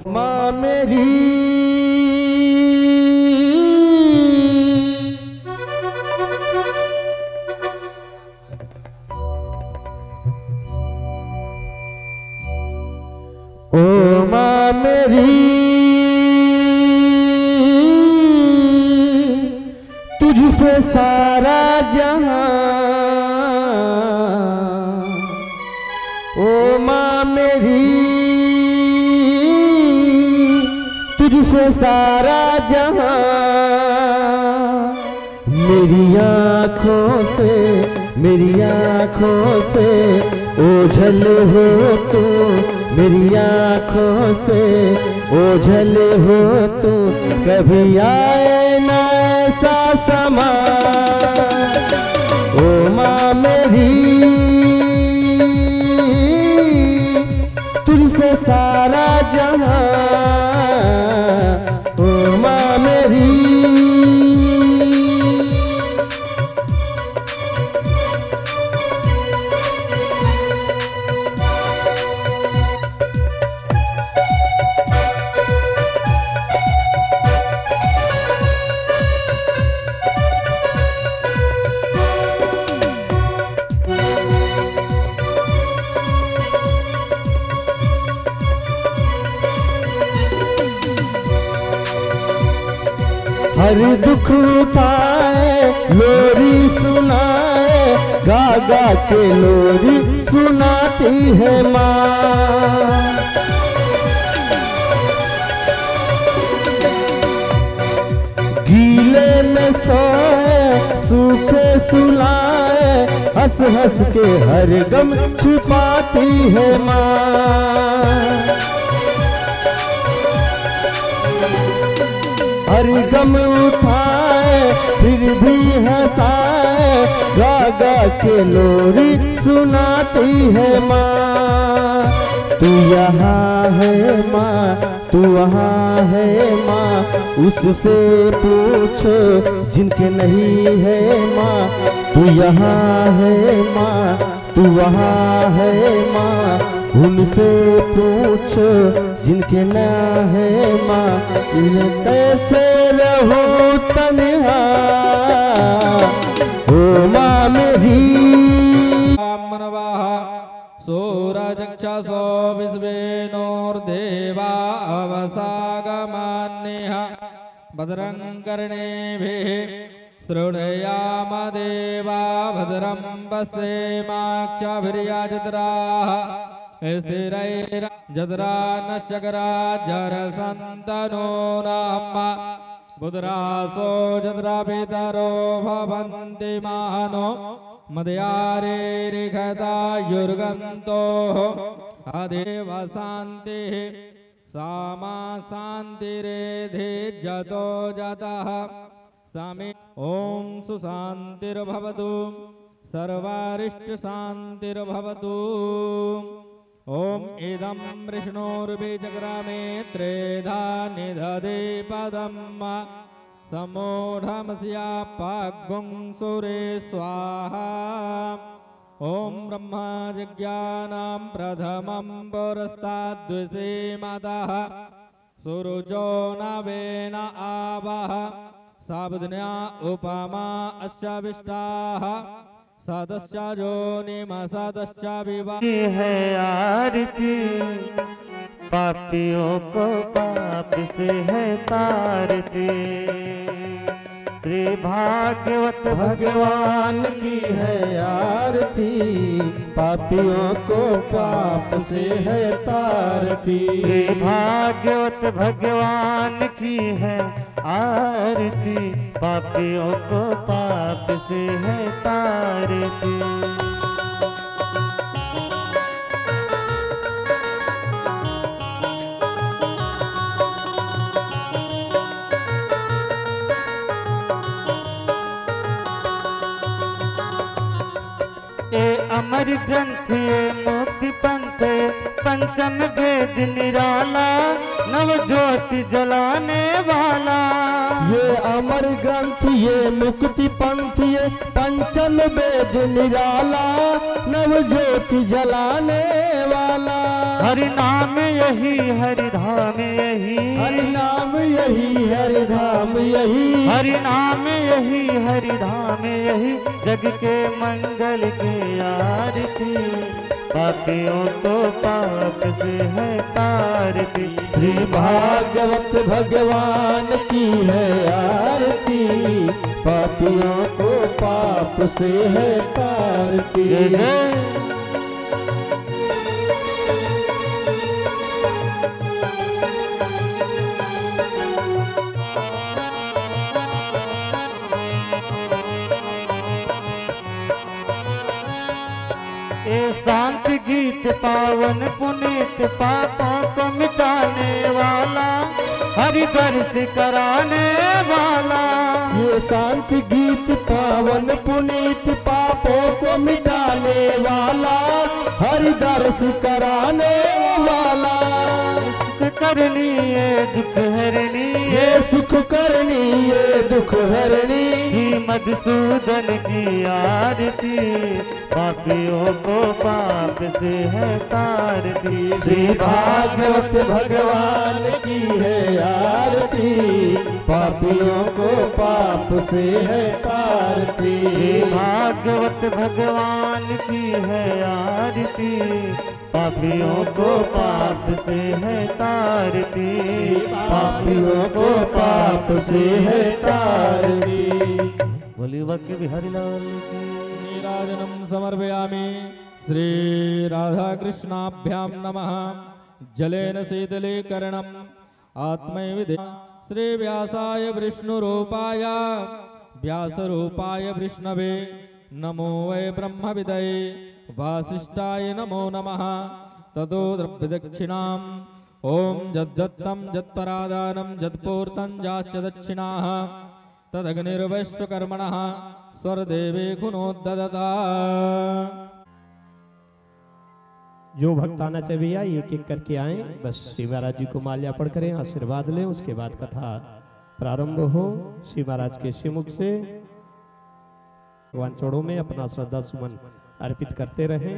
माँ मेरी ओ माँ मेरी तुझसे सारा जहां, ओ माँ मेरी तुझसे सारा जहां, मेरी आँखों से ओझल हो तू, मेरी आँखों से ओझल हो तू, कभी आए ना ऐसा समा, ओ माँ मेरी तुझसे सारा जहां, ओ माँ मेरी। हर दुख उठाए लोरी सुनाए, गा गा के लोरी सुनाती है माँ। गीले में सोए सूखे सुलाए, हंस हंस के हर गम छुपाती है माँ। हर गम उठाए फिर भी हंसाए, गा गा के लोरी सुनाती है माँ। तू यहाँ है माँ, तू वहाँ है माँ, उससे पूछो जिनके नहीं है माँ। तू यहाँ है माँ, तू वहाँ है माँ, उनसे पूछो जिनके ना है माँ। इन्हें कैसे रहूं तन्हा, ओ माँ मेरी। सूरजक्षसो विश्वेनोर्देवा अवसागमान्यः, भद्रं कर्णेभिः शृणुयाम देवा, भद्रं पश्येमाक्षभिर्यजत्राः स्थिरैर्यजत्रा नश्चक्राजरसन्तनो नाम, बुद्रासो जत्रा पितरो भवन्ति मानो, मदयारेरिघतायुर्गन्तोः अदेव शान्तिः, सामा शान्तिरेधे जतो जतः समे। ॐ सुशान्तिर्भवतु सर्वारिष्टशान्तिर्भवतु। ॐ इदं विष्णोर्विचक्रमे त्रेधा निदधे पदम्, समूढमस्यापाग्गुं सुरे स्वाहा। ॐ ब्रह्मजिज्ञानां प्रथमं पुरस्ताद्विषीमतः, सुरुचो नवेन आवः, सावधन्या उपमा अस्याविष्टाः, सदस्य जोनिम सदस्य विवाह है आरती, पापियों को पाप से है तारती। श्री भागवत भगवान की है आरती, पापियों को पाप से है तारती। श्री भागवत भगवान की है आरती, पापियों को पाप से है तारती। अमर ग्रंथ ये मुक्ति पंथ, पंचम वेद निराला, नव ज्योति जलाने वाला। ये अमर ग्रंथ ये मुक्ति पंथ, ये पंचम वेद निराला, नव ज्योति जलाने वाला। हरि नाम यही हरि धाम यही हरि धाम यही, हरि नाम यही हरि धाम यही, जग के मंगल की आरती, पापियों को पाप से है तारती। श्री भागवत भगवान की है आरती, पापियों को पाप से है तारती। जय जय। ये शांत गीत पावन पुनीत पापों को मिटाने वाला, हरि दर्श कराने वाला। ये शांत गीत पावन पुनीत पापों को मिटाने वाला, हरि दर्श कराने वाला। सुख करनी ये दुख हरनी, ये सुख करनी ये दुख हरनी, श्री मधुसूदन की आरती, पापियों को पाप से है तारती। श्री भागवत भगवान की है आरती, पापियों को पाप से है तारती। भागवत भगवान की है आरती, पापियों को पाप से है तारती। पापियों को पाप से है तारती। बोली वाक्य बिहारी लाल की। नीराजनं समर्पयामि। श्री राधा कृष्णाभ्यां नमः। जलेन शीतलीकरणम् आत्मैविद्य। श्री व्यासाय विष्णुरूपाय व्यासरूपाय विष्णवे नमो वै ब्रह्मविदये वासिष्ठाय नमो नमः। ततो द्रव्यदक्षिणाम् ओम जद्दत्तं जत्परादानं जत्पूर्तं जाश्च दक्षिणाः तदग्निर्वैश्वकर्मणः स्वर्देवे गुणोद्ददता। जो भक्त आना चाहिए भैया एक एक करके आए, बस श्री महाराज जी को माल्या पढ़ करें, आशीर्वाद लें, उसके बाद कथा प्रारंभ हो। श्री महाराज के श्रीमुख से भगवान चौड़ों में अपना श्रद्धा सुमन अर्पित करते रहें।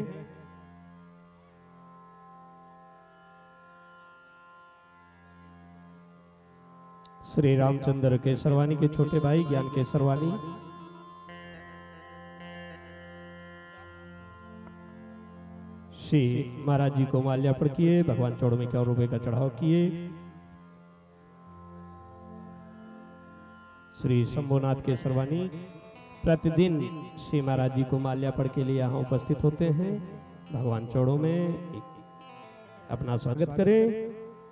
श्री रामचंद्र केसरवानी के छोटे भाई ज्ञान केसरवानी, श्री महाराज जी को माल्यार्पण किए, भगवान चौड़ों में 51 रुपए का चढ़ाव किए। श्री शंभुनाथ केसरवानी प्रतिदिन श्री महाराज जी को माल्यार्पण के लिए यहाँ उपस्थित होते हैं। भगवान चौड़ों में अपना स्वागत करें।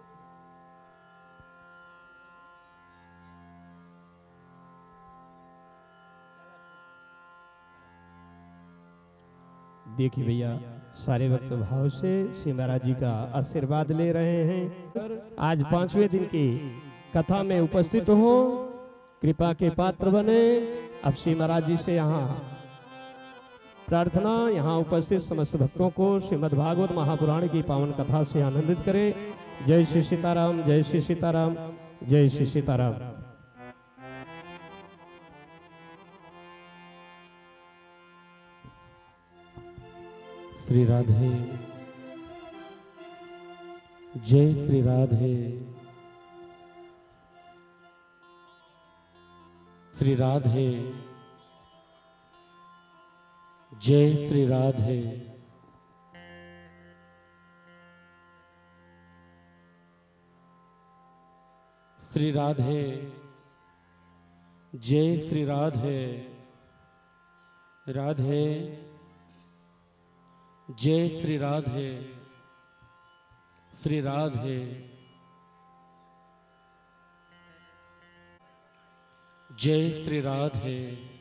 देखिए भैया सारे भक्त भाव से श्री महाराज जी का आशीर्वाद ले रहे हैं। आज 5वें दिन की कथा में उपस्थित हो, कृपा के पात्र बने। अब श्री महाराज जी से यहाँ प्रार्थना, यहाँ उपस्थित समस्त भक्तों को श्रीमद् भागवत महापुराण की पावन कथा से आनंदित करें। जय श्री सीताराम, जय श्री सीताराम, जय श्री सीताराम। श्री राधे, जय श्री राधे। श्री राधे, जय श्री राधे। श्री राधे, जय श्री राधे। राधे, जय श्री राधे। श्री राधे, जय श्री राधे।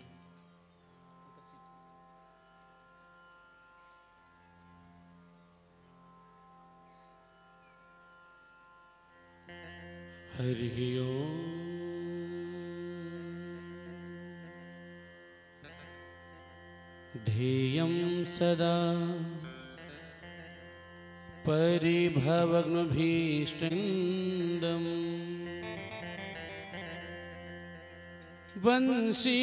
हरि ओम। ध्येयं सदा परिभवग्नभीष्टन्दम् वंशी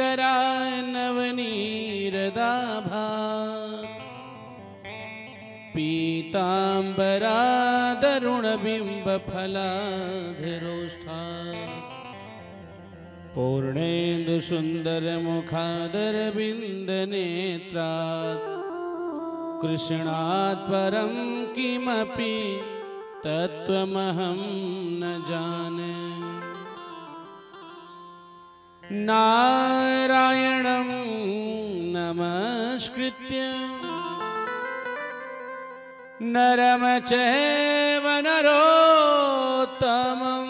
विभूषितकरानवनीरदाभा पीताम्बरादरुणबिम्बफलाधिरोष्ठा पूर्णेन्दुसुन्दरमुखादरविन्दनेत्रात् कृष्णात् परं किमपि तत्त्वमहं न जाने। नारायणं नमस्कृत्य नरं चैव नरोत्तमं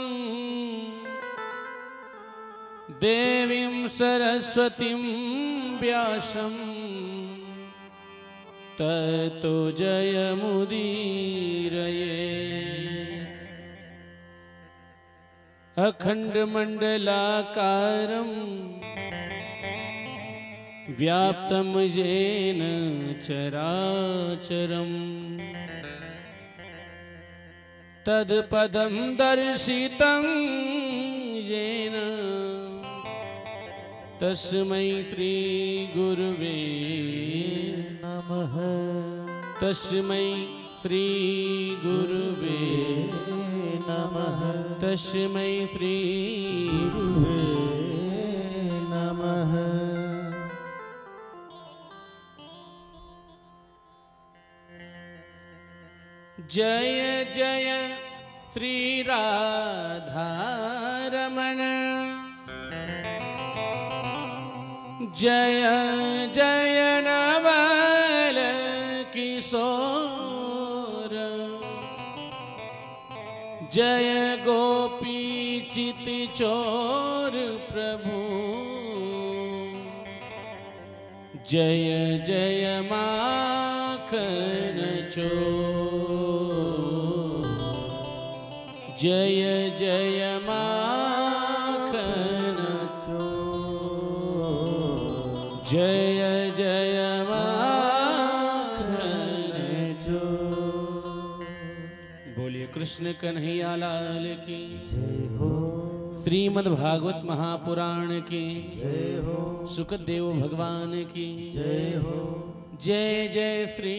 देवीं सरस्वतीं व्यासं ततो जयमुदीरये। अखण्डमण्डलाकारं व्याप्तं येन चराचरं तत्पदं दर्शितं येन तस्मै श्री गुरुवे नमः। तस्मै श्री गुरुवे नमः। तस्मै श्री गुरुवे नमः। जय जय श्री राधारमण जय जय नवल किशोर जय गोपी चित चोर प्रभु जय जय माखन चोर जय जय माखन चोर जय जय माखन चोर। बोलिए कृष्ण कन्हैया लाल की जय हो। श्रीमद् भागवत महापुराण की जय हो। सुखदेव भगवान की जय हो। जय जय श्री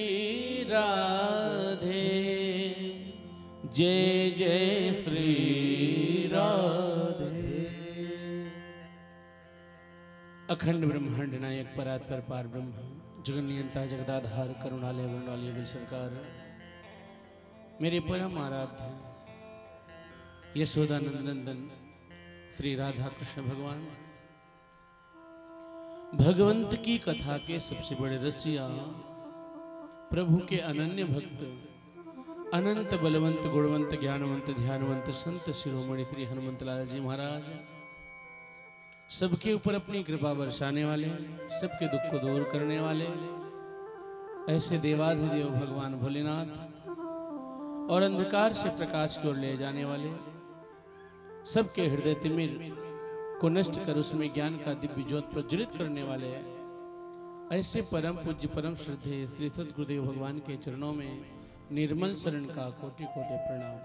राधे जय जय श्री राधे। अखंड ब्रह्मांड नायक परात्पर पार ब्रह्म जगन्नियंता जगदाधार करुणालय वरुणालय अग्र सरकार मेरे परम आराध्य यशोदानंद नंदन श्री राधा कृष्ण भगवान भगवंत की कथा के सबसे बड़े रसिया प्रभु के अनन्य भक्त अनंत बलवंत गुणवंत ज्ञानवंत ध्यानवंत संत शिरोमणि श्री हनुमंतलाल जी महाराज सबके ऊपर अपनी कृपा बरसाने वाले सबके दुख को दूर करने वाले ऐसे देवाधिदेव भगवान भोलेनाथ और अंधकार से प्रकाश की ओर ले जाने वाले सबके हृदय तिमिर को नष्ट कर उसमें ज्ञान का दिव्य ज्योत प्रज्वलित करने वाले ऐसे परम पूज्य परम श्रद्धेय श्री सद्गुरुदेव भगवान के चरणों में निर्मल शरण का कोटि कोटि प्रणाम।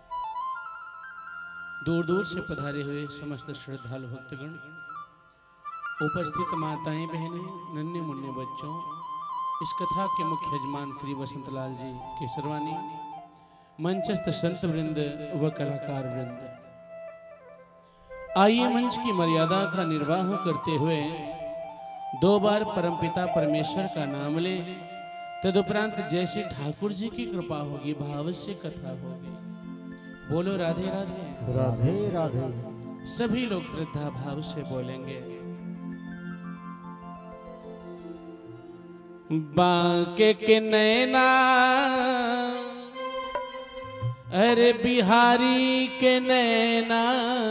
दूर दूर से पधारे हुए समस्त श्रद्धालु भक्तगण, उपस्थित माताएं बहनें, नन्हे मुन्ने बच्चों, इस कथा के मुख्य यजमान श्री वसंतलाल जी के सर्वानी, मंचस्थ संत वृंद व कलाकार वृंद, आइए मंच की मर्यादा का निर्वाह करते हुए 2 बार परमपिता परमेश्वर का नाम ले, तदुपरांत जैसे ठाकुर जी की कृपा होगी भाव से कथा होगी। बोलो राधे राधे राधे राधे। सभी लोग श्रद्धा भाव से बोलेंगे। बांके के नैना अरे बिहारी के नैना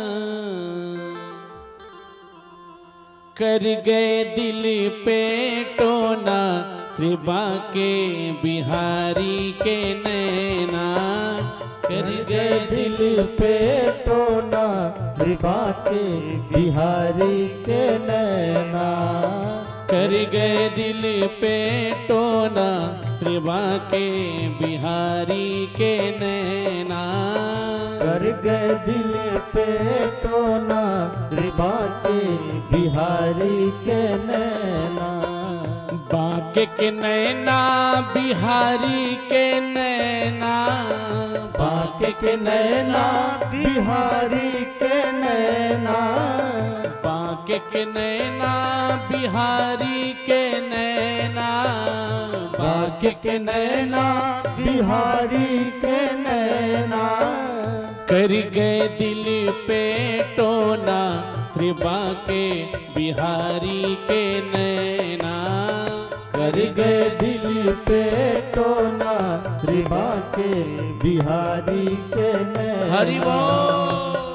कर गए दिल पे टोना, श्री बांके बिहारी के नैना कर गए दिल पे टोना, श्री बांके बिहारी के नैना कर गए दिल पे टोना, श्री बांके बिहारी के नैना कर गए दिल पे टोना, श्री बांके बिहारी के नैना बांके के नैना बिहारी के नैना, बांके के नैना बिहारी के नैना, बांके के नैना बिहारी के नैना, बांके के नैना बिहारी के नैना, कर गए दिल पे टोना श्री बांके बिहारी के नैना, कर गए दिल पे टोना श्री बांके बिहारी के नैना। हरि बोल।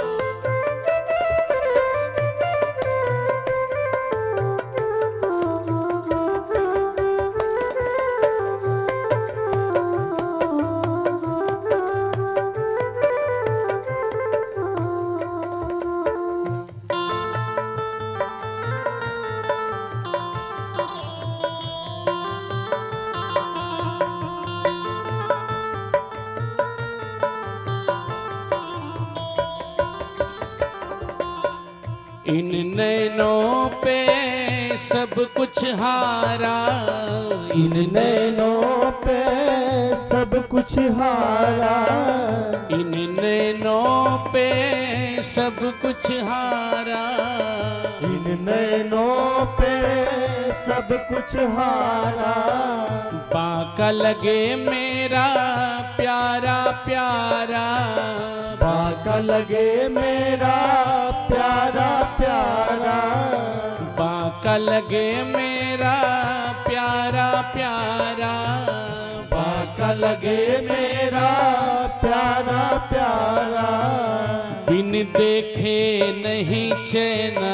इन नैनों पे सब कुछ हारा, इन नैनों पे सब कुछ हारा, इन नैनों पे सब कुछ हारा, इन नैनों पे सब कुछ हारा, बांका लगे मेरा प्यारा प्यारा, बांका लगे मेरा प्यारा प्यारा, बांका लगे मेरा प्यारा प्यारा, बांका लगे मेरा प्यारा प्यारा, बिन देखे नहीं चैना,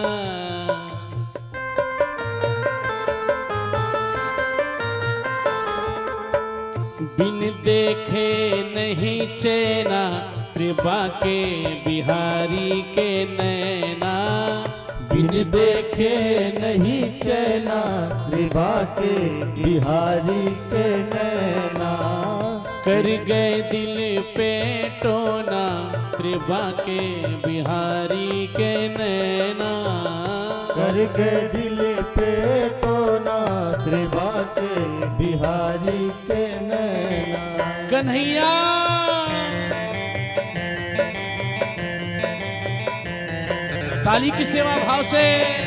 बिन देखे नहीं चैना श्री बांके बिहारी के नैना, बिन देखे नहीं चैना श्री बांके बिहारी के नैना, कर गए दिल पे टोना श्री बांके बिहारी के नैना, कर गए दिल पे टोना श्री बांके बिहारी के नैना। कन्हैया ताली की सेवा भाव से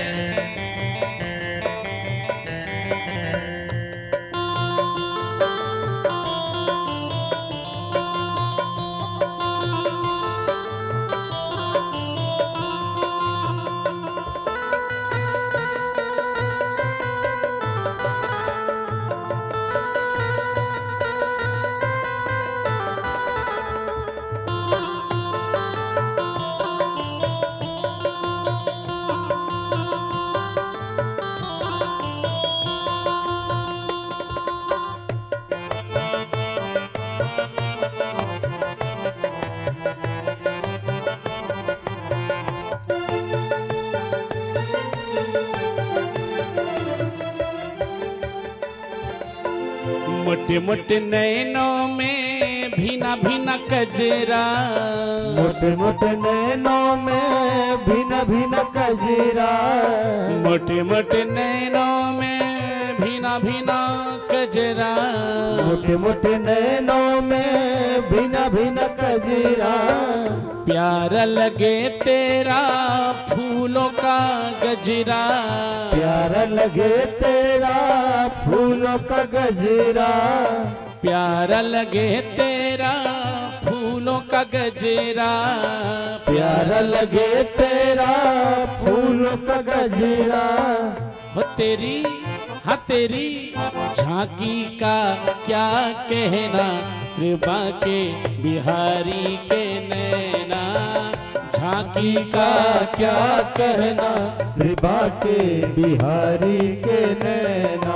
मोटे मोटे नैनों में भीना भीना कजरा, मोटे मोटे नैनों में भीना भीना कजरा, मोटे मोटे नैनों में भीना भीना कजरा, मोटे मोटे नैनों में भीना भीना कजरा, प्यारा लगे तेरा फूलों का गजरा, प्यारा लगे तेरा फूलों का गजरा, प्यारा लगे तेरा फूलों का गजरा, प्यारा लगे तेरा फूलों का गजरा, हो तेरी हाँ तेरी झांकी का क्या कहना श्री बांके बिहारी के नैना, झांकी का क्या कहना श्री बांके बिहारी के नैना,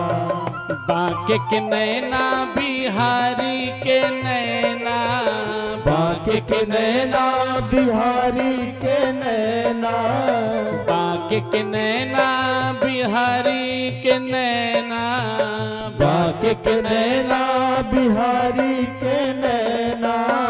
बांके के नैना बिहारी के नैना, बांके के नैना बिहारी के नैना, बांके के नैना बिहारी के नैना, बांके के नैना बिहारी के नैना,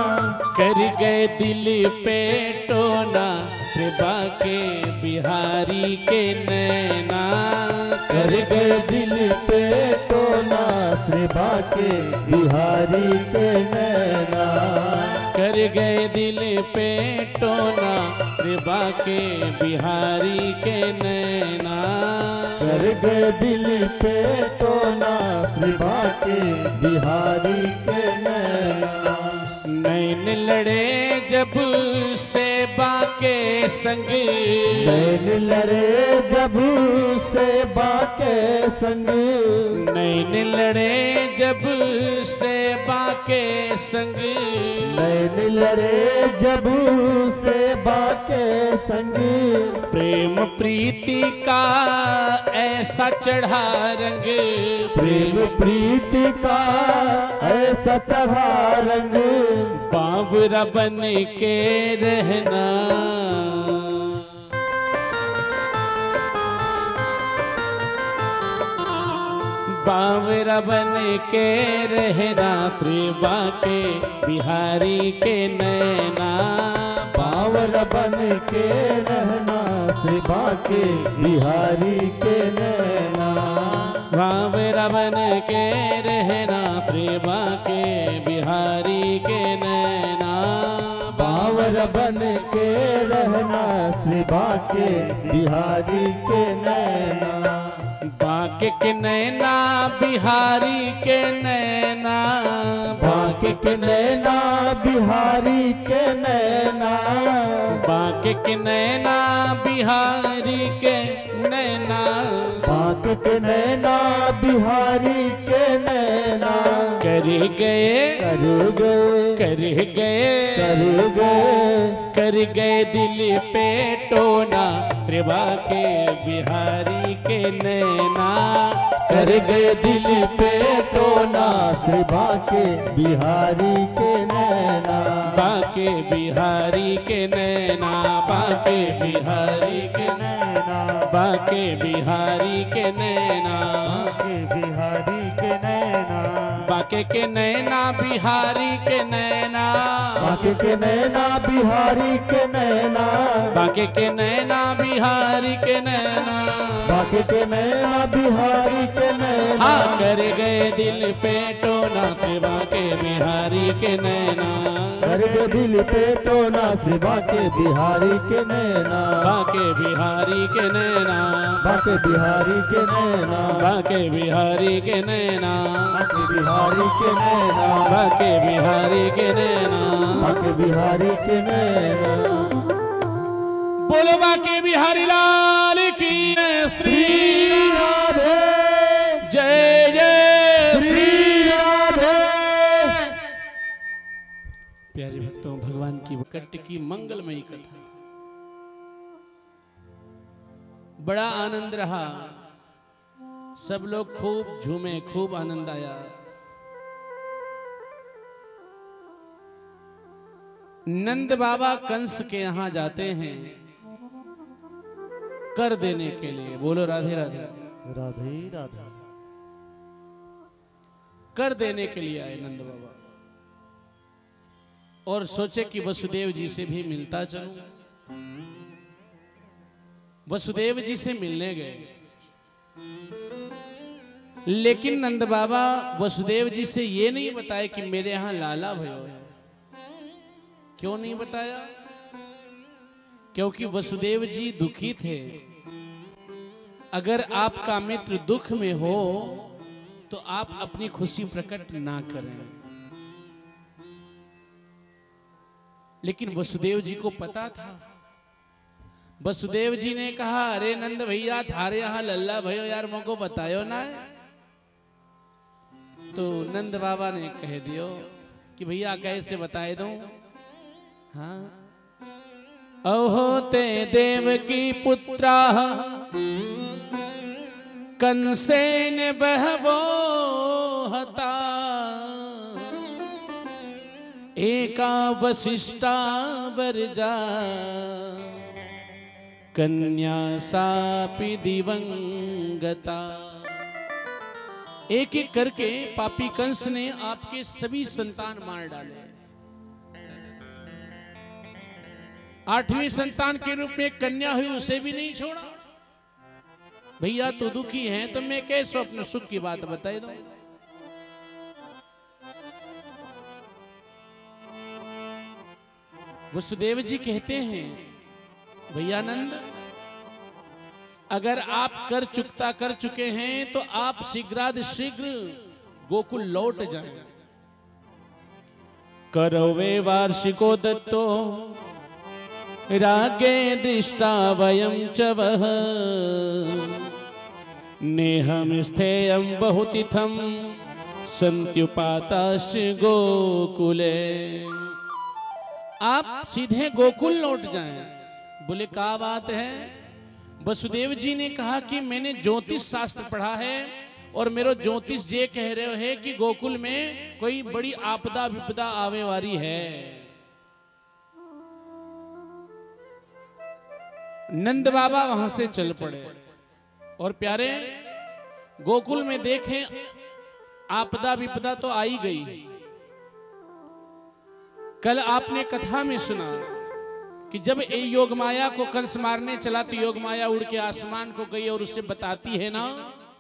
कर गए दिल पे टोना श्री बांके बिहारी के नैना, कर गए दिल पे टोना श्री बाके बिहारी के नैना। कर गए दिल पे टोना रे बाके बिहारी के नैना। कर गए दिल पे टोना श्री बाके बिहारी के नैना। नैन लड़े जब से बाके संग, नैन लड़े जब से बाके संग। नैन लड़े जब से बाके संग। नैन लड़े जब से बाके संग। प्रेम प्रीति का ऐसा चढ़ा रंग, प्रेम प्रीति का ऐसा चढ़ा रंग। बावरा बन के रहना। बावरा बन के रहना श्री बाके बिहारी के नैना। बावरा बन के रहना श्री बाके बिहारी के नैना। बावरा बन के रहना श्री बाके बिहारी के नैना। बावरा बन के रहना श्री बाके बिहारी के नैना। बाके के नैना बिहारी के नैना। बाके के नैना बिहारी के नैना। बाके के नैना बिहारी के नैना। बाके के नैना बिहारी के नैना। कर गए कर गए कर गए कर गए कर गए दिल पे टोना श्री बाके बिहारी के नैना। कर गए दिल पे टोना श्री बाके बिहारी के नैना। बाके बिहारी के नैना। बाके बिहारी के नैना। बाके बिहारी के नैना। बाके बिहारी के नैना। बाके के नैना बिहारी के नैना। बाके के नैना बिहारी के नैना। बाके के नैना बिहारी के नैना। बाके के नैना बिहारी के नैना। हाँ कर गए दिल पे टोना श्री बाके बिहारी के नैना। कर गए दिल पे टोना श्री बाके बिहारी के नैना। बाके बिहारी के नैना। बाके बिहारी के नैना। बाके बिहारी के नैना। बाके बिहारी के नैना। बाके बिहारी के नैना। बाके बिहारी के नैना। बोलो बाके बिहारी लाल की श्री राधे जय जय श्री राधे। प्यारे भक्तों, भगवान की कट्ट की मंगलमयी कथा बड़ा आनंद रहा। सब लोग खूब झूमे, खूब आनंद आया। नंद बाबा कंस के यहां जाते हैं कर देने के लिए। बोलो राधे राधे। राधे राधे। कर देने के लिए आए नंद बाबा और सोचे कि वसुदेव जी से भी मिलता चलूं। वसुदेव जी से मिलने गए, लेकिन नंद बाबा वसुदेव जी से ये नहीं बताए कि मेरे यहां लाला भयो है। क्यों नहीं बताया? क्योंकि वसुदेव जी दुखी थे। अगर आपका मित्र दुख में हो तो आप अपनी खुशी प्रकट ना करें। लेकिन वसुदेव जी को पता था। वसुदेव जी ने कहा, अरे नंद भैया थारे यहाँ लल्ला भयो यार मोको बतायो ना है। तो नंद बाबा ने कह दियो कि भैया कैसे बताए दूं। हाँ, अहो ते देव की पुत्रा कंसेन बहवो हता, एका वशिष्ठा वर्जा कन्या सापि दिवंगता। एक एक करके पापी कंस ने आपके सभी संतान मार डाले। 8वीं संतान के रूप में कन्या हुई, उसे भी नहीं छोड़ा। भैया तो दुखी हैं तो मैं कैसे अपने सुख की बात बताई दूं। वसुदेव जी कहते हैं भैयानंद, अगर आप कर चुकता कर चुके हैं तो आप शीघ्रातिशीघ्र गोकुल लौट जाएं। करवे वार्षिको दत्तो रागे दृष्टा वयं च वः नेहं स्थेयं बहुतिथं सन्त्युपाताश्च गोकुले। आप सीधे गोकुल लौट जाएं। बोले क्या बात है? वसुदेव जी ने कहा कि मैंने ज्योतिष शास्त्र पढ़ा है और मेरा ज्योतिष ये कह रहे हैं कि गोकुल में कोई बड़ी आपदा विपदा आवे वाली है। नंद बाबा वहां से चल पड़े और प्यारे गोकुल में देखें आपदा विपदा तो आई गई। कल आपने कथा में सुना कि जब योग माया को कंस मारने चला तो योग माया उड़ के आसमान को गई और उससे बताती है ना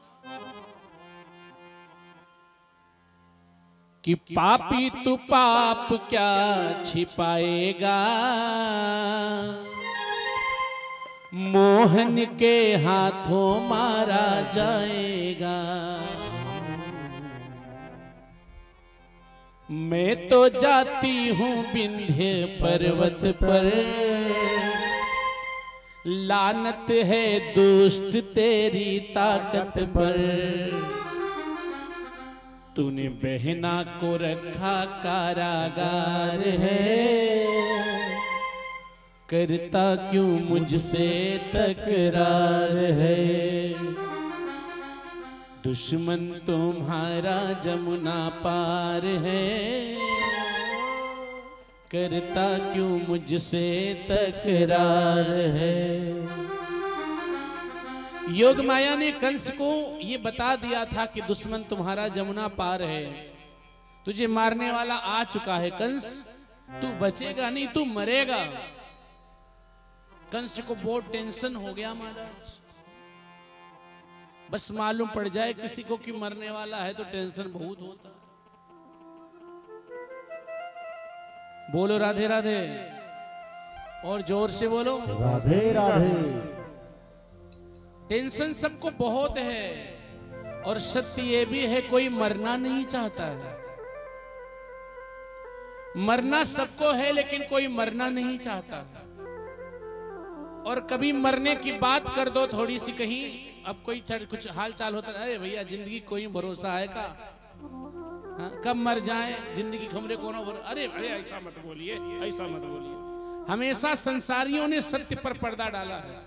कि पापी तू पाप क्या छिपाएगा, मोहन के हाथों मारा जाएगा। मैं तो जाती हूँ विंध्य पर्वत पर, लानत है दुष्ट तेरी ताकत पर। तूने बहना को रखा कारागार है, करता क्यों मुझसे तकरार है। दुश्मन तुम्हारा जमुना पार है, करता क्यों मुझसे तकरार है। योग माया ने कंस को ये बता दिया था कि दुश्मन तुम्हारा जमुना पार है, तुझे मारने वाला आ चुका है कंस, तू बचेगा नहीं, तू मरेगा। कंस को बहुत टेंशन हो गया महाराज। बस मालूम पड़ जाए किसी को कि मरने वाला है तो टेंशन बहुत होता। बोलो राधे राधे, और जोर से बोलो राधे राधे। टेंशन सबको बहुत है और सत्य ये भी है कोई मरना नहीं चाहता है। मरना सबको है लेकिन कोई मरना नहीं चाहता। और कभी मरने की बात कर दो थोड़ी सी कहीं, अब कोई कुछ हाल चाल होता है, अरे भैया जिंदगी कोई भरोसा है का, हाँ, कब मर जाए जिंदगी खमरे को ना। अरे अरे ऐसा मत बोलिए, ऐसा मत बोलिए। हमेशा संसारियों ने सत्य पर पर्दा डाला है।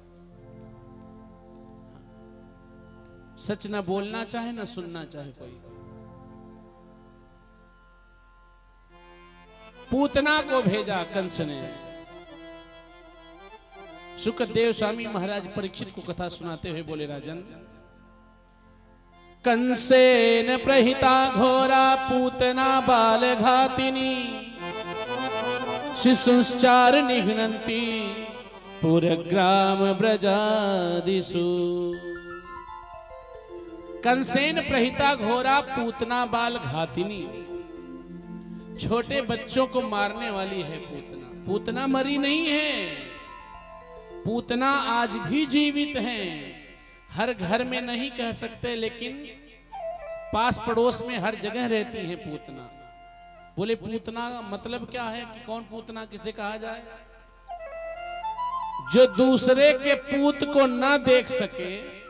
सच ना बोलना चाहे ना सुनना चाहे कोई। पूतना को भेजा कंस ने। सुखदेव स्वामी महाराज परीक्षित को कथा सुनाते हुए बोले, राजन, कंसेन प्रहिता घोरा पूतना बाल घातिनी, शिशुश्चार निघ्नन्ति पुरग्राम ब्रजादिषु। कंसेन प्रहिता घोरा पूतना बाल घातिनी, छोटे बच्चों को मारने वाली है पूतना। पूतना मरी नहीं है, पूतना आज भी जीवित हैं। हर घर में नहीं कह सकते लेकिन पास पड़ोस में हर जगह रहती है पूतना। बोले पूतना मतलब क्या है कि कौन पूतना किसे कहा जाए? जो दूसरे के पूत को ना देख सके,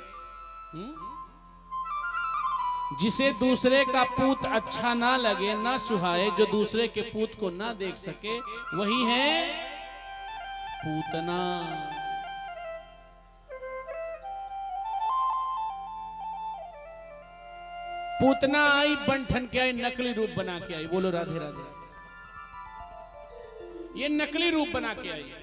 जिसे दूसरे का पूत अच्छा ना लगे ना सुहाए, जो दूसरे के पूत को ना देख सके, वही है पूतना। पूतना आई बंठन के आई, नकली रूप बना के आई। बोलो राधे राधे। ये नकली रूप बना के आई।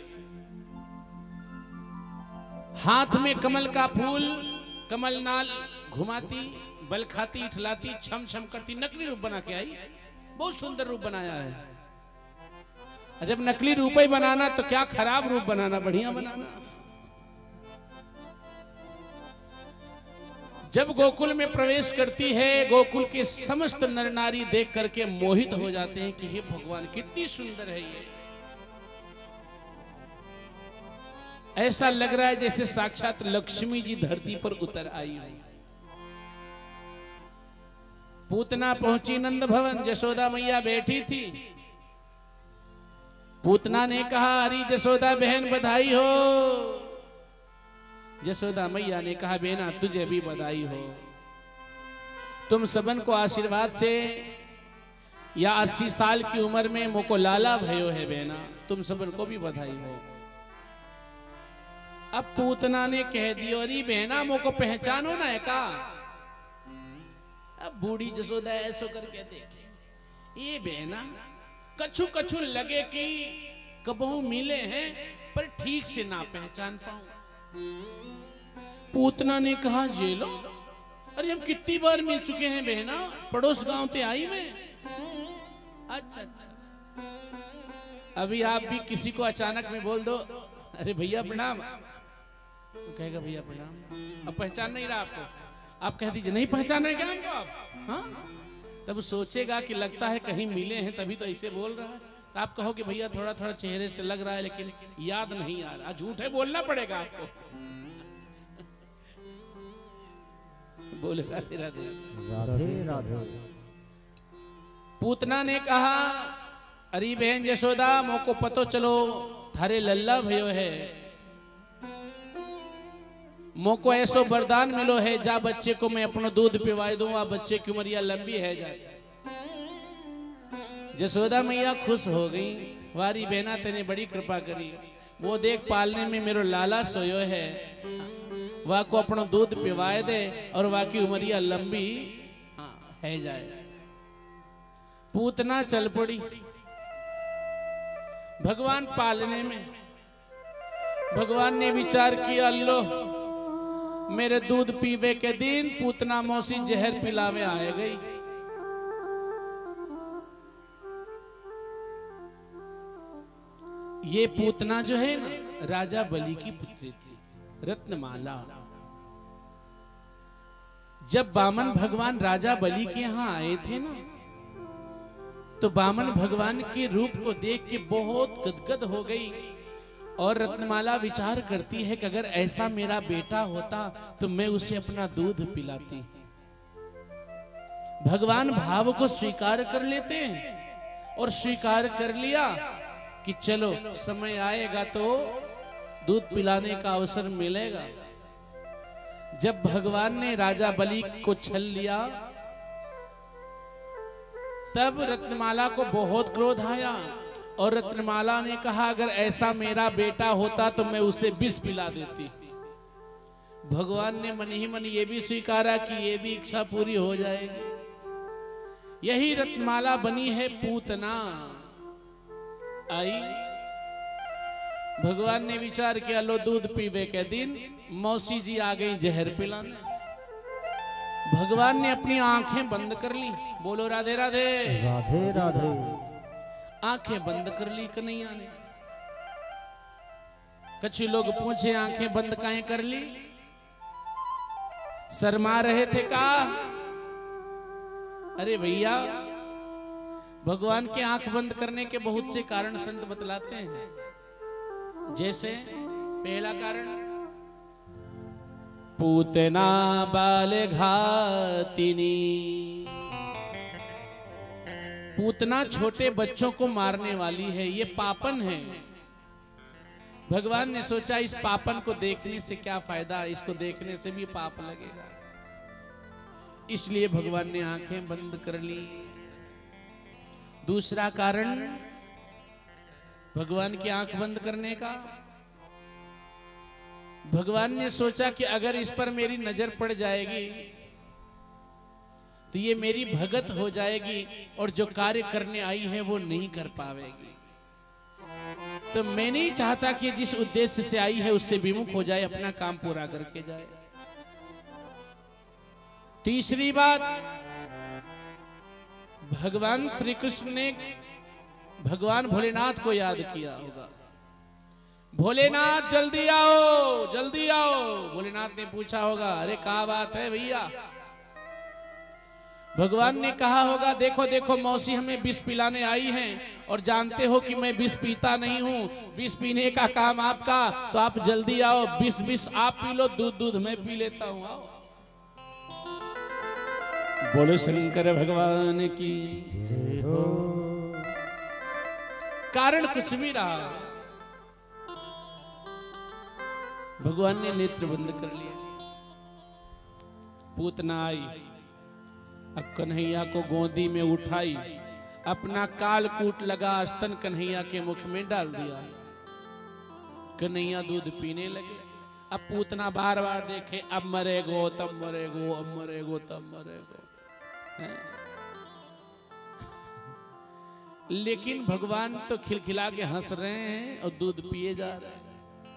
हाथ में कमल का फूल, कमल नाल घुमाती, बल खाती, इठलाती, छम छम करती, नकली रूप बना के आई। बहुत सुंदर रूप बनाया है। जब नकली रूप ही बनाना तो क्या खराब रूप बनाना, बढ़िया बनाना। जब गोकुल में प्रवेश करती है, गोकुल के समस्त नर नारी देख करके मोहित हो जाते हैं कि हे भगवान कितनी सुंदर है ये। ऐसा लग रहा है जैसे साक्षात लक्ष्मी जी धरती पर उतर आई हो। पूतना पहुंची नंद भवन, जसोदा मैया बैठी थी। पूतना ने कहा, अरे जसोदा बहन बधाई हो। जसोदा मैया ने कहा, बेना तुझे भी बधाई हो। तुम सबन को आशीर्वाद से या 80 साल की उम्र में मोको लाला भयो है बेना, तुम सबन को भी बधाई हो। अब पूतना ने कह दियो, अरे बहना मोको पहचानो ना है का। अब बूढ़ी जसोदा ऐसो करके देखे, ये बहना कछु कछु लगे कि कबहू मिले हैं पर ठीक से ना पहचान पाऊं। पूतना ने कहा, जेलो, अरे हम कितनी बार मिल चुके हैं बहना, पड़ोस गांव ते आई मैं। अच्छा अच्छा, अभी आप भी किसी को अचानक में बोल दो, अरे भैया प्रणाम, तो कहेगा भैया प्रणाम। अब पहचान नहीं रहा आपको, आप कह दीजिए नहीं पहचाना है क्या हमको आप, हाँ? तब सोचेगा कि लगता है कहीं मिले हैं तभी तो ऐसे बोल रहा है। तो आप कहो कि भैया थोड़ा थोड़ा चेहरे से लग रहा है लेकिन याद नहीं आ रहा, झूठ है बोलना पड़ेगा आपको। बोले राधे राधे राधे राधे। पूतना ने कहा, अरे बहन जसोदा, मोको पतो चलो थारे लल्ला भयो है, मोको ऐसो वरदान मिलो है, जा बच्चे को मैं अपना दूध पिवाई दूंगा, बच्चे की उम्रिया लंबी है जाती। जसोदा मैया खुश हो गई, वारी बहना तेने बड़ी कृपा करी, वो देख पालने में मेरो लाला सोयो है, वह को अपना दूध पिवाए दे और वह की उम्रिया लंबी है जाए। पूतना चल पड़ी भगवान पालने में। भगवान ने विचार किया, अल्लाह मेरे दूध पीवे के दिन पूतना मौसी जहर पिलावे आए गई। ये पूतना जो है ना, राजा बलि की पुत्री थी, रत्नमाला। जब बामन भगवान राजा बलि के यहां आए थे ना, तो बामन भगवान के रूप को देख के बहुत गदगद हो गई। और रत्नमाला विचार करती है कि अगर ऐसा मेरा बेटा होता तो मैं उसे अपना दूध पिलाती। भगवान भाव को स्वीकार कर लेते हैं और स्वीकार कर लिया कि चलो समय आएगा तो दूध पिलाने का अवसर मिलेगा। जब भगवान ने राजा बलि को छल लिया, तब रत्नमाला को बहुत क्रोध आया और रत्नमाला ने कहा, अगर ऐसा मेरा बेटा होता तो मैं उसे विष पिला देती। भगवान ने मन ही मन ये भी स्वीकारा कि ये भी इच्छा पूरी हो जाएगी। यही रत्नमाला बनी है पूतना। आई, भगवान ने विचार किया, लो दूध पीवे के दिन मौसी जी आ गई जहर पिलाने। भगवान ने अपनी आंखें बंद कर ली। बोलो राधे राधे राधे राधे। आंखें बंद कर ली कन्हैया ने। कुछ लोग पूछे आंखें बंद काहे कर ली, शर्मा रहे थे का? अरे भैया, भगवान के आंख बंद करने के बहुत से कारण संत बतलाते हैं। जैसे पहला कारण, पूतना बाल घातिनी। पूतना छोटे बच्चों को मारने वाली है, ये पापन है। भगवान ने सोचा इस पापन को देखने से क्या फायदा, इसको देखने से भी पाप लगेगा, इसलिए भगवान ने आंखें बंद कर ली। दूसरा कारण भगवान की आंख बंद करने का, भगवान ने सोचा कि अगर इस पर मेरी नजर पड़ जाएगी तो ये मेरी भगत हो जाएगी और जो कार्य करने आई है वो नहीं कर पावेगी। तो मैं नहीं चाहता कि जिस उद्देश्य से आई है उससे विमुख हो जाए, अपना काम पूरा करके जाए। तीसरी बात, भगवान श्री कृष्ण ने भगवान भोलेनाथ को याद किया होगा। भोलेनाथ जल्दी आओ जल्दी आओ। भोलेनाथ ने पूछा होगा, अरे क्या बात है भैया। भगवान ने कहा होगा, देखो देखो मौसी हमें विष पिलाने आई हैं और जानते हो कि मैं विष पीता नहीं हूँ, विष पीने का काम आपका, तो आप जल्दी आओ, विष आप पी लो, दूध दूध मैं पी लेता हूँ, आओ। बोलो शंकर भगवान की जय हो। कारण कुछ भी रहा, भगवान ने नेत्र बंद कर लिया। पूतना आई, अब कन्हैया को गोदी में उठाई, अपना कालकूट लगा स्तन कन्हैया के मुख में डाल दिया। कन्हैया दूध पीने लगे। अब पूतना बार बार देखे, अब मरेगो तब मरेगो, अब मरेगो तब मरेगो। लेकिन भगवान तो खिलखिला के हंस रहे हैं और दूध पिए जा रहे हैं।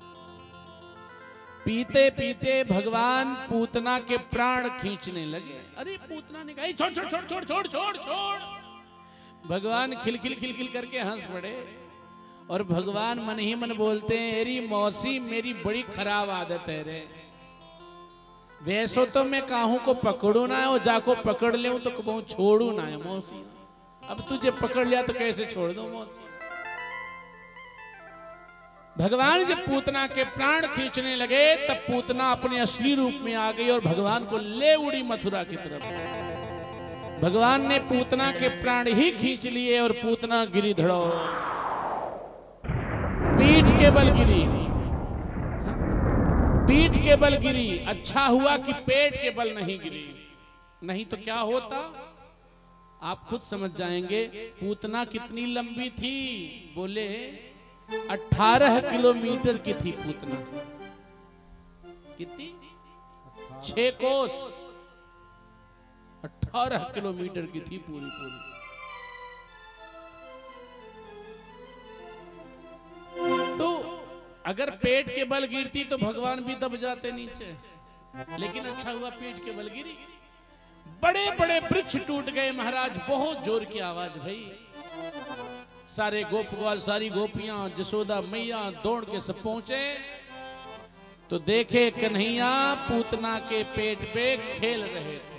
पीते पीते भगवान पूतना के प्राण खींचने लगे। अरे पूतना ने कहा, छोड़ छोड़ छोड़ छोड़ छोड़ छोड़ छोड़। भगवान खिलखिल खिलखिल करके हंस पड़े और भगवान मन ही मन बोलते हैं, अरे मौसी मेरी बड़ी खराब आदत है रे। वैसो तो मैं काहू को पकड़ू ना है और जाको पकड़ ले तो कहूं छोड़ू ना है मौसी। अब तुझे पकड़ लिया तो कैसे छोड़ दो मौसी। भगवान जब पूतना के प्राण खींचने लगे तब पूतना अपने असली रूप में आ गई और भगवान को ले उड़ी मथुरा की तरफ। भगवान ने पूतना के प्राण ही खींच लिए और पूतना गिरी धड़ो, पीठ के बल गिरी, पीठ के बल गिरी। अच्छा हुआ कि पेट के बल नहीं गिरी, नहीं तो क्या होता आप खुद समझ जाएंगे। पूतना कितनी लंबी थी, बोले 18 किलोमीटर की थी पूतना। कितनी? 6 कोस, 18 किलोमीटर की थी पूरी पूरी। तो अगर पेट के बल गिरती तो भगवान भी दब जाते नीचे, लेकिन अच्छा हुआ पेट के बल गिरी। बड़े बड़े वृक्ष टूट गए महाराज, बहुत जोर की आवाज भई। सारे गोप ग्वाल, सारी गोपियां, जसोदा मैया दौड़ के सब पहुंचे तो देखे कन्हैया पूतना के पेट पे खेल रहे थे।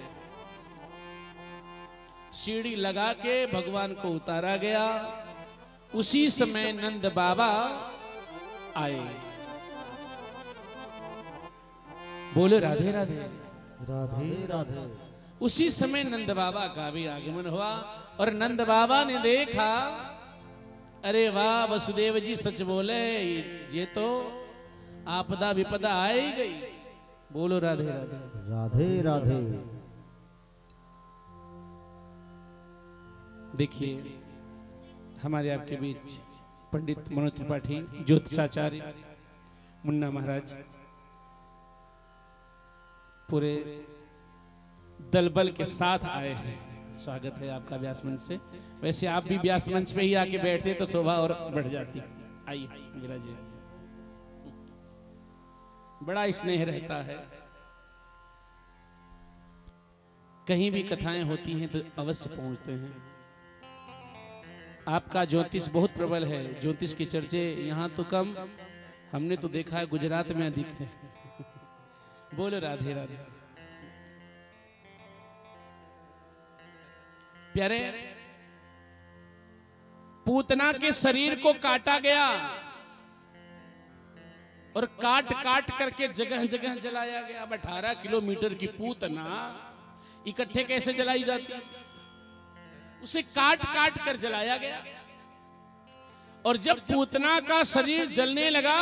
सीढ़ी लगा के भगवान को उतारा गया। उसी समय नंद बाबा आए। बोले राधे राधे राधे राधे। उसी समय नंद बाबा का भी आगमन हुआ और नंद बाबा ने देखा, अरे वाह वसुदेव जी सच बोले, ये तो आपदा विपदा आ ही गई। बोलो राधे राधे राधे राधे। देखिए हमारे आपके बीच पंडित मनोज त्रिपाठी, ज्योतिषाचार्य मुन्ना महाराज, पूरे दल बल के साथ आए हैं। स्वागत है आपका व्यास मंच से। वैसे आप भी व्यास मंच पे ही आके बैठते तो शोभा और बढ़ जाती। आइए विराजिए, बड़ा स्नेह रहता है। कहीं भी कथाएं होती हैं तो अवश्य पहुंचते हैं। आपका ज्योतिष बहुत प्रबल है, ज्योतिष के चर्चे यहाँ तो कम, हमने तो देखा है गुजरात में अधिक है। बोलो राधे राधे। प्यारे, पूतना के शरीर को काटा गया और काट काट करके जगह जगह जलाया गया। अब 18 किलोमीटर की पूतना इकट्ठे कैसे जलाई जाती, उसे काट काट कर जलाया गया। और जब पूतना का शरीर जलने लगा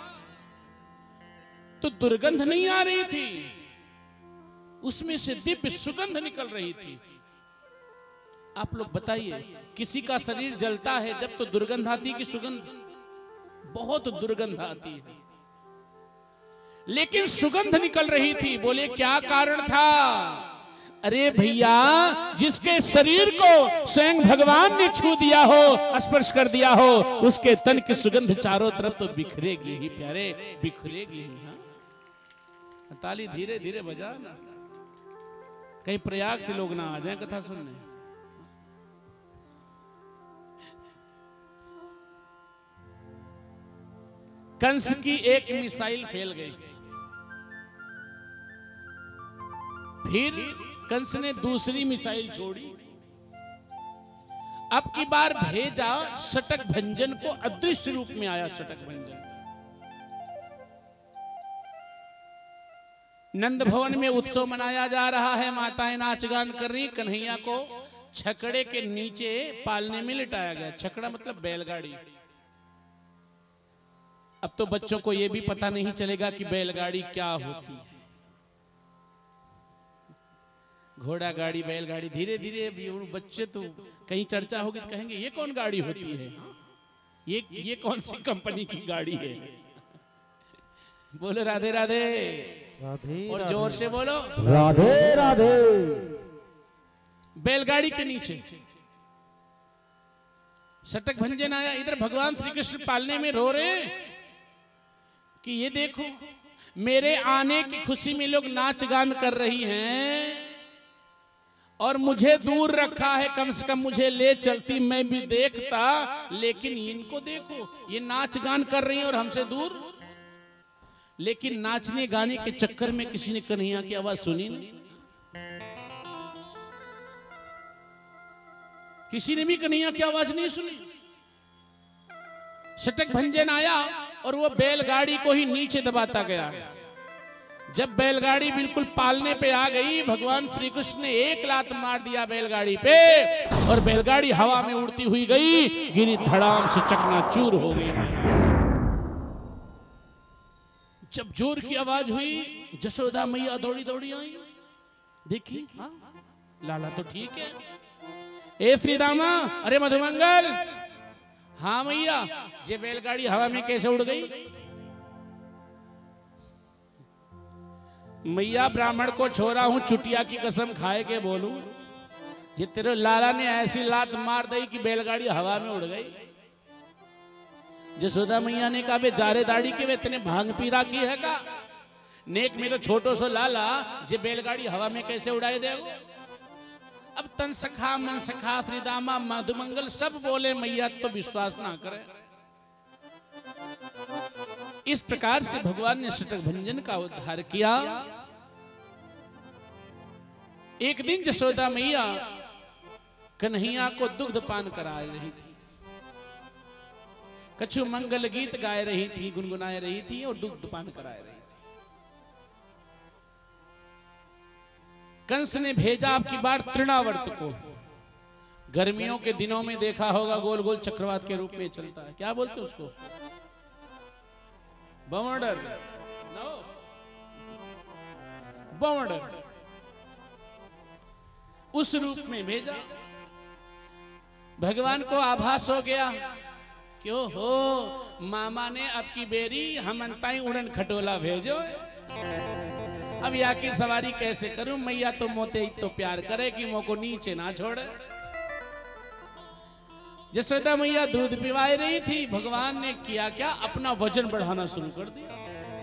तो दुर्गंध नहीं आ रही थी, उसमें से दिव्य सुगंध निकल रही थी। आप लोग बताइए, किसी का शरीर जलता है जब तो दुर्गंध आती कि सुगंध? बहुत दुर्गंध आती है, लेकिन सुगंध निकल रही थी। बोले क्या कारण था? अरे भैया, जिसके शरीर को स्वयं भगवान ने छू दिया हो, स्पर्श कर दिया हो, उसके तन की सुगंध चारों तरफ तो बिखरेगी ही प्यारे, बिखरेगी ही। हाँ, ताली धीरे धीरे बजा ना, कहीं प्रयाग से लोग ना आ जाएं कथा सुनने। कंस की एक मिसाइल फेल गई। फिर कंस ने दूसरी मिसाइल छोड़ी। अब की बार भेजा शटक भंजन को, अदृश्य रूप में आया शटक भंजन। नंद भवन में उत्सव मनाया जा रहा है, माताएं नाच गान कर रही। कन्हैया को छकड़े के नीचे पालने में लिटाया गया। छकड़ा मतलब बैलगाड़ी। अब तो बच्चों को यह भी पता नहीं चलेगा कि बैलगाड़ी क्या होती है। घोड़ा गाड़ी, बैलगाड़ी, धीरे धीरे बच्चे तो कहीं चर्चा होगी तो कहेंगे ये कौन गाड़ी होती है, ये कौन सी कंपनी की गाड़ी है। बोलो राधे राधे, राधे और जोर से बोलो राधे राधे। बैलगाड़ी के नीचे शटक भंजन आया। इधर भगवान श्री कृष्ण पालने में रो रहे कि ये देखो मेरे आने की खुशी में लोग नाच गान कर रही हैं और मुझे दूर रखा है। कम से कम मुझे ले चलती, मैं भी देखता। लेकिन इनको देखो, ये नाच गान कर रही हैं और हमसे दूर। लेकिन नाचने गाने के चक्कर में किसी ने कन्हैया की आवाज सुनी नहीं। किसी ने भी कन्हैया की आवाज नहीं सुनी। शटक भंजन आया और वो बैलगाड़ी को ही नीचे दबाता गया। जब बैलगाड़ी बिल्कुल पालने पे आ गई, भगवान श्री कृष्ण ने एक लात मार दिया बैलगाड़ी पे और बैलगाड़ी हवा में उड़ती हुई गई, गिरी धड़ाम से चकनाचूर हो गई। जब जोर की आवाज हुई, जसोदा मैया दौड़ी दौड़ी आई। देखी लाला तो ठीक है। ए श्री दामा, अरे मधुमंगल। हाँ मैया, ये बैलगाड़ी हवा में कैसे उड़ गई? मैया ब्राह्मण को छोड़ा हूं, चुटिया की कसम खाए के बोलूं, ये तेरे लाला ने ऐसी लात मार दी कि बैलगाड़ी हवा में उड़ गई। जसोदा मैया ने कहा, बे जारे दाढ़ी के वे इतने भांग पीरा की है का? नेक मेरा छोटो सो लाला जे बैलगाड़ी हवा में कैसे उड़ाए देगो? अब तन सखा मन सखा श्रीदामा मधुमंगल सब बोले, मैया तो विश्वास ना करे। इस प्रकार से भगवान ने शटक भंजन का उद्धार किया। एक दिन जसोदा मैया कन्हैया को दुग्ध पान करा रही थी, कछु मंगल गीत गाए रही थी, गुनगुनाए रही थी और दुग्ध पान कराए रही थी। कंस ने भेजा आपकी बार तृणावर्त को। गर्मियों के दिनों में देखा होगा गोल गोल चक्रवात के रूप में चलता है, क्या बोलते उसको? बवंडर। नो, बवंडर। उस रूप में भेजा। भगवान को आभास हो गया, क्यों हो मामा ने अब की बेरी हम अंताई उड़न खटोला भेजो। अब या की सवारी कैसे करूं? मैया तो मोते ही तो प्यार करे कि मो को नीचे ना छोड़े। जसोदा मैया दूध पिवाई रही थी, भगवान ने किया क्या? अपना वजन बढ़ाना शुरू कर दिया।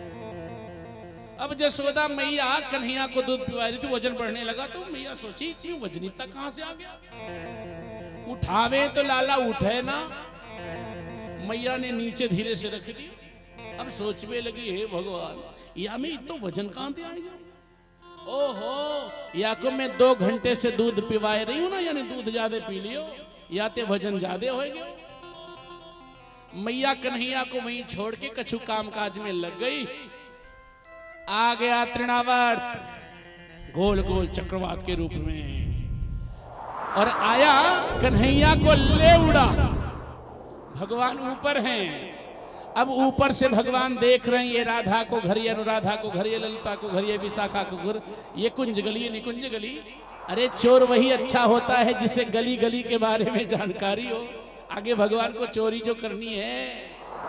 अब जसोदा मैया कन्हैया को दूध पिवाई रही थी, वजन बढ़ने लगा तो मैया सोची इतनी वजनीता कहां से आ गया? उठावे तो लाला उठे ना। मैया ने नीचे धीरे से रख दी। अब सोचने लगी, हे भगवान या में तो वजन कहां से आएगा? ओहो, या को मैं 2 घंटे से दूध पिवाई रही हूं ना, यानी दूध ज्यादा पी लियो, या ते वजन ज्यादा हो गया। मैया कन्हैया को वहीं छोड़ के कछु काम काज में लग गई। आ गया तृणावर्त गोल गोल चक्रवात के रूप में और आया कन्हैया को ले उड़ा। भगवान ऊपर हैं। अब ऊपर से भगवान देख रहे हैं, ये राधा को घर, ये अनुराधा को घर, ये ललिता को घर, ये विशाखा को घर, ये कुंज गली, ये निकुंज गली। अरे चोर वही अच्छा होता है जिसे गली गली के बारे में जानकारी हो। आगे भगवान को चोरी जो करनी है।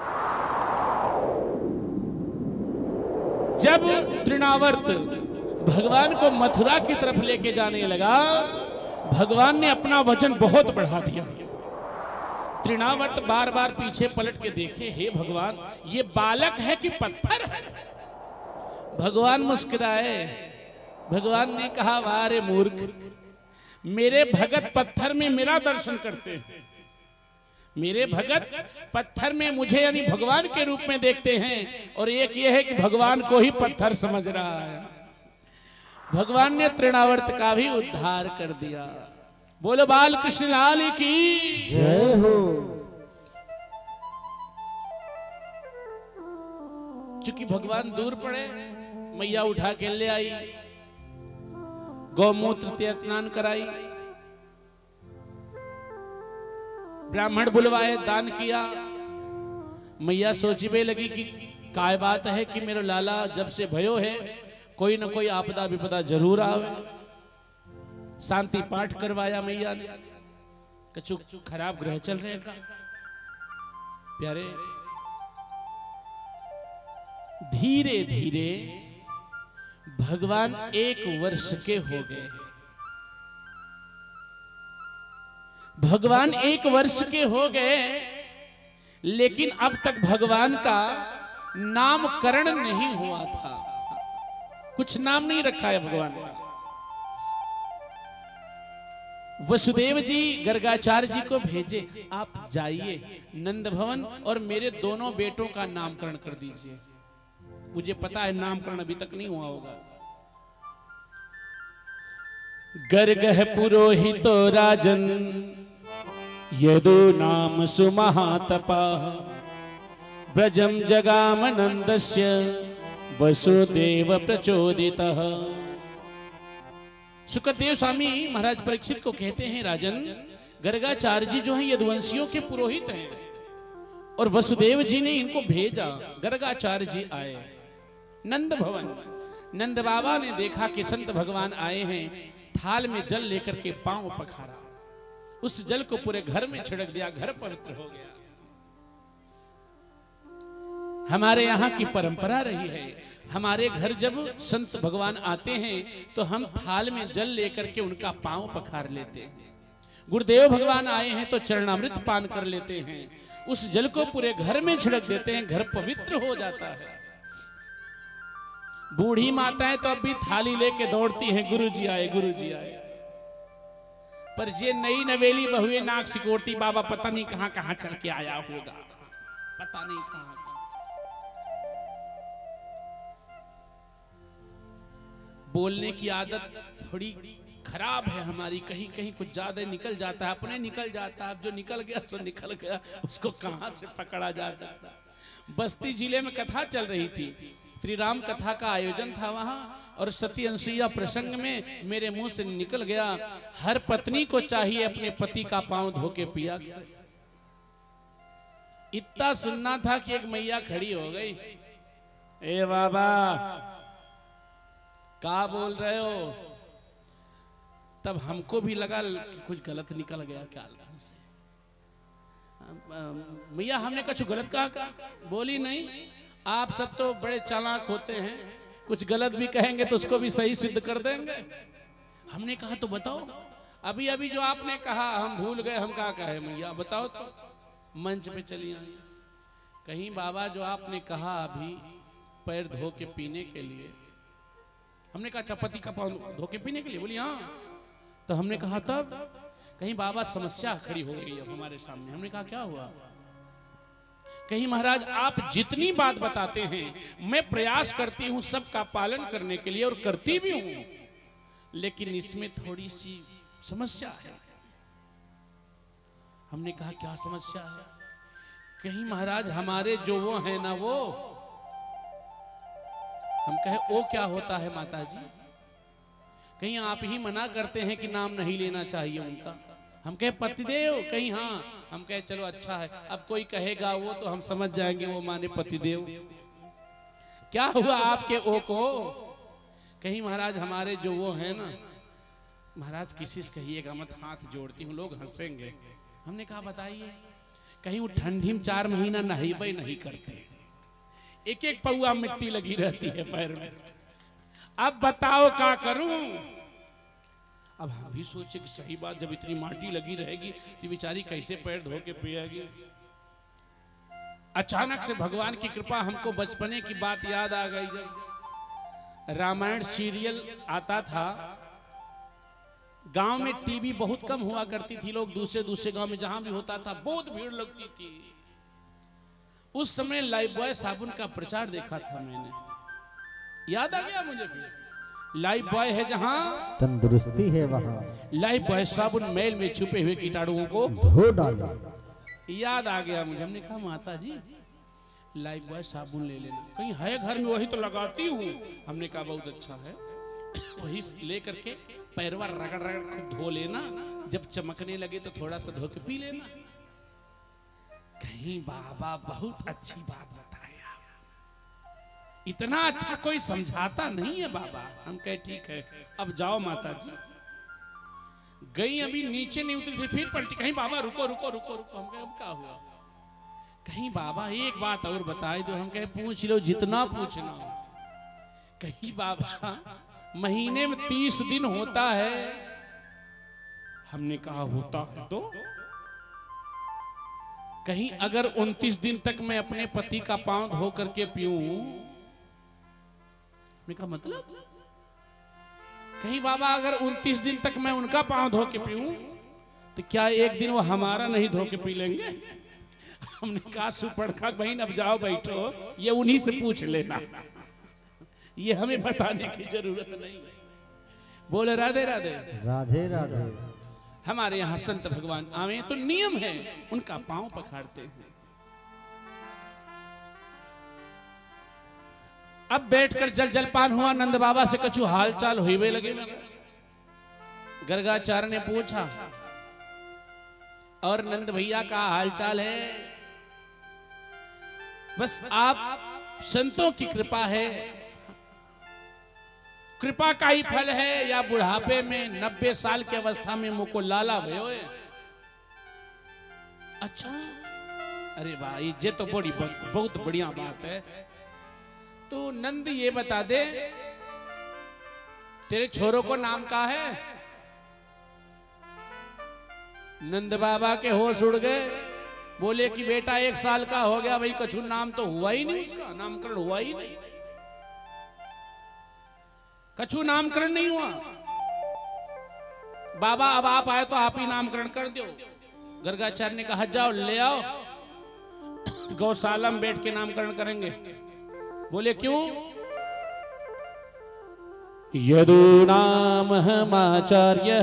जब तृणावर्त भगवान को मथुरा की तरफ लेके जाने लगा, भगवान ने अपना वजन बहुत बढ़ा दिया। तृणावर्त बार बार पीछे पलट के देखे, हे भगवान ये बालक है कि पत्थर है? भगवान मुस्कुराए। भगवान ने कहा, वारे मूर्ख, मेरे भगत पत्थर में मेरा दर्शन करते हैं, मेरे भगत पत्थर में मुझे यानी भगवान के रूप में देखते हैं, और एक ये है कि भगवान को ही पत्थर समझ रहा है। भगवान ने तृणावर्त का भी उद्धार कर दिया। बोलो बाल कृष्ण लाल की जय हो। चूंकि भगवान दूर पड़े, मैया उठा के ले आई, गौमूत्र ते स्नान कराई, ब्राह्मण बुलवाए, दान किया। मैया सोचने लगी कि काय बात है कि मेरा लाला जब से भयो है कोई न कोई आपदा विपदा जरूर आवे। शांति पाठ करवाया मैया ने, कछु खराब ग्रह चल रहे का। प्यारे धीरे धीरे भगवान 1 वर्ष के हो गए। भगवान 1 वर्ष के हो गए, लेकिन अब तक भगवान का नामकरण नहीं हुआ था। कुछ नाम नहीं रखा है भगवान का। वसुदेव जी गर्गाचार्य जी को भेजे, आप जाइए नंद भवन और मेरे दोनों बेटों का नामकरण कर दीजिए। मुझे पता है नामकरण अभी तक नहीं हुआ होगा। गर्गः पुरोहितो राजन यदु नाम सुमहातपः ब्रजम जगाम नंदस्य वसुदेव प्रचोदितः। सुखदेव स्वामी महाराज परीक्षित को कहते हैं, राजन गर्गाचार्य जी जो हैं यदुवंशियों के पुरोहित हैं, और वसुदेव जी ने इनको भेजा। गर्गाचार्य जी आए नंद भवन। नंद बाबा ने देखा कि संत भगवान आए हैं, थाल में जल लेकर के पांव पखारा, उस जल को पूरे घर में छिड़क दिया, घर पवित्र हो गया। हमारे यहाँ की परंपरा रही है, हमारे घर जब संत भगवान आते हैं तो हम थाल में जल लेकर के उनका पांव पखार लेते हैं। गुरुदेव भगवान आए हैं तो चरणामृत पान कर लेते हैं, उस जल को पूरे घर में छिड़क देते हैं, घर पवित्र हो जाता है। बूढ़ी माताएं तो अब भी थाली लेके दौड़ती हैं, गुरुजी आए गुरुजी आए। पर ये नई नवेली बहुए नाक सिकोड़ती, बाबा पता नहीं कहां कहां चल के आया होगा, पता नहीं कहां। बोलने की आदत थोड़ी खराब है हमारी, कहीं कहीं कुछ ज्यादा निकल जाता है, अपने निकल जाता है। अब जो निकल गया सो निकल गया, उसको कहां से पकड़ा जा सकता है। बस्ती जिले में कथा चल रही थी, श्री राम कथा का आयोजन था वहां, और सती अनुसुईया प्रसंग में मेरे मुंह से निकल गया, हर पत्नी को चाहिए अपने पति का पांव धो के पिया करे। इतना सुनना था कि एक मैया खड़ी हो गई, ए बाबा क्या बोल रहे हो। तब हमको भी लगा कि कुछ गलत निकल गया क्या से। मैया हमने कुछ गलत कहा? बोली नहीं, आप सब तो बड़े चालाक होते हैं, कुछ गलत भी कहेंगे तो उसको भी सही सिद्ध कर देंगे। हमने कहा तो बताओ, अभी अभी जो आपने कहा हम भूल गए, हम क्या कहे मैया बताओ। तो मंच पे चली आई, कहीं बाबा जो आपने कहा अभी पैर धो के पीने के लिए, हमने कहा चपाती का पाँव धो के पीने के लिए, बोली हाँ। तो हमने कहा तब, कहीं बाबा समस्या खड़ी हो गई अब हमारे सामने। हमने कहा क्या हुआ? कहीं महाराज आप जितनी बात बताते हैं मैं प्रयास करती हूं सबका पालन करने के लिए, और करती भी हूं, लेकिन इसमें थोड़ी सी समस्या है। हमने कहा क्या समस्या है? कहीं महाराज हमारे जो वो है ना वो, हम कहे वो क्या होता है माता जी? कहीं आप ही मना करते हैं कि नाम नहीं लेना चाहिए उनका। हम कहे पतिदेव, कहीं हाँ। हम कहे चलो अच्छा है, अब कोई कहेगा वो तो हम समझ जाएंगे वो माने पतिदेव। क्या हुआ आपके ओ को? कहीं महाराज हमारे जो वो है ना, महाराज किसी से कहिएगा मत, हाथ जोड़ती हूँ लोग हंसेंगे। हमने कहा बताइए। कहीं वो ठंडी में 4 महीना नहाई नहीं करते, एक एक पौआ मिट्टी लगी रहती है पैर में। अब बताओ क्या करूं? अब हम भी सोचे कि सही बात, जब इतनी माटी लगी रहेगी तो बेचारी कैसे पैर धो के पिएगी। अचानक से भगवान की कृपा, हमको बचपने की बात याद आ गई। जब रामायण सीरियल आता था गांव में टीवी बहुत कम हुआ करती थी, लोग दूसरे दूसरे गांव में जहां भी होता था बहुत भीड़ लगती थी। उस समय लाइफ बॉय साबुन का प्रचार देखा था मैंने, याद आ गया मुझे। फिर लाइफ बॉय है जहां तंदुरुस्ती है वहाँ, लाइफ बॉय साबुन मैल में छुपे हुए कीटाणुओं को धो डाले। याद आ गया मुझे। हमने कहा माता जी लाइफ बॉय साबुन ले लेना, कहीं है घर में, वही तो लगाती हूँ। हमने कहा बहुत अच्छा है, वही ले करके पैरवा रगड़ रगड़ खुद धो लेना, जब चमकने लगे तो थोड़ा सा धो के पी लेना। कहीं बाबा बहुत अच्छी बात बताया, इतना अच्छा कोई समझाता नहीं है बाबा। हम कहे ठीक है अब जाओ माता जी। गई अभी नीचे नहीं उतरी थी, फिर पलटी, कहीं बाबा रुको रुको रुको रुको। हम कहे अब क्या हुआ? कहीं बाबा एक बात और बताए दो। हम कहे पूछ लो जितना पूछना। कहीं बाबा महीने में 30 दिन होता है। हमने कहा होता है तो कहीं अगर 29 दिन तक मैं अपने पति का पांव धो करके पीऊं, मैं कहा मतलब? कहीं बाबा अगर 29 दिन तक मैं उनका पांव धो के पीऊं तो क्या एक दिन वो हमारा नहीं धो के पी लेंगे? हमने कहा सुपड़खा बहन अब जाओ बैठो, ये उन्हीं से पूछ लेना, ये हमें बताने की जरूरत नहीं है। बोले राधे राधे। राधे राधे। हमारे यहाँ संत भगवान आवे तो नियम है उनका पांव पखाड़ते हैं। अब बैठकर जल जलपान हुआ, नंद बाबा से कछु हाल चाल हुए लगे। गर्गाचार्य ने पूछा और नंद भैया का हाल चाल है? बस आप संतों की कृपा है, कृपा का ही फल है, या बुढ़ापे में 90 साल की अवस्था में मुझको लाला भयो है? अच्छा, अरे भाई ये तो बड़ी बहुत बढ़िया बात है। तो नंद ये बता दे तेरे छोरों को नाम का है? नंद बाबा के होश उड़ गए, बोले कि बेटा 1 साल का हो गया भाई, कछु नाम तो हुआ ही नहीं, उसका नामकरण हुआ ही नहीं, कछु नामकरण नहीं हुआ। बाबा अब आप आए तो आप ही नामकरण कर दो। गर्गाचार्य ने कहा जाओ ले आओ, गौशाला में बैठ के नामकरण करेंगे। बोले क्यों? यदूनाम हमाचार्यः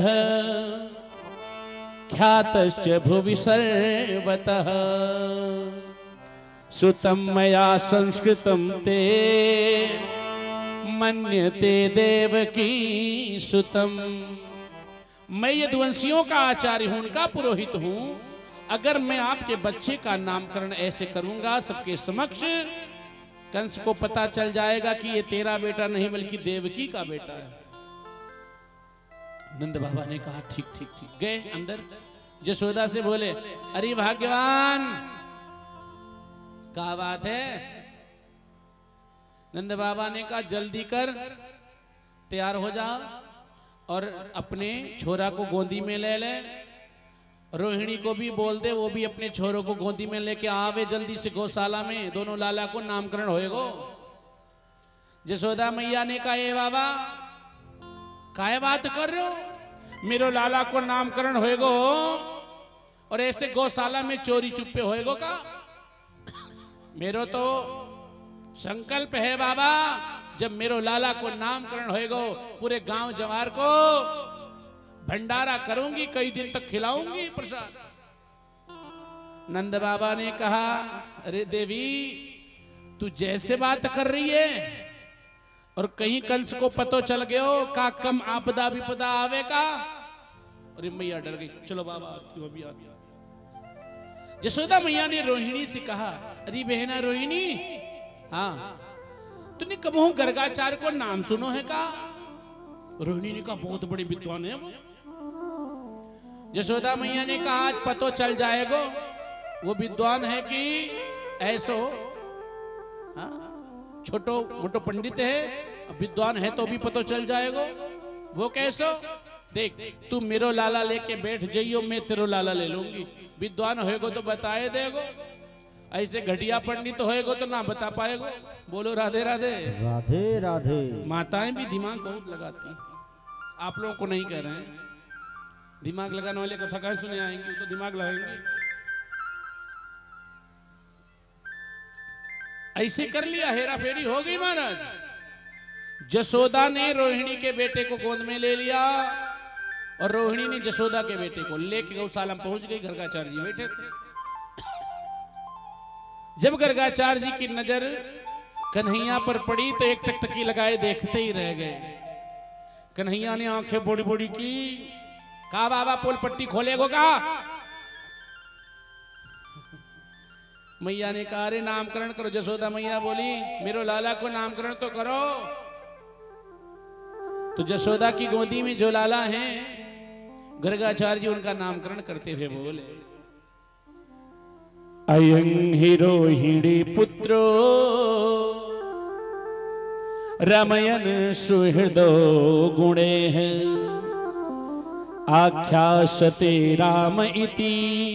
ख्यातश्च भुवि सर्वतः सुतं मया संस्कृतं ते मन्यते देवकी सुतम। मैं यदुवंशियों का आचार्य हूं, उनका पुरोहित हूं। अगर मैं आपके बच्चे का नामकरण ऐसे करूंगा सबके समक्ष, कंस को पता चल जाएगा कि ये तेरा बेटा नहीं बल्कि देवकी का बेटा है। नंद बाबा ने कहा ठीक ठीक ठीक। गए अंदर, जसोदा से बोले अरे भाग्यवान क्या बात है? नंद बाबा ने कहा जल्दी कर, तैयार हो जा और अपने छोरा को गोदी में ले ले। रोहिणी को भी बोल दे वो भी अपने छोरों को गोदी में लेके आवे जल्दी से गौशाला में, दोनों लाला को नामकरण होएगो। जसोदा मैया ने कहा ए बाबा काय बात कर रहे हो, मेरो लाला को नामकरण होएगो और ऐसे गौशाला में चोरी चुप्पे होएगो का? मेरो तो संकल्प है बाबा, जब मेरो लाला को नामकरण होएगो पूरे गांव जवार को भंडारा करूंगी, कई दिन तक खिलाऊंगी प्रसाद। नंद बाबा ने कहा अरे देवी तू जैसे बात कर रही है और कहीं कंस को पतो चल गयो का कम आपदा विपदा आवे का? अरे मैया डर गई, चलो बाबा आती अभी आती। जसोदा मैया ने रोहिणी से कहा अरे बहना रोहिणी, हाँ तूने कबहू गर्गाचार्य को नाम सुनो है का? रोहिणी ने कहा बहुत बड़े विद्वान है वो। जसोदा मैया ने कहा आज पतो चल जाएगा वो विद्वान है कि ऐसो छोटो मोटो पंडित है, विद्वान है तो भी पतो चल जाएगा। वो कैसो? देख तू मेरो लाला लेके बैठ जाइयो, मैं तेरो लाला ले लूंगी। विद्वान होएगो तो बताए देगो, ऐसे घटिया पंडित होएगो तो ना बता पाएगो। बोलो राधे राधे। राधे राधे। माताएं भी दिमाग बहुत लगाती हैं, आप लोगों को नहीं कह रहे हैं। दिमाग लगाने वाले कथा कहाँ सुने आएंगे, तो दिमाग लगाएंगे। ऐसे कर लिया, हेरा फेरी हो गई महाराज। जसोदा ने रोहिणी के बेटे को गोद में ले लिया और रोहिणी ने जसोदा के बेटे को लेके गौशाला में पहुंच गई। गर्गाचार्य जी बैठे थे। जब गर्गाचार्य जी की नजर कन्हैया पर पड़ी तो एक टकटकी लगाए देखते ही रह गए। कन्हैया ने आंखें बड़ी बड़ी की, कहा बाबा पोल पट्टी खोलेगो का? मैया ने कहा अरे नामकरण करो। जसोदा मैया बोली मेरो लाला को नामकरण तो करो। तो जसोदा की गोदी में जो लाला हैं, गर्गाचार्य जी उनका नामकरण करते हुए बोले अयं हि रोहिणी पुत्रो रमयन सुहृदो गुणे आख्यासते राम इति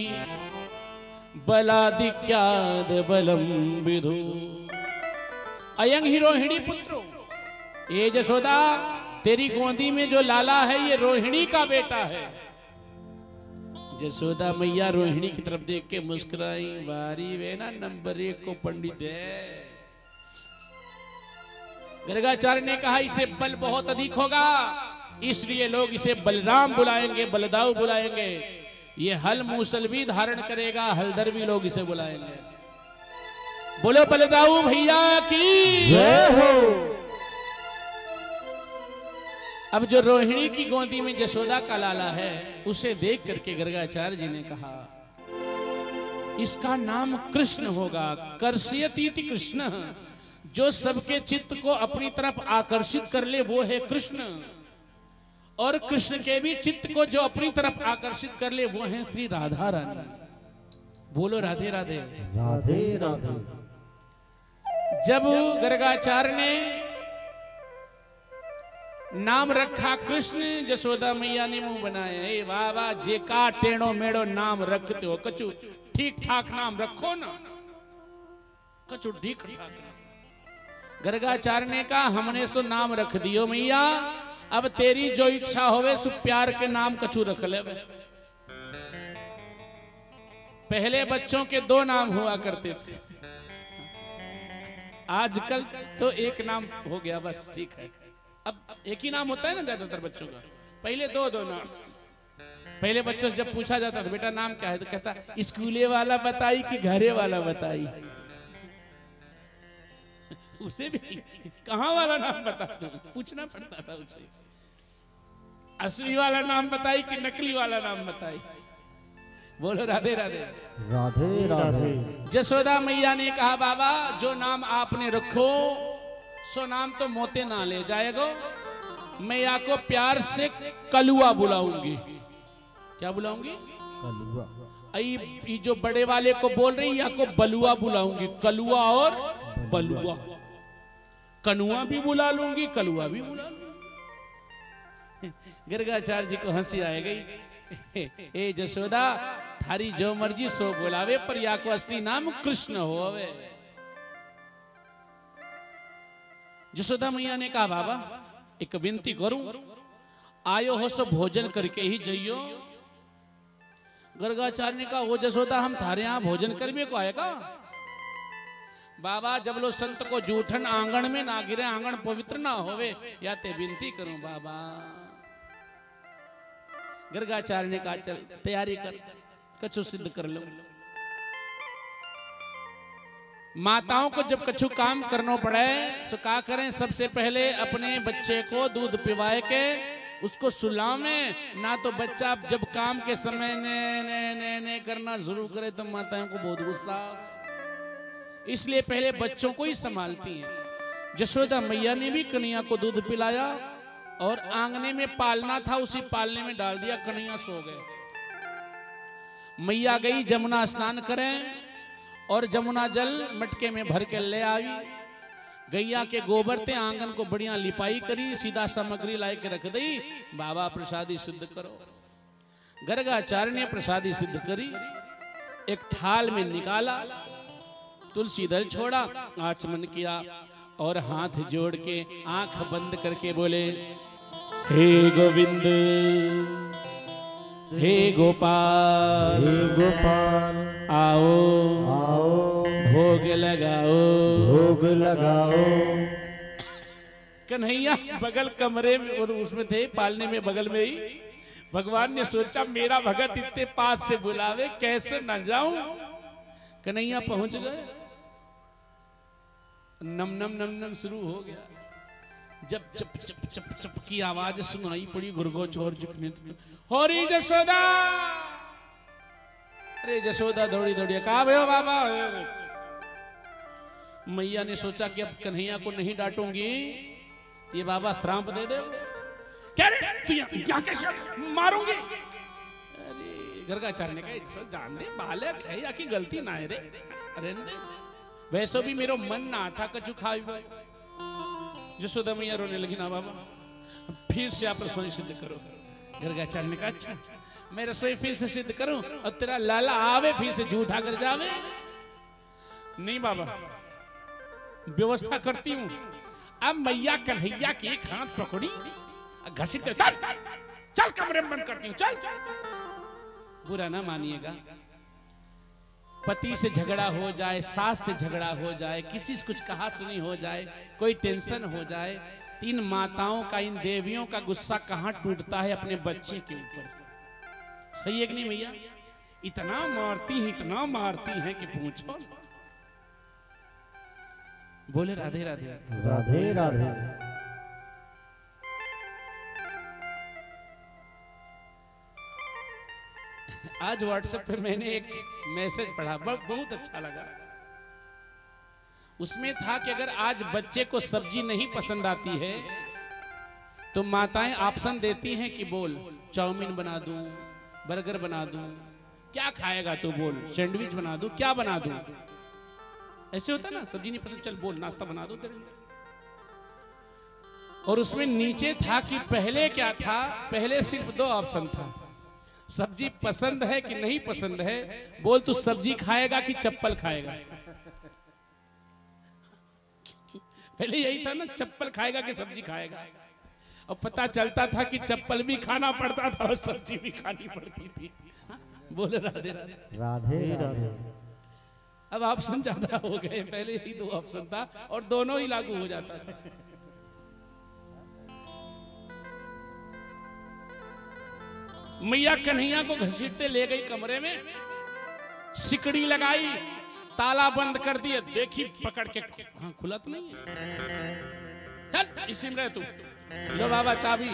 बलादिक्याद बलम विधु। अयं ही रोहिणी पुत्रो, ये जसोदा तेरी गोदी में जो लाला है ये रोहिणी का बेटा है। जसोदा मैया रोहिणी की तरफ देख के मुस्कुराई, वारी वे ना नंबर 1 को पंडित है। गर्गाचार्य ने कहा इसे बल बहुत अधिक होगा, इसलिए लोग इसे बलराम बुलाएंगे, बलदाऊ बुलाएंगे। ये हल मूसल भी धारण करेगा, हलदर भी लोग इसे बुलाएंगे। बोलो बलदाऊ भैया की जय हो। अब जो रोहिणी की गोदी में जसोदा का लाला है उसे देख करके गर्गाचार्य जी ने कहा इसका नाम कृष्ण होगा। कर्षयतीति कृष्ण, जो सबके चित्त को अपनी तरफ आकर्षित कर ले वो है कृष्ण। और कृष्ण के भी चित्त को जो अपनी तरफ आकर्षित कर ले वो है श्री राधा रानी। बोलो राधे राधे। राधे राधे। जब गर्गाचार्य ने नाम रखा कृष्ण, जसोदा मैया ने मुंह बनाया, ए बाबा जे का टेढ़ो मेढ़ो नाम रखते हो, कछु ठीक ठाक नाम रखो ना, कछु ठीक ठाक। गर्गाचार्य ने कहा हमने सो नाम रख दियो मैया, अब तेरी जो इच्छा होवे सो प्यार के नाम कछु रख ले। पहले बच्चों के 2 नाम हुआ करते थे, आजकल तो एक नाम हो गया बस, ठीक है। अब एक ही नाम होता है ना ज्यादातर बच्चों का, पहले 2 नाम। पहले बच्चों से जब पूछा जाता था बेटा नाम क्या है तो कहता स्कूले वाला बताई कि घरे वाला बताई। उसे भी कहां वाला नाम बता दो पूछना पड़ता था उसे। असली वाला नाम बताई कि नकली वाला नाम बताई। बोलो राधे राधे। राधे राधे। जसोदा मैया ने कहा बाबा जो नाम आपने रखो सो नाम तो मोते ना ले जाएगो, मैं या को प्यार से कलुआ बुलाऊंगी। क्या बुलाऊंगी? कलुआ। ये जो बड़े वाले को बोल रही या को बलुआ बुलाऊंगी। कलुआ और बलुआ, कनुआ भी बुला लूंगी, कलुआ भी बुला लूंगी। गर्गाचार्य जी को हंसी आ गई। ए जसोदा थारी जो मर्जी सो बुलावे, पर या को असली नाम कृष्ण होवे। जसोदा मैया ने कहा बाबा एक विनती करूं, आयो हो सो भोजन करके ही जइयो। गर्गाचार्य ने कहा वो जसोदा हम थारे यहां भोजन करने को आएगा। बाबा जब लो संत को जूठन आंगन में ना गिरे, आंगन पवित्र ना होवे, या ते विनती करूं बाबा। गर्गाचार्य ने कहा चल तैयारी कर, कछु सिद्ध कर लो। माताओं को जब कछु काम करना पड़े तो क्या करें, सबसे पहले अपने बच्चे को दूध पिवाए के उसको सुलावे ना। तो बच्चा जब काम के समय ने करना शुरू करे तो माताओं को बहुत गुस्सा, इसलिए पहले बच्चों को ही संभालती हैं। जसोदा मैया ने भी कन्हैया को दूध पिलाया और आंगने में पालना था, उसी पालने में डाल दिया, कन्हैया सो गए। मैया गई जमुना स्नान करें और जमुना जल मटके में भर के ले आई। गैया के गोबर ते आंगन को बढ़िया लिपाई करी, सीधा सामग्री ला के रख दी। बाबा प्रसादी सिद्ध करो। गर्गाचार्य ने प्रसादी सिद्ध करी, एक थाल में निकाला, तुलसी दल छोड़ा, आचमन किया और हाथ जोड़ के आंख बंद करके बोले हे गोविंद हे गोपाल हे गोपाल आओ आओ भोग लगाओ भोग लगाओ। कन्हैया बगल कमरे में और उसमें थे पालने में बगल में ही। भगवान ने सोचा मेरा भगत इतने पास से बुलावे कैसे न जाऊं। कन्हैया पहुंच गए। नम नम नम नम शुरू हो गया। जब चप चप चप चप की आवाज सुनाई पड़ी गुरगो चोर झुकने होरी जसोदा। अरे जसोदा दौड़ी दौड़ी कहा भयो बाबा। मैया ने सोचा कि अब कन्हैया को नहीं डांटूंगी ये बाबा श्राप दे दे। क्या रे तू यहाँ कैसे मारूंगी। अरे घर का चारने का जान दे बालक है या की गलती ना है रे। अरे वैसे भी मेरा मन ना था कछु खाई। जसोदा मैया रोने लगी ना बाबा फिर से आप रसोई सिद्ध करो। घर का चारने का अच्छा मैं रसोई फिर से सिद्ध करूं और तेरा लाला आवे फिर से झूठा कर जावे। नहीं बाबा व्यवस्था करती हूं। अब मैया कन्हैया की एक हाथ पकड़ी घसीट चल चल कमरे में बंद करती हूँ चल। बुरा ना मानिएगा पति से झगड़ा हो जाए सास से झगड़ा हो जाए किसी से कुछ कहा सुनी हो जाए कोई टेंशन हो जाए तीन माताओं का इन देवियों का गुस्सा कहाँ टूटता है अपने बच्चे के ऊपर। सही है कि नहीं भैया। इतना मारती हैं कि पूछो। बोले राधे राधे राधे राधे। आज व्हाट्सएप पे मैंने एक मैसेज पढ़ा बहुत अच्छा लगा। उसमें था कि अगर आज बच्चे को सब्जी नहीं पसंद आती है तो माताएं ऑप्शन देती हैं कि बोल चाउमीन बना दूं बर्गर बना दूं क्या खाएगा तो बोल सैंडविच बना दूं क्या बना दूं। ऐसे होता ना सब्जी नहीं पसंद चल बोल नाश्ता बना दो तेरे लिए। और उसमें नीचे था कि पहले क्या था पहले सिर्फ 2 ऑप्शन था सब्जी पसंद है कि नहीं पसंद है बोल तू सब्जी खाएगा कि चप्पल खाएगा। पहले यही था ना चप्पल खाएगा कि सब्जी खाएगा। और पता चलता था कि चप्पल भी खाना पड़ता था और सब्जी भी खानी पड़ती थी। बोले राधे राधे राधे राधे। अब ऑप्शन ज्यादा हो गए पहले यही 2 ऑप्शन था और दोनों ही लागू हो जाता था। मैया कन्हैया को घसीटते ले गई कमरे में सिकड़ी लगाई ताला बंद कर दिए देखी पकड़ के हाँ खुला तो नहीं है चल इसी में रह तू लो बाबा चाबी।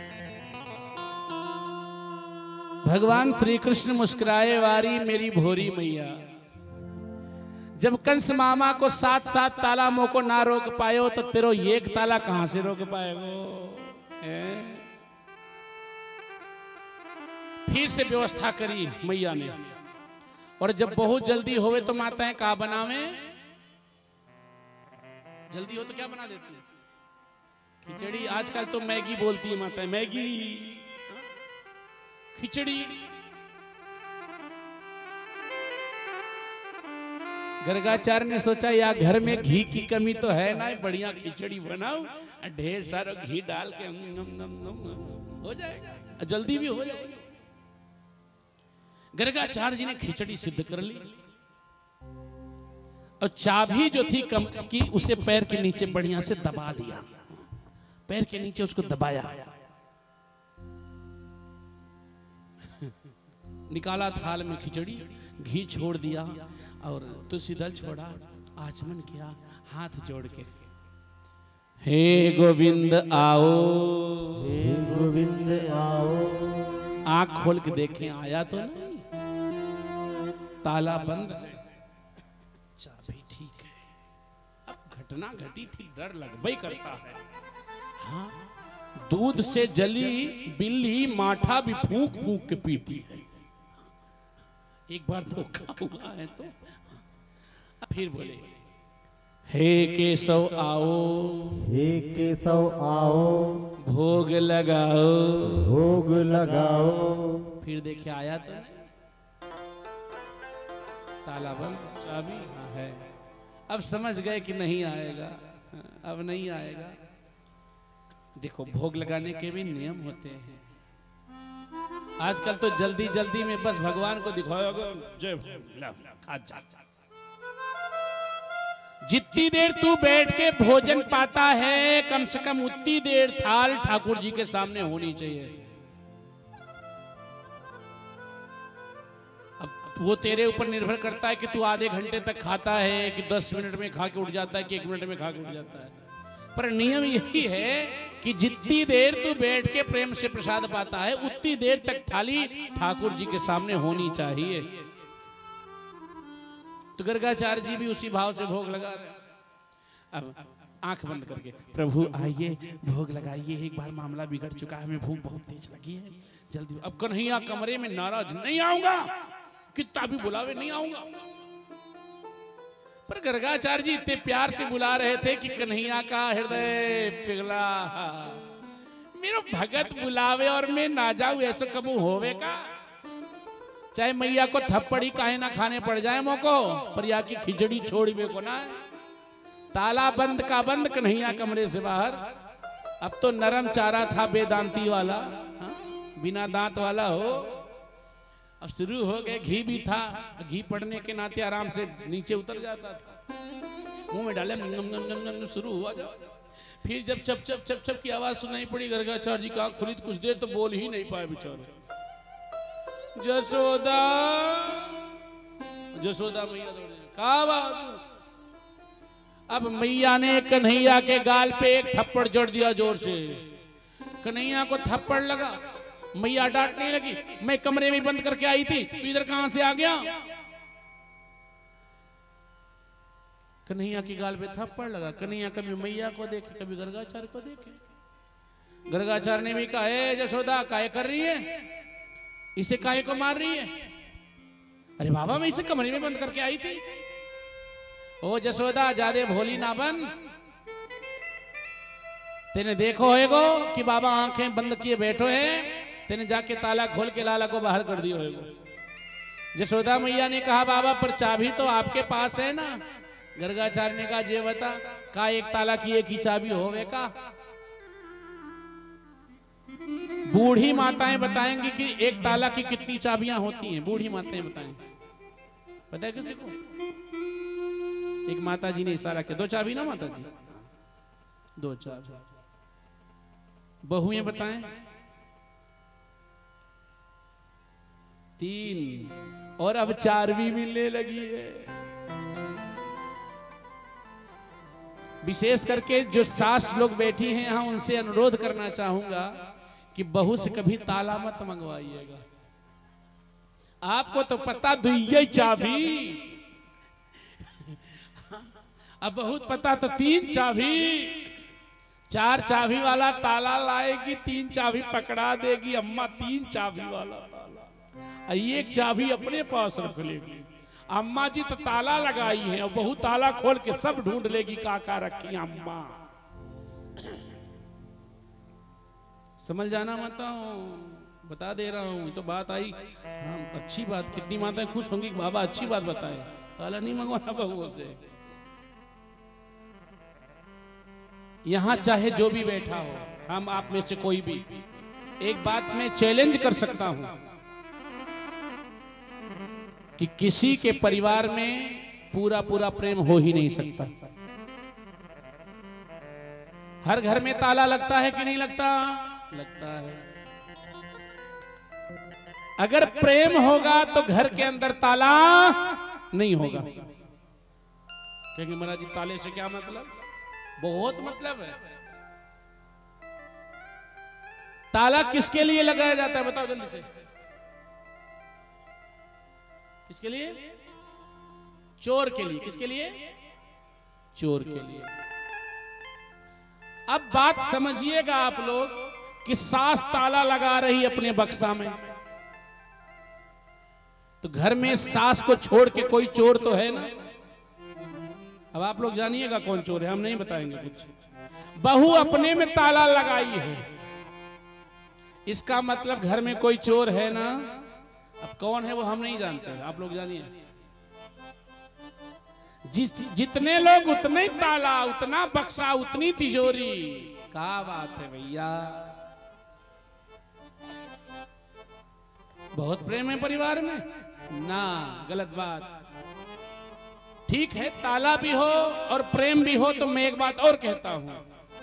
भगवान श्री कृष्ण मुस्कुराए वारी मेरी भोरी मैया। जब कंस मामा को 7 ताला मुंह को ना रोक पायो तो तेरो एक ताला कहां से रोक पाएगो। फिर से व्यवस्था करी मैया ने। और जब बहुत जल्दी होवे तो माताएं का बनावे जल्दी हो तो क्या बना देती खिचड़ी। आजकल तो मैगी बोलती है माताएं मैगी खिचड़ी। गर्गाचार्य ने सोचा यार घर में घी की कमी तो है ना बढ़िया खिचड़ी बनाओ ढेर सारा घी डाल के हो जाएगा जल्दी भी हो जाएगा। गर्गाचार्य जी ने खिचड़ी सिद्ध कर ली और चाबी जो थी कम की उसे पैर के नीचे बढ़िया से दबा दिया। पैर के नीचे उसको दबाया निकाला थाल में खिचड़ी घी छोड़ दिया और तुलसी दल छोड़ा आचमन किया हाथ जोड़ के हे गोविंद आओ हे गोविंद आओ। आंख खोल के देखें आया तो नहीं ताला बंद है चाबी ठीक है। अब घटना घटी थी डर लगभग ही करता है। हाँ दूध से जली बिल्ली माठा भी फूंक फूंक के पीती है। एक बार धोखा हुआ है तो फिर बोले हे केशव आओ हे केशव आओ भोग लगाओ भोग लगाओ। फिर देखिए आया तो नहीं ताला बंद चाबी हाँ है। अब समझ गए कि नहीं आएगा अब नहीं आएगा। देखो भोग लगाने के भी नियम होते हैं। आजकल तो जल्दी जल्दी में बस भगवान को दिखाओगे, जय खा जा। जितनी देर तू बैठ के भोजन पाता है, कम से कम उतनी देर थाल ठाकुर जी के सामने होनी चाहिए। अब वो तेरे ऊपर निर्भर करता है कि तू आधे घंटे तक खाता है, कि 10 मिनट में खा के उठ जाता है, कि 1 मिनट में खा के उठ जाता है। पर नियम यही है कि जितनी देर तू बैठ के प्रेम से प्रसाद पाता है, उतनी देर तक थाली ठाकुर जी के सामने होनी चाहिए। तो गर्गाचार्य जी भी उसी भाव से भोग लगा रहे। अब आंख बंद करके, प्रभु आइए भोग लगाइए, एक बार मामला बिगड़ चुका है, हमें भूख बहुत तेज लगी है, जल्दी। अब कन्हैया कमरे में नाराज, नहीं आऊंगा, कितना भी बुलावे नहीं आऊंगा। पर गर्गाचार्य जी इतने प्यार से बुला रहे थे कि कन्हैया का हृदय पिघला। मेरा भगत बुलावे और मैं ना जाऊं, ऐसा कबू होवे का? चाहे मैया को थप्पड़ी काहे ना खाने पड़ जाए मोको, पर या की खिचड़ी छोड़ भी को ना। ताला बंद का बंद, कन्हैया कमरे से बाहर। अब तो नरम चारा था वेदांती वाला, बिना दांत वाला हो। अब शुरू हो गए, घी भी था, घी पड़ने के नाते आराम से नीचे उतर जाता था, मुंह में डाले शुरू हुआ। जाओ फिर जब चप चप चप चप की आवाज सुनाई पड़ी, गर्गाचार्य जी का खुली, कुछ देर तो बोल ही नहीं पाए बेचारे। जसोदा, जसोदा मैया कहा बात। अब मैया ने कन्हैया के गाल पे एक थप्पड़ जड़ दिया जोर से। कन्हैया को थप्पड़ लगा, मैया डांटने लगी, मैं कमरे में बंद करके आई थी, तू इधर कहां से आ गया? कन्हैया की गाल पे थप्पड़ लगा। कन्हैया कभी मैया को देखे, कभी गर्गाचार्य को देखे। गर्गाचार्य ने भी कहा, ए जसोदा काहे कर रही है, इसे काहे को मार रही है? अरे बाबा मैं इसे कमरे में बंद करके आई थी। ओ जसोदा ज्यादा भोली ना बन, तेने देखो होएगो कि बाबा आंखें बंद किए बैठो है, तेने जाके ताला खोल के लाला को बाहर कर दिया होएगो। जसोदा मैया ने कहा, बाबा पर चाबी तो आपके पास है ना? गर्गाचार्य ने कहा, जे बता का एक ताला की एक ही चाबी होवे का? बूढ़ी माताएं बताएंगी कि एक ताला की कितनी चाबियां होती हैं। बूढ़ी माताएं बताएंगी, पता है किसी को? एक माता जी ने इशारा किया, 2 चाबी ना माता जी, 2 चाबी। बहुएं बताएं, 3, और अब 4 भी मिलने लगी है। विशेष करके जो सास लोग बैठी हैं यहाँ, उनसे अनुरोध करना चाहूंगा कि बहू से कभी ताला मत मंगवाइएगा। आपको तो पता दुइये चाबी, अब बहुत पता तो 3 चाबी। 4 चाबी वाला ताला लाएगी, 3 चाबी पकड़ा देगी अम्मा, 3 चाबी वाला ताला, 1 चाबी अपने पास रख लेगी। अम्मा जी तो ताला लगाई है और बहू ताला खोल के सब ढूंढ लेगी का रखी अम्मा। समझ जाना माता हूँ, बता दे रहा हूँ, तो बात आई। हाँ अच्छी बात, कितनी माताएं खुश होंगी कि बाबा अच्छी बात बताए, ताला नहीं मंगवाना बहुओं से। यहां चाहे जो भी बैठा हो, हम आप में से कोई भी, एक बात मैं चैलेंज कर सकता हूं कि किसी के परिवार में पूरा पूरा प्रेम हो ही नहीं सकता। हर घर में ताला लगता है कि नहीं लगता? लगता है। अगर प्रेम होगा तो घर के अंदर ताला नहीं होगा। क्योंकि महाराज जी ताले से क्या मतलब? बहुत मतलब है। ताला किसके लिए लगाया जाता है बताओ जल्दी से? किसके लिए? चोर के लिए। किसके लिए? चोर के लिए। अब बात समझिएगा आप लोग कि सास ताला लगा रही अपने बक्सा में, तो घर में सास को छोड़ के कोई चोर तो है ना। अब आप लोग जानिएगा कौन चोर है, हम नहीं बताएंगे कुछ। बहू अपने में ताला लगाई है, इसका मतलब घर में कोई चोर है ना। अब कौन है वो हम नहीं जानते, आप लोग जानिए। जितने लोग उतने ही ताला, उतना बक्सा, उतनी तिजोरी। क्या बात है भैया। बहुत प्रेम है परिवार में ना, गलत बात। ठीक है, ताला भी हो और प्रेम भी हो, तो मैं एक बात और कहता हूं,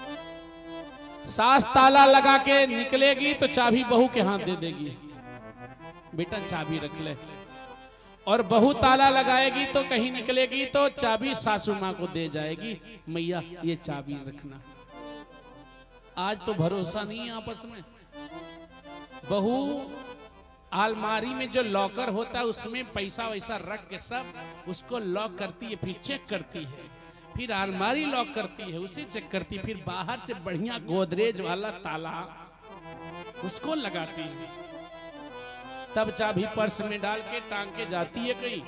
सास ताला लगा के निकलेगी तो चाबी बहू के हाथ दे देगी, बेटा चाबी रख ले, और बहू ताला लगाएगी तो कहीं निकलेगी तो चाबी सासू मां को दे जाएगी, मैया ये चाबी रखना। आज तो भरोसा नहीं है आपस में। बहू अलमारी में जो लॉकर होता है उसमें पैसा वैसा रख के सब उसको लॉक करती है, फिर चेक करती है, फिर अलमारी लॉक करती है, उसे चेक करती है, फिर बाहर से बढ़िया गोदरेज वाला ताला उसको लगाती है, तब चाबी पर्स में डाल के टांग के जाती है कहीं।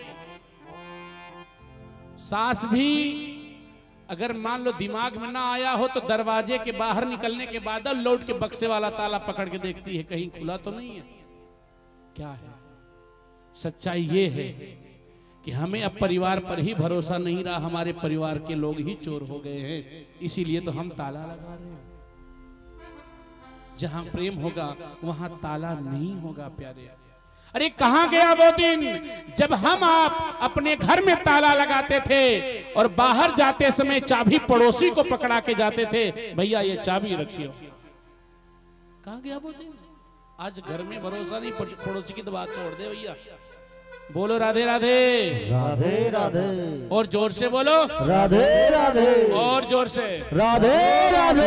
सास भी अगर मान लो दिमाग में ना आया हो तो दरवाजे के बाहर निकलने के बाद लौट के बक्से वाला ताला पकड़ के देखती है कहीं खुला तो नहीं है। क्या है सच्चाई? ये है कि हमें अब परिवार पर ही भरोसा नहीं रहा, हमारे परिवार के लोग ही चोर हो गए हैं, इसीलिए तो हम ताला लगा रहे हैं। जहां प्रेम होगा वहां ताला नहीं होगा प्यारे। अरे कहां गया वो दिन जब हम आप अपने घर में ताला लगाते थे और बाहर जाते समय चाबी पड़ोसी को पकड़ा के जाते थे, भैया ये चाबी रखियो। कहां गया वो दिन? आज घर में भरोसा नहीं, पड़ोसी की तो बात छोड़ दे भैया। बोलो राधे राधे। राधे राधे। और जोर से बोलो राधे राधे। और जोर से राधे राधे।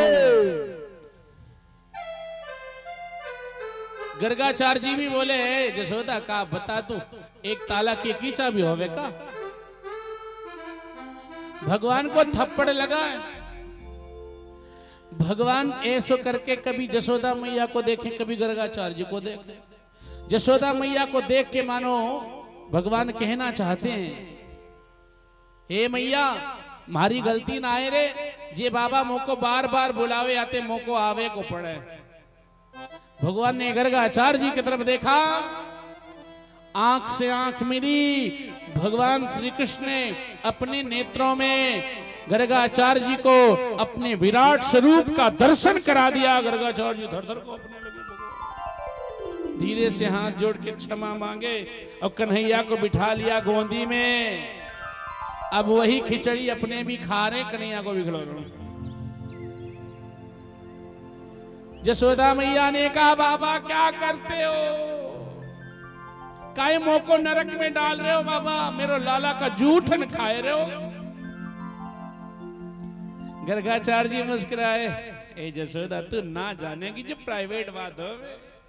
गर्गाचार्य जी भी बोले जसोदा का बता तू एक ताला की एक ही चाबी होवे का? भगवान को थप्पड़ लगा। भगवान ऐसो करके कभी जसोदा मैया को देखे, कभी गर्गाचार्य जी को देखे। जसोदा मैया को देख के मानो भगवान कहना चाहते हैं, हे मैया मारी गलती ना आए रे, जे बाबा मोको बार बार बुलावे आते मोको आवे को पड़े। भगवान ने गर्गाचार्य जी की तरफ देखा, आंख से आंख मिली। भगवान श्री कृष्ण ने अपने नेत्रों में गर्गाचार्य जी को अपने विराट स्वरूप का दर्शन करा दिया। गर्गाचार्य जी धर धर को अपने लगे, धीरे से हाथ जोड़ के क्षमा मांगे और कन्हैया को बिठा लिया गोंदी में। अब वही खिचड़ी अपने भी खा रहे, कन्हैया को भी खिला रहे। जसोदा मैया ने कहा, बाबा क्या करते हो? काहे मोह को नरक में डाल रहे हो बाबा? मेरो लाला का जूठन खाए रहे हो। गर्गाचार्य जी मुस्कुराए, ए जसोदा तू ना जानेगी जो प्राइवेट बात हो।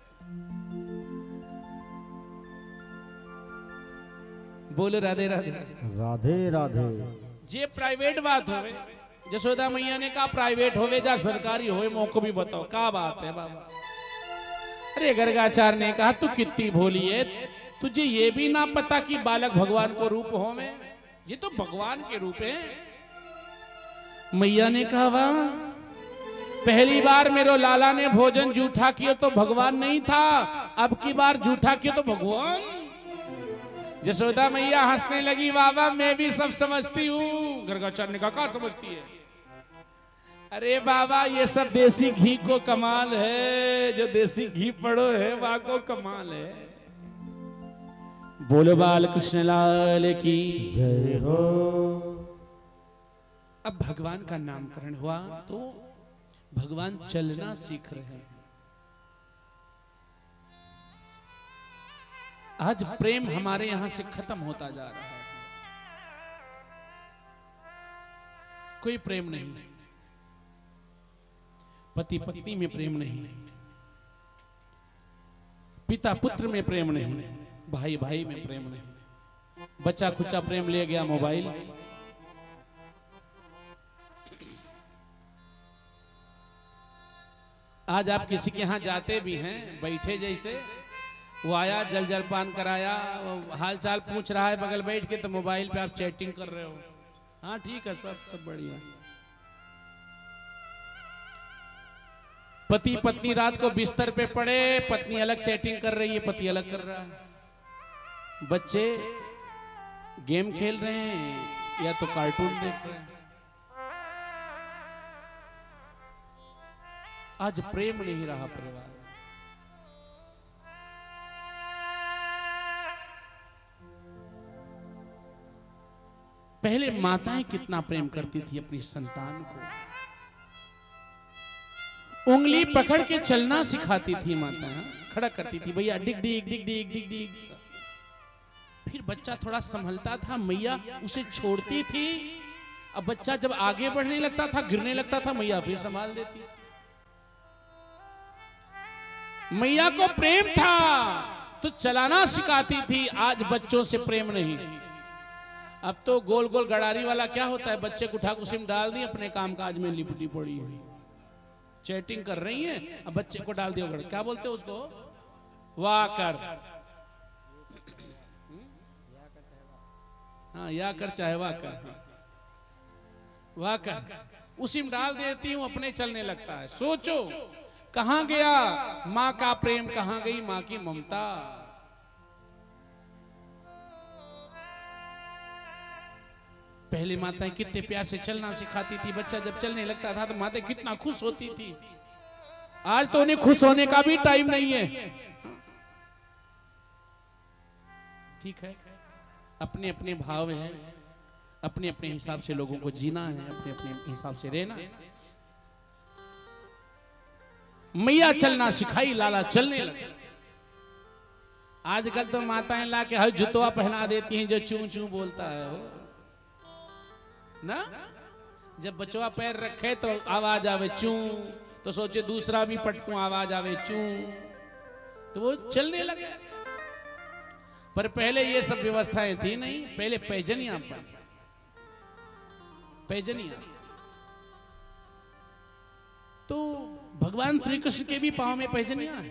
बोलो राधे राधे। राधे राधे। जे प्राइवेट बात होवे। जसोदा मैया ने कहा प्राइवेट होवे जा सरकारी होवे, मोको भी बताओ क्या बात है बाबा। अरे गर्गाचार्य ने कहा तू कितनी भोली है, तुझे ये भी ना पता कि बालक भगवान को रूप होवे? ये तो भगवान के रूप है। मैया ने कहा वाह, पहली बार मेरो लाला ने भोजन जूठा किया तो भगवान नहीं था, अब की बार जूठा किया तो भगवान। जसोदा मैया हंसने लगी, बाबा मैं भी सब समझती हूँ। गर्गाचार्य ने कहा क्या समझती है? अरे बाबा ये सब देसी घी को कमाल है, जो देसी घी पड़ो है वहां को कमाल है। बोलो बाल कृष्ण लाल की जय हो। अब भगवान का नामकरण हुआ तो भगवान चलना सीख रहे हैं। आज प्रेम हमारे यहां से खत्म होता जा रहा है, कोई प्रेम नहीं, पति पत्नी में प्रेम नहीं, पिता पुत्र में प्रेम नहीं, भाई भाई में प्रेम नहीं, बच्चा खुच्चा प्रेम ले गया मोबाइल। आज आप किसी के यहां जाते भी हैं, बैठे जैसे वो आया, जल जलपान कराया, हाल चाल पूछ रहा है बगल बैठ के, तो मोबाइल पे आप चैटिंग कर रहे हो। हाँ ठीक है, सब बढ़िया। पति पत्नी रात को बिस्तर पे पड़े, पत्नी अलग चैटिंग कर रही है, पति अलग कर रहा है। बच्चे गेम खेल रहे हैं या तो कार्टून देख रहे हैं। आज प्रेम नहीं रहा परिवार। पहले माताएं कितना प्रेम करती थी अपनी संतान को, उंगली पकड़ के चलना सिखाती थी माताएं, खड़ा करती थी, भैया डिग डिग डिग डिग डिग डिग। फिर बच्चा थोड़ा संभलता था, मैया उसे छोड़ती थी। अब बच्चा जब आगे बढ़ने लगता था, गिरने लगता था, मैया फिर संभाल देती थी। मैया को प्रेम था तो चलाना सिखाती थी। आज बच्चों से प्रेम नहीं। अब तो गोल गोल गड़ारी वाला क्या होता है, बच्चे को उठा को सिम डाल दी, अपने काम काज में लिपटी पड़ी है, चैटिंग कर रही है, अब बच्चे को डाल दिया, क्या बोलते हैं उसको, वाकर। हाँ, या कर चाहे वाकर, वाकर उसी में डाल देती हूं, अपने चलने लगता है। सोचो कहां गया मां का प्रेम, कहां गई मां की ममता। पहले माताएं कितने प्यार से चलना सिखाती थी। बच्चा जब चलने लगता था तो माताएं कितना खुश होती थी। आज तो उन्हें खुश होने का भी टाइम नहीं है। ठीक है, अपने अपने भाव है, अपने अपने हिसाब से लोगों को जीना है, अपने अपने हिसाब से रहना है। मैया चलना सिखाई, लाला चलने लगे। आजकल तो माताएं ला के हर जुतवा पहना देती हैं जो चू चू बोलता है वो ना। जब बचवा पैर रखे तो आवाज आवे चू, तो सोचे दूसरा भी पटकू, आवाज आवे चू, तो वो चलने लगे। पर पहले ये सब व्यवस्थाएं थी नहीं। पहले पैजनिया पर, पैजनिया तो भगवान श्री कृष्ण के भी पांव में पैजनिया है।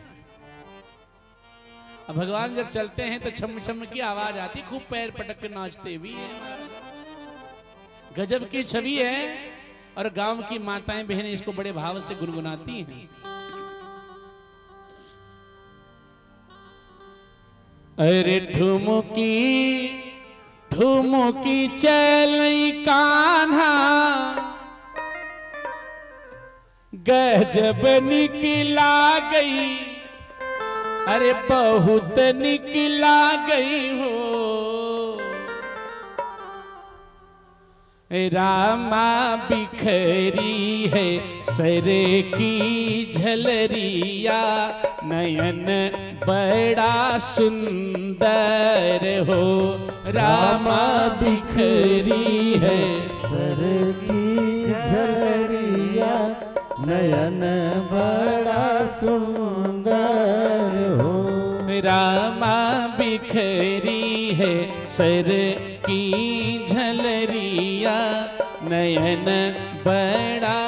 अब भगवान जब चलते हैं तो छम छम की आवाज आती, खूब पैर पटक के नाचते भी है। गजब की छवि है। और गांव की माताएं बहनें इसको बड़े भाव से गुनगुनाती हैं। अरे ठुमुकी ठुमुकी चलई कान्हा, गजब निकला गई, अरे बहुत निकला गई हो। रामा बिखरी है सर की झलरिया, नयन बड़ा सुंदर हो। रामा बिखरी है सर की झलरिया, नयन बड़ा सुंदर हो। रामा बिखरी है सर की झलरिया, नयन बड़ा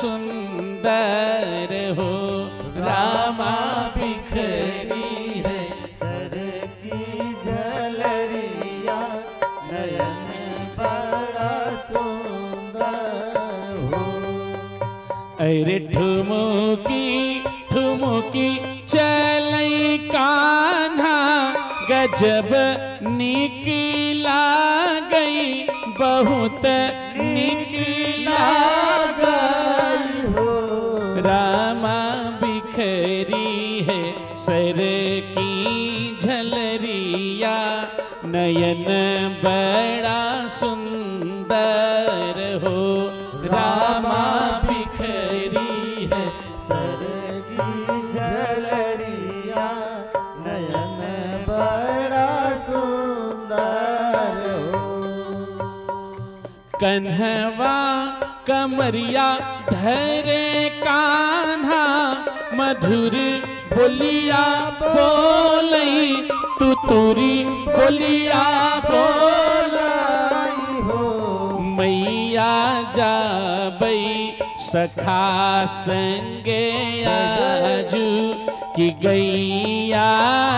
सुंदर हो। रामा बिखरी है सर की झलरिया, नयन बड़ा सुंदर हो। अरे ठुमुकी ठुमुकी चलई कान्हा, गजब निकला गई, बहुत निकला गई हो। रामा बिखरी है सर की झलरिया, नयन बड़ा सुंदर हो। रामा बिखरी है सर की झलरिया, नयन बड़ा सुंदर हो। कन्हवा कमरिया धरे कान्हा, मधुर बोलिया बोलई, तू तुरी बोलिया बोलई हो। मैया जाबई सखा संगे आजू, कि गैया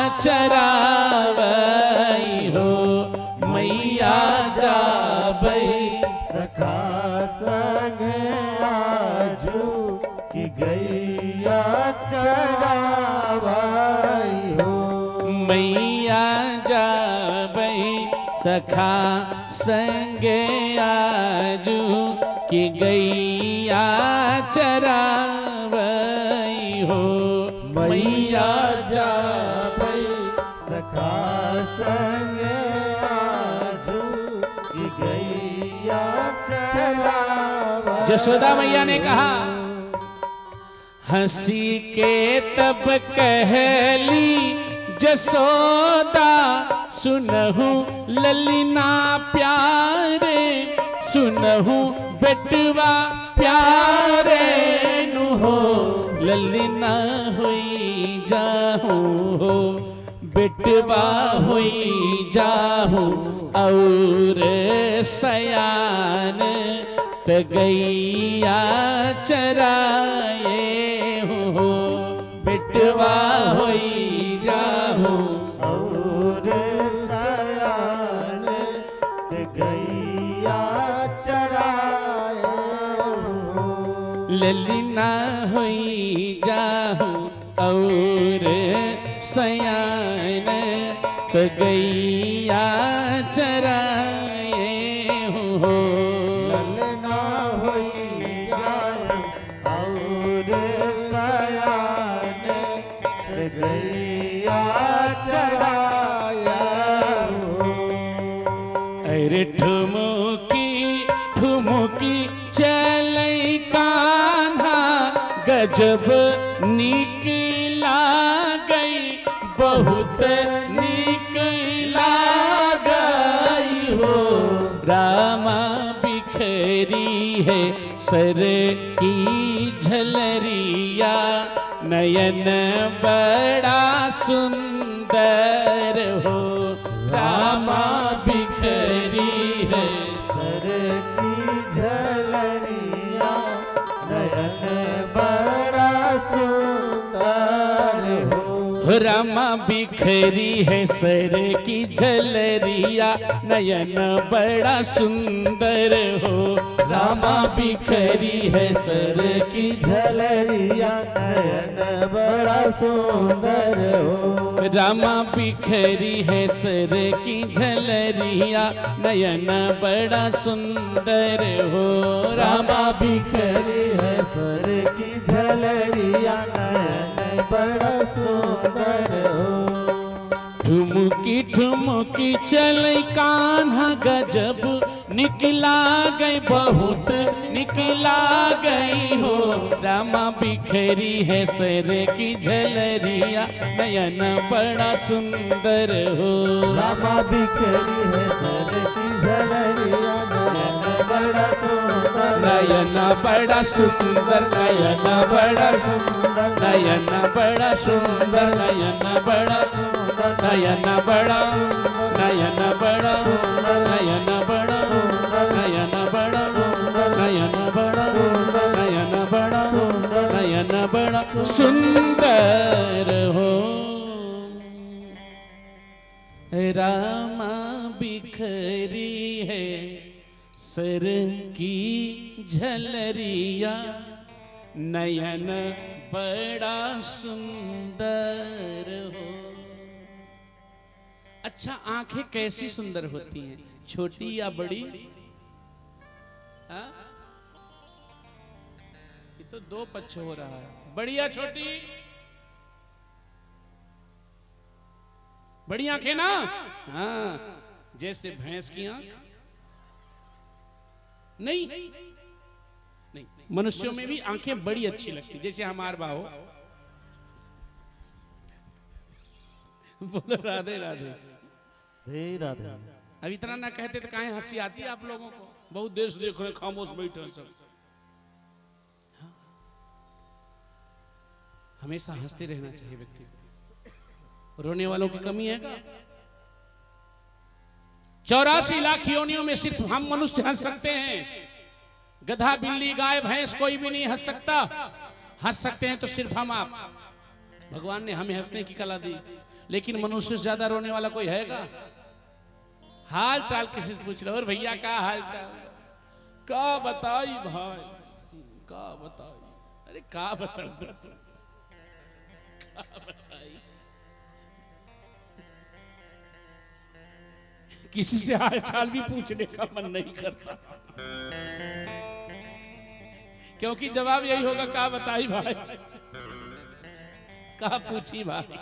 चरावई हो। मैया जाबई सखा संग आजू, कि गैया चरावई हो। मैया जाबई सखा संगे आजू, कि गैया चरावई हो। मैया जाबई सखा संग आजू, कि गैया जसोदा मैया ने कहा हंसी के तब कहली जसोदा सुनहु ललिना प्यारे सुनहु बेटवा प्यारे नु हो ललिना होई जाहू हो बेटवा होई जाहू और सयान त गैया चराए हो बेटवा होई जाहू और सयान त गैया चराए ललिना होई जाहू और सयान त गैया चराए हो ललना होई जाए और सयान त गैया चराया अरे ठुमुकी ठुमुकी चलई कान्हा गजब निकला गई बहुत निकला गई हो रामा बिखरी है सर की झलरिया नयन बड़ा सुंदर हो रामा बिखरी है सर की झलरिया नयन बड़ा सुंदर हो रामा बिखरी है सर की झलरिया नयन बड़ा सुंदर हो रामा बिखरी है सर की झलरिया नयन बड़ा सुंदर हो रामा बिखरी है सर की झलरिया नयन बड़ा सुंदर हो रामा बिखरी है सर की झलरिया नयन बड़ा सुंदर हो ठुमुकी ठुमुकी चल कान्हा गजब निकला गई बहुत निकला गई हो रामा बिखरी है सर की झलरिया नयन बड़ा सुंदर हो रामा बिखरी है सर की झलरिया नयन बड़ा सुंदर नयन बड़ा सुंदर नयन बड़ा सुंदर नयन बड़ा सुंदर नयन बड़ा नयन बड़ा नयन बड़ा नयन बड़ा नयन बड़ा नयन बड़ा नयन बड़ा नयन बड़ा सुंदर हो रामा बिखरी है सर की झलरिया नयन बड़ा सुंदर हो। अच्छा, आंखें कैसी सुंदर होती हैं, छोटी या बड़ी? हाँ? ये तो दो पक्ष हो रहा है, बड़ी या छोटी? बड़ी आंखें ना, हाँ, जैसे भैंस की आंख नहीं, नहीं, मनुष्यों में भी आंखें बड़ी अच्छी लगती, जैसे हमार बाहो। बोलो राधे राधे। राधे। अब इतना ना कहते तो काहे हंसी आती है आप लोगों को? बहुत देर से देख रहे, खामोश बैठे हैं सब। हमेशा हंसते रहना चाहिए व्यक्ति को। रोने वालों की कमी है क्या? 84 लाख योनियों में सिर्फ हम मनुष्य हंस सकते हैं। गधा, बिल्ली, गाय, भैंस कोई भी नहीं हंस सकता। हंस सकते हैं तो सिर्फ हम आप। भगवान ने हमें हंसने की कला दी, लेकिन मनुष्य से ज्यादा रोने वाला कोई हैगा? हाल चाल किसी से पूछ लो, और भैया का हाल चाल? का बताई भाई, का बताई? अरे का बताऊंगा तुम, का बताई? किसी से हाल चाल भी पूछने का मन नहीं करता, क्योंकि जवाब यही होगा, का बताई भाई, का पूछी भाई।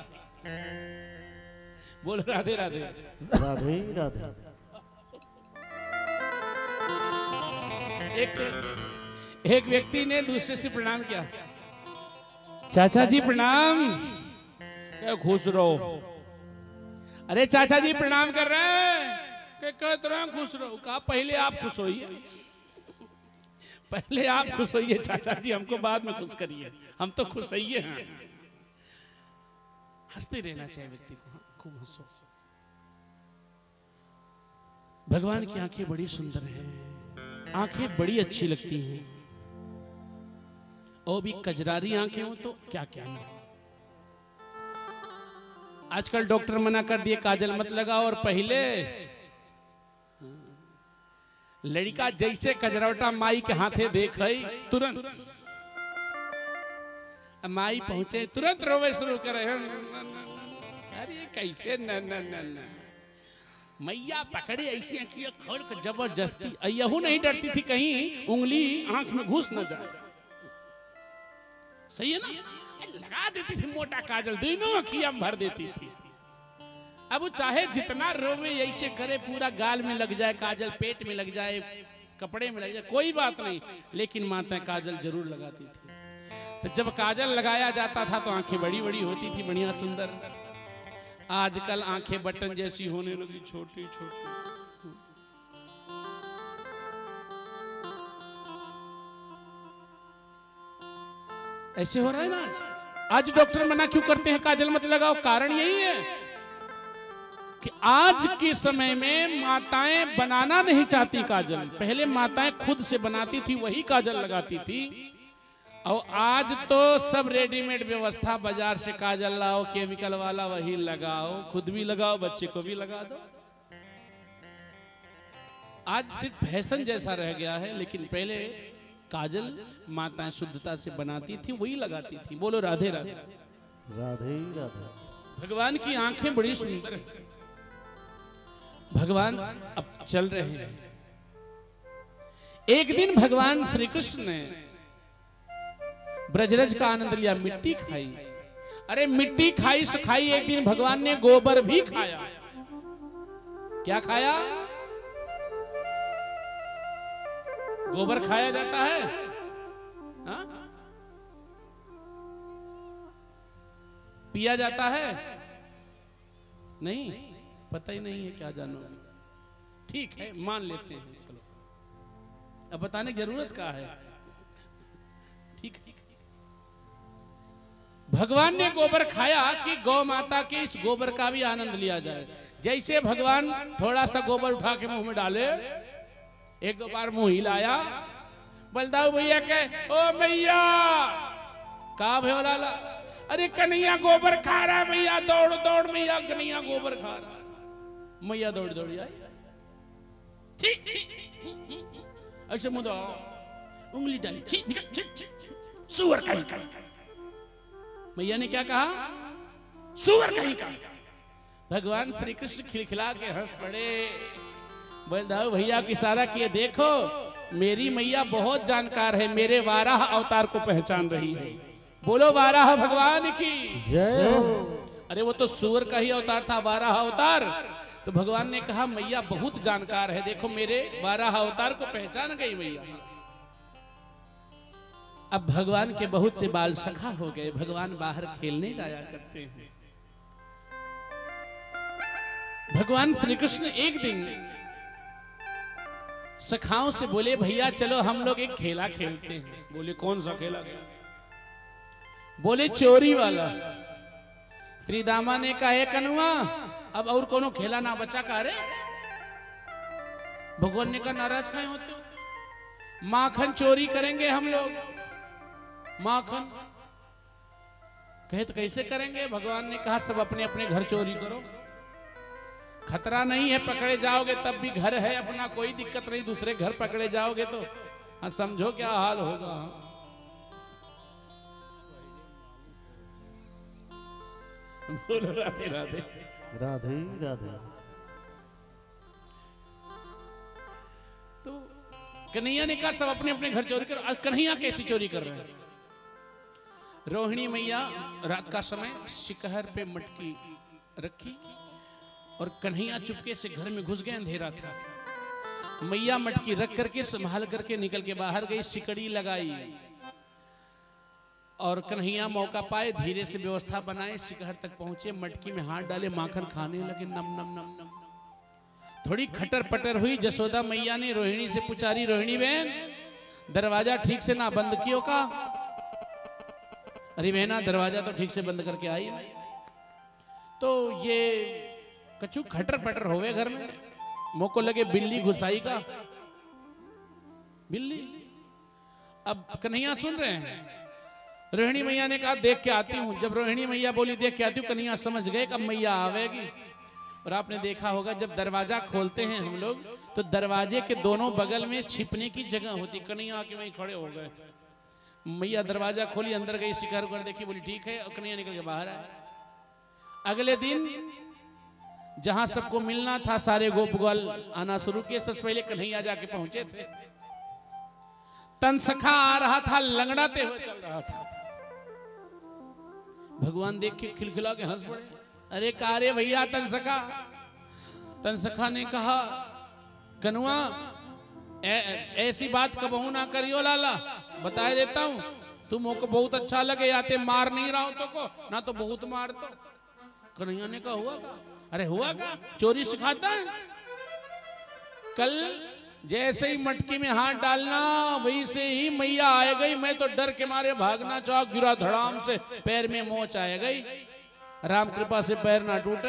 बोल राधे राधे। राधे राधे। एक व्यक्ति ने दूसरे से प्रणाम किया, चाचा जी प्रणाम। क्या खुश रहो। अरे चाचा जी प्रणाम कर रहे हैं, कहते रहे खुश रहो। कहा पहले आप खुश होइए, पहले आप खुश होइए चाचा जी, हमको बाद में खुश करिए, हम तो खुश होइए हैं। हंसते रहना चाहिए व्यक्ति को, खूब हंसो। भगवान की आंखें बड़ी सुंदर हैं, आंखें बड़ी अच्छी लगती हैं, और भी कजरारी आंखें हो तो क्या क्या नहीं। आजकल डॉक्टर मना कर दिए काजल मत लगाओ, और पहले लड़का जैसे कजरौटा माई के हाथे देख तुरंत माई पहुंचे तुरंत रोवे शुरू करे। अरे कैसे न न न न मैया पकड़े ऐसी आंखियां खोल कर जबरदस्ती। यहू नहीं डरती थी कहीं उंगली आंख में घुस न जाए। सही है ना, लगा देती थी मोटा काजल, दोनों आंखियां भर देती थी। अब वो चाहे जितना रोवे ऐसे करे, पूरा गाल में लग जाए काजल, पेट में लग जाए, कपड़े में लग जाए, कोई बात नहीं, लेकिन माता काजल जरूर लगाती थी। तो जब काजल लगाया जाता था तो आंखें बड़ी बड़ी होती थी, बढ़िया सुंदर। आजकल आंखें बटन जैसी होने लगी, छोटी छोटी। ऐसे हो रहा है ना आज डॉक्टर मना क्यों करते हैं काजल मत लगाओ? कारण यही है कि आज के समय में माताएं बनाना नहीं चाहती काजल। पहले माताएं खुद से बनाती थी, वही काजल लगाती थी। और आज तो सब रेडीमेड व्यवस्था, बाजार से काजल लाओ केमिकल वाला, वही लगाओ, खुद भी लगाओ, बच्चे को भी लगा दो। आज सिर्फ फैशन जैसा रह गया है, लेकिन पहले काजल माताएं शुद्धता से बनाती थी, वही लगाती थी। बोलो राधे राधे। राधे राधे। भगवान की आंखें बड़ी सुंदर है। भगवान अब चल रहे हैं। एक दिन भगवान श्री कृष्ण ने ब्रजरज का आनंद लिया, मिट्टी खाई। अरे मिट्टी खाई सो खाई, एक दिन भगवान ने गोबर भी खाया। क्या खाया? गोबर खाया जाता है? हा? पिया जाता है? नहीं, पता ही नहीं है, क्या जानोगे। ठीक है, मान लेते हैं, चलो अब बताने की जरूरत क्या है। ठीक है, भगवान ने गोबर खाया कि गौ माता के इस गोबर का भी आनंद लिया जाए। जैसे भगवान थोड़ा सा गोबर उठा के मुंह में डाले, एक दो बार मुंह हिलाया, बलदाऊ भैया के ओ मैया का भयो लाला, अरे कन्हैया गोबर खा रहा है मैया, दौड़ दौड़ मैया, कन्हैया गोबर खा रहा है। मैया दौड़ दौड़ आई, ठीक ठीक ऐसे मुंह उंगली डाली, सुअर कहीं का। मैया ने क्या कहा? सुअर कहीं का। भगवान श्री कृष्ण खिलखिला के हंस पड़े। बलदाऊ भैया की इशारा किए, देखो मेरी मैया बहुत जानकार है, मेरे वाराह अवतार को पहचान रही है। बोलो वाराह भगवान की जय हो। अरे वो तो सुअर का ही अवतार था, वाराह अवतार। तो भगवान ने कहा मैया बहुत जानकार है, देखो मेरे वाराह अवतार को पहचान गई मैया। अब भगवान के बहुत से बाल सखा हो गए, भगवान बाहर खेलने जाया करते हैं। भगवान श्री कृष्ण एक दिन सखाओं से बोले, भैया चलो हम लोग एक खेला खेलते हैं। बोले कौन सा खेला? बोले चोरी वाला। श्री दामा ने कहा, एक कनुआ अब और कोनो खेला ना बचा का? रे भगवान ने कहा, नाराज काहे होते हो? माखन चोरी करेंगे हम लोग। माखन कहे तो कैसे करेंगे? भगवान ने कहा, सब अपने अपने घर चोरी करो, खतरा नहीं है, पकड़े जाओगे तब भी घर है अपना, कोई दिक्कत नहीं। दूसरे घर पकड़े जाओगे तो हाँ समझो क्या हाल होगा। बोलो राधे राधे। राधे राधे। तो कन्हैया ने कहा, सब अपने अपने घर चोरी करो। कन्हैया कैसी चोरी कर रहे हैं? रोहिणी मैया रात का समय शिकहर पे मटकी रखी और कन्हैया चुपके से घर में घुस गए, अंधेरा था। मैया मटकी रख करके संभाल करके निकल के बाहर गई, सिकड़ी लगाई और कन्हैया मौका पाए धीरे से व्यवस्था बनाए, शिखर तक पहुंचे, मटकी में हाथ डाले, माखन खाने लगे, नम नम नम नम। थोड़ी खटर पटर हुई, जसोदा मैया ने रोहिणी से पूछा, रही रोहिणी बहन दरवाजा ठीक से ना बंद कियो का? अरे बहना दरवाजा तो ठीक से बंद करके आई। तो ये कछु खटर पटर होवे घर में, मोको लगे बिल्ली घुसाई का, बिल्ली। अब कन्हैया सुन रहे हैं, रोहिणी मैया ने कहा देख के आती हूँ। जब रोहिणी मैया बोली देख के आती हूँ, कन्हैया समझ गए कब मैया आवेगी। और आपने देखा होगा जब दरवाजा खोलते हैं हम लोग तो दरवाजे के दोनों बगल में छिपने की जगह होती। कन्हैया आके वहीं खड़े हो गए, मैया दरवाजा खोली, अंदर गई, शिकार कर देखी, बोली ठीक है, और कन्हैया निकल के बाहर आए। अगले दिन जहां सबको मिलना था सारे गोपगोल आना शुरू किए, सबसे पहले कन्हैया जाके पहुंचे थे। तनसखा आ रहा था, लंगड़ाते हुए चल रहा था। भगवान देख के खिलखिला के हंस पड़े, अरे कारे भैया तनसखा। तनसखा ने कहा कनुआ ऐसी बात कबहू ना करियो लाला, बता देता हूं, तुम को बहुत अच्छा लगे, आते मार नहीं रहा हूं तो को ना तो बहुत मार तो। कन्हैया ने कहा हुआ का? अरे हुआ का, चोरी सिखाता है। कल जैसे ही मटकी में हाथ डालना वैसे ही मैया आ गई, मैं तो डर के मारे भागना चाह, गिरा धड़ाम से, पैर में मोच आ गई। राम कृपा से पैर ना टूटे।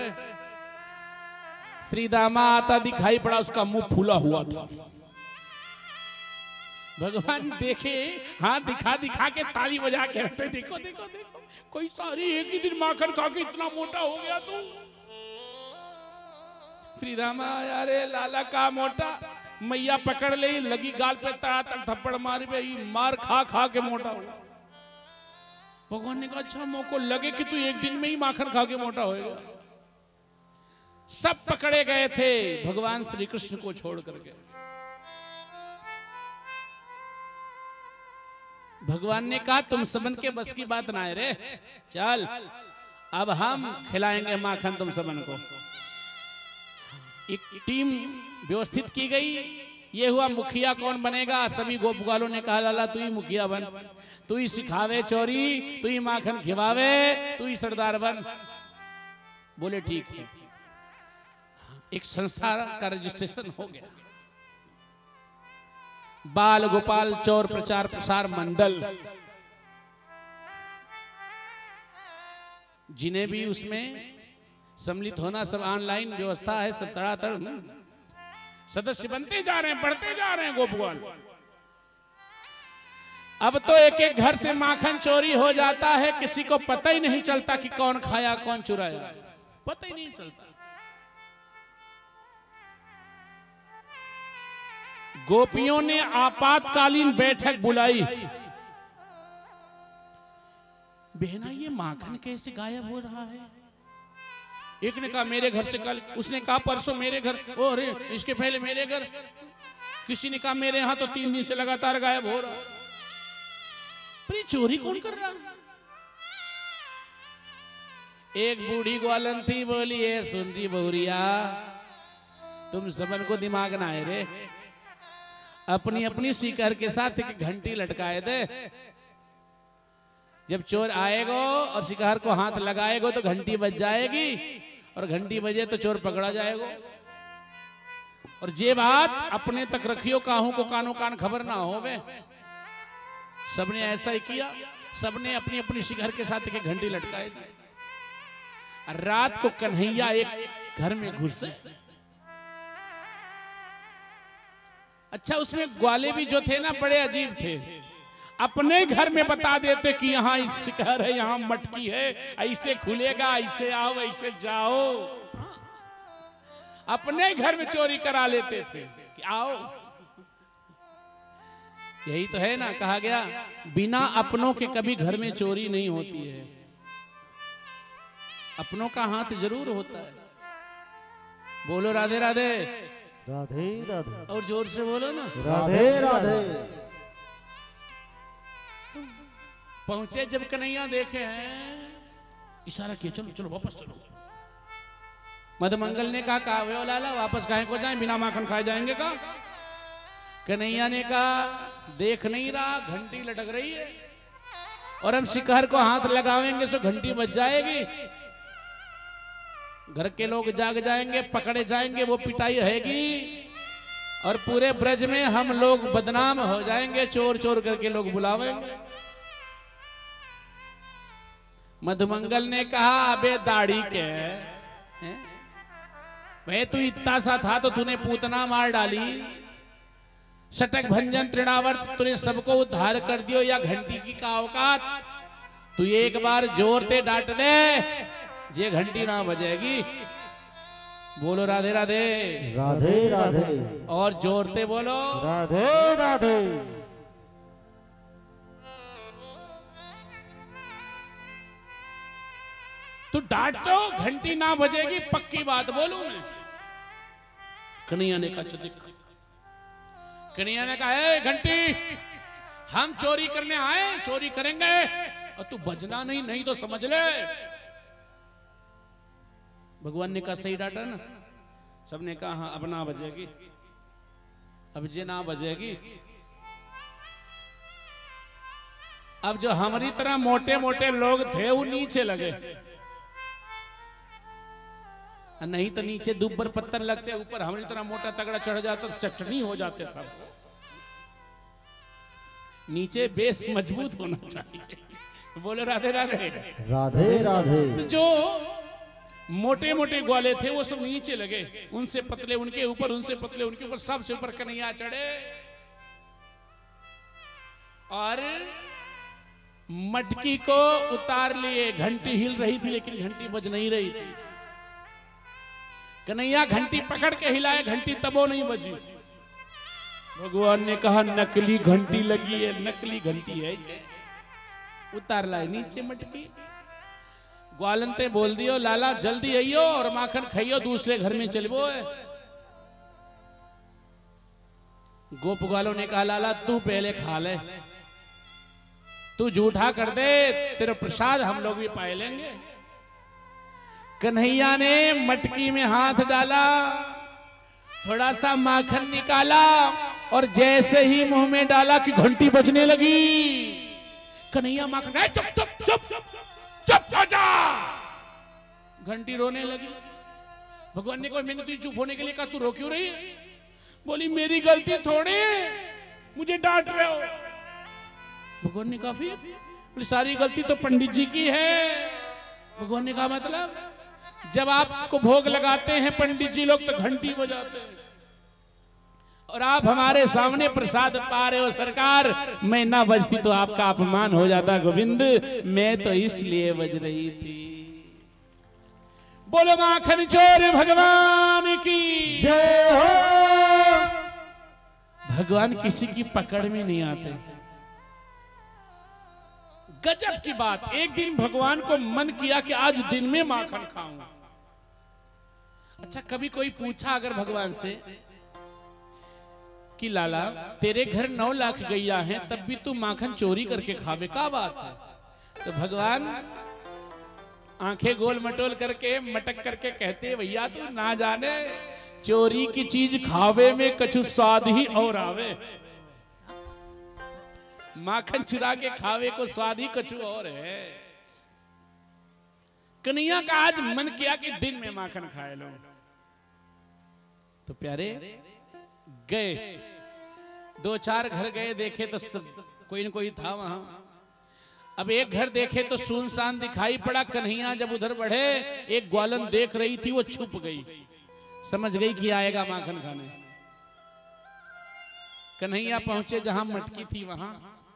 श्री दामा आता दिखाई पड़ा, उसका मुंह फूला हुआ था। भगवान देखे, हाथ दिखा दिखा के ताली बजा के हंसते, देखो देखो देखो, कोई सारी एक ही दिन माखन खा के इतना मोटा हो गया तू। श्री दामा आया, रे लाला का मोटा। मैया पकड़ ले, लगी गाल पे तड़ातड़ थप्पड़ मारी, भाई मार खा खा के मोटा हो। भगवान ने कहा अच्छा मोको लगे कि तू एक दिन में ही माखन खा के मोटा होएगा। सब पकड़े गए थे भगवान श्री कृष्ण को छोड़ करके। भगवान ने कहा तुम सबन के बस की बात ना है रे, चल अब हम खिलाएंगे माखन तुम सबन को। एक टीम व्यवस्थित की गई। ये हुआ मुखिया कौन बनेगा? सभी गोपगालों ने कहा लाला तू ही मुखिया बन, तू ही सिखावे चोरी, तू ही माखन खिवावे, तू ही सरदार बन। बोले ठीक है। एक संस्था का रजिस्ट्रेशन हो गया, बाल गोपाल चौर प्रचार प्रसार मंडल। जिन्हें भी उसमें सम्मिलित होना, सब ऑनलाइन व्यवस्था है, सब तड़ातड़ सदस्य बनते जा रहे हैं, बढ़ते जा रहे हैं गोपगोपाल। अब तो एक एक घर से माखन चोरी हो जाता है, किसी को पता ही नहीं चलता कि कौन खाया कौन चुराया, पता ही नहीं चलता। गोपियों ने आपातकालीन बैठक बुलाई। बहना ये माखन कैसे गायब हो रहा है? एक ने कहा मेरे घर से कल, उसने कहा परसों मेरे घर, ओ अरे इसके पहले मेरे घर, किसी ने कहा मेरे यहां तो 3 दिन से लगातार गायब हो रहा। पर ये चोरी कौन कर रहा? एक बूढ़ी ग्वालन थी, बोली ये सुनती बहुरिया, तुम सबन को दिमाग ना है रे, अपनी अपनी सीकर के साथ एक घंटी लटकाए दे। जब चोर आएगा और शिकार को हाथ लगाएगा तो घंटी बज जाएगी, और घंटी बजे तो चोर पकड़ा जाएगा। और ये बात अपने तक रखियो, काहू को कानो कान खबर ना होवे। सबने ऐसा ही किया, सबने अपनी अपनी शिकार के साथ एक घंटी लटकाए दी। रात को कन्हैया एक घर में घुसे। अच्छा उसमें ग्वाले भी जो थे ना बड़े अजीब थे, अपने घर में बता देते कि यहाँ इस शिकार है, यहाँ मटकी है, ऐसे खुलेगा, ऐसे आओ ऐसे जाओ। अपने घर में चोरी करा लेते थे कि आओ। यही तो है ना, कहा गया बिना अपनों के कभी घर में चोरी नहीं होती है, अपनों का हाथ जरूर होता है। बोलो राधे राधे। राधे राधे। और जोर से बोलो ना, राधे राधे। पहुंचे जब कन्हैया देखे हैं, इशारा किया चलो चलो वापस चलो। मधुमंगल ने कहा वे लाला वापस काहे को जाएं, बिना माखन खाए जाएंगे का? कन्हैया ने कहा देख नहीं रहा घंटी लटक रही है और हम शिकार को हाथ लगावेंगे तो घंटी बज जाएगी, घर के लोग जाग जाएंगे, पकड़े जाएंगे, वो पिटाई रहेगी और पूरे ब्रज में हम लोग बदनाम हो जाएंगे, चोर चोर करके लोग बुलावेंगे। मधुमंगल ने कहा अबे दाढ़ी के भाई तू इतना सा था तो तूने पूतना मार डाली, शटक भंजन तृणावर्त तूने सबको उद्धार कर दियो, या घंटी की का औकात, तू एक बार जोर से डांट दे जे घंटी ना बजेगी। बोलो राधे राधे राधे राधे और जोर से बोलो राधे राधे। तू डांट दो घंटी ना बजेगी, पक्की बात बोलूं मैं। कन्हैया ने कहा चुप। कन्हैया ने कहा ए घंटी हम चोरी करने आए, चोरी करेंगे और तू बजना नहीं, नहीं तो समझ ले। भगवान ने कहा सही डांटा ना। सबने कहा हाँ अब ना बजेगी, अब जे ना बजेगी। अब जो हमारी तरह मोटे मोटे लोग थे वो नीचे लगे, नहीं तो नीचे दुब्बर पत्थर लगते, ऊपर हमारी तरह मोटा तगड़ा चढ़ जाता तो चटनी हो जाते सब। नीचे बेस मजबूत होना चाहिए। बोलो राधे राधे राधे राधे। तो जो मोटे मोटे ग्वाले थे वो सब नीचे लगे, उनसे पतले उनके ऊपर, उनसे पतले उनके ऊपर, सबसे ऊपर कन्हैया चढ़े और मटकी को उतार लिए। घंटी हिल रही थी लेकिन घंटी बज नहीं रही थी। कन्हैया घंटी पकड़ के हिलाए, घंटी तबो नहीं बजी। भगवान ने कहा नकली घंटी लगी है, नकली घंटी है। उतार लाए नीचे मटकी। ग्वालंते बोल दियो लाला जल्दी आइयो और माखन खाइयो, दूसरे घर में चलबो है। गोप ग्वालों ने कहा लाला तू पहले खा ले, तू झूठा कर दे, तेरा प्रसाद हम लोग भी पाए लेंगे। कन्हैया ने मटकी में हाथ डाला, थोड़ा सा माखन निकाला और जैसे ही मुंह में डाला कि घंटी बजने लगी। कन्हैया माखन चुप चुप चुप चुप हो जा, घंटी रोने लगी। भगवान ने कहा मैंने तुझे चुप होने के लिए कहा, तू रो क्यों रही है? बोली मेरी गलती थोड़ी है, मुझे डांट रहे हो। भगवान ने कहा फिर? बोली सारी गलती तो पंडित जी की है। भगवान ने कहा मतलब? जब आपको भोग लगाते हैं पंडित जी लोग तो घंटी बजाते हैं और आप हमारे सामने प्रसाद पा रहे हो सरकार, मैं ना बजती तो आपका अपमान हो जाता गोविंद, मैं तो इसलिए बज रही थी। बोलो माखन चोर भगवान की जय हो। भगवान किसी की पकड़ में नहीं आते। गजब की बात, एक दिन भगवान को मन किया कि आज दिन में माखन खाऊं। अच्छा कभी कोई पूछा अगर भगवान से कि लाला तेरे घर 9 लाख गैया हैं तब भी तू माखन चोरी करके खावे, क्या बात है? तो भगवान आंखें गोल मटोल करके मटक करके कहते भैया तू ना जाने चोरी की चीज खावे में कछु स्वाद ही और आवे। माखन चुरा के खावे को स्वाद ही कछु और है। कन्हैया का आज मन किया कि दिन में माखन खाए लो। तो प्यारे गए, 2-4 घर गए, देखे तो सब कोई न कोई था वहां। अब एक घर देखे तो सुनसान दिखाई पड़ा। कन्हैया जब उधर बढ़े, एक ग्वालन देख रही थी, वो छुप गई, समझ गई कि आएगा माखन खाने। कन्हैया पहुंचे जहां मटकी थी वहां,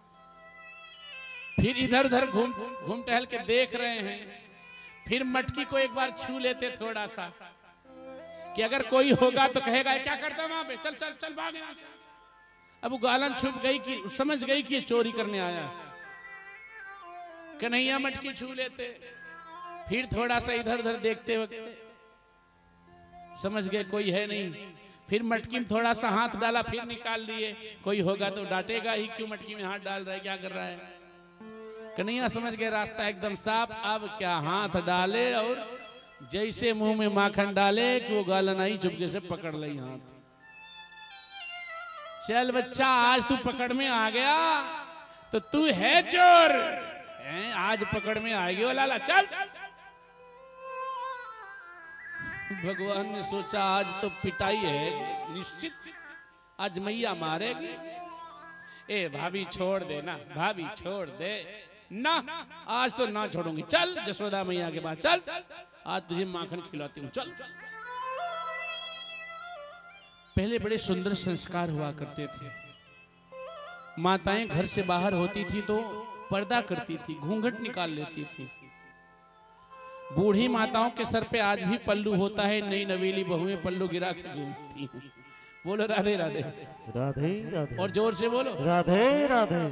फिर इधर उधर घूम टहल के देख रहे हैं। फिर मटकी को एक बार छू लेते थोड़ा सा कि अगर कोई होगा तो कहेगा क्या करता वहां पे, चल चल चल भाग यहां से। अब ग्वालन छुप गई कि समझ गई कि ये चोरी करने आया। कन्हैया मटकी छू लेते, फिर थोड़ा सा इधर उधर देखते वक्त समझ गए कोई है नहीं। फिर मटकी में थोड़ा सा हाथ डाला, फिर निकाल लिए, कोई होगा तो डांटेगा ही, क्यों मटकी में हाथ डाल रहा है, क्या कर रहा है। कन्हैया समझ गए रास्ता एकदम साफ, अब क्या हाथ डाले और जैसे मुंह में माखन डाले कि वो गालन आई चुपके से पकड़ ली हाथ। चल बच्चा, आज तू पकड़ में आ गया तो तू है चोर है, आज पकड़ में आएगी वो लाला। चल। भगवान ने सोचा आज तो पिटाई है निश्चित, आज मैया मारेगी। ए भाभी छोड़ दे ना, भाभी छोड़ दे ना, आज तो ना छोड़ूंगी। चल जसोदा मैया के पास चल, आज तुझे माखन खिलाती हूँ। चल। पहले बड़े सुंदर संस्कार हुआ करते थे। माताएं घर से बाहर होती थी तो पर्दा करती थी, घूंघट निकाल लेती थी। बूढ़ी माताओं के सर पे आज भी पल्लू होता है, नई नवेली बहुएं पल्लू गिरा के घूमती हैं। बोलो राधे राधे। राधे राधे। और जोर से बोलो राधे राधे।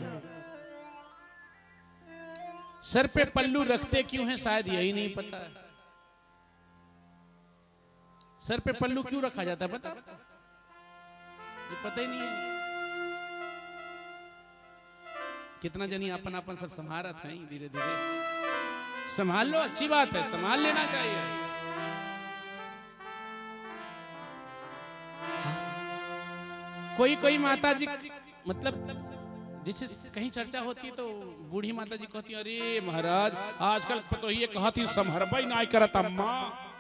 सर पे पल्लू रखते क्यों हैं शायद यही नहीं पता है। सर पे पल्लू क्यों रखा जाता है पता? ये पता ही नहीं है। कितना जनी अपन अपन सब संभाला था, धीरे धीरे संभाल लो, अच्छी बात है, संभाल लेना चाहिए। कोई कोई माता जी मतलब जिसे कहीं चर्चा होती है तो बूढ़ी माता जी कहती है, अरे महाराज आजकल तो ये कहा थी संभरबा ही ना करत, अम्मा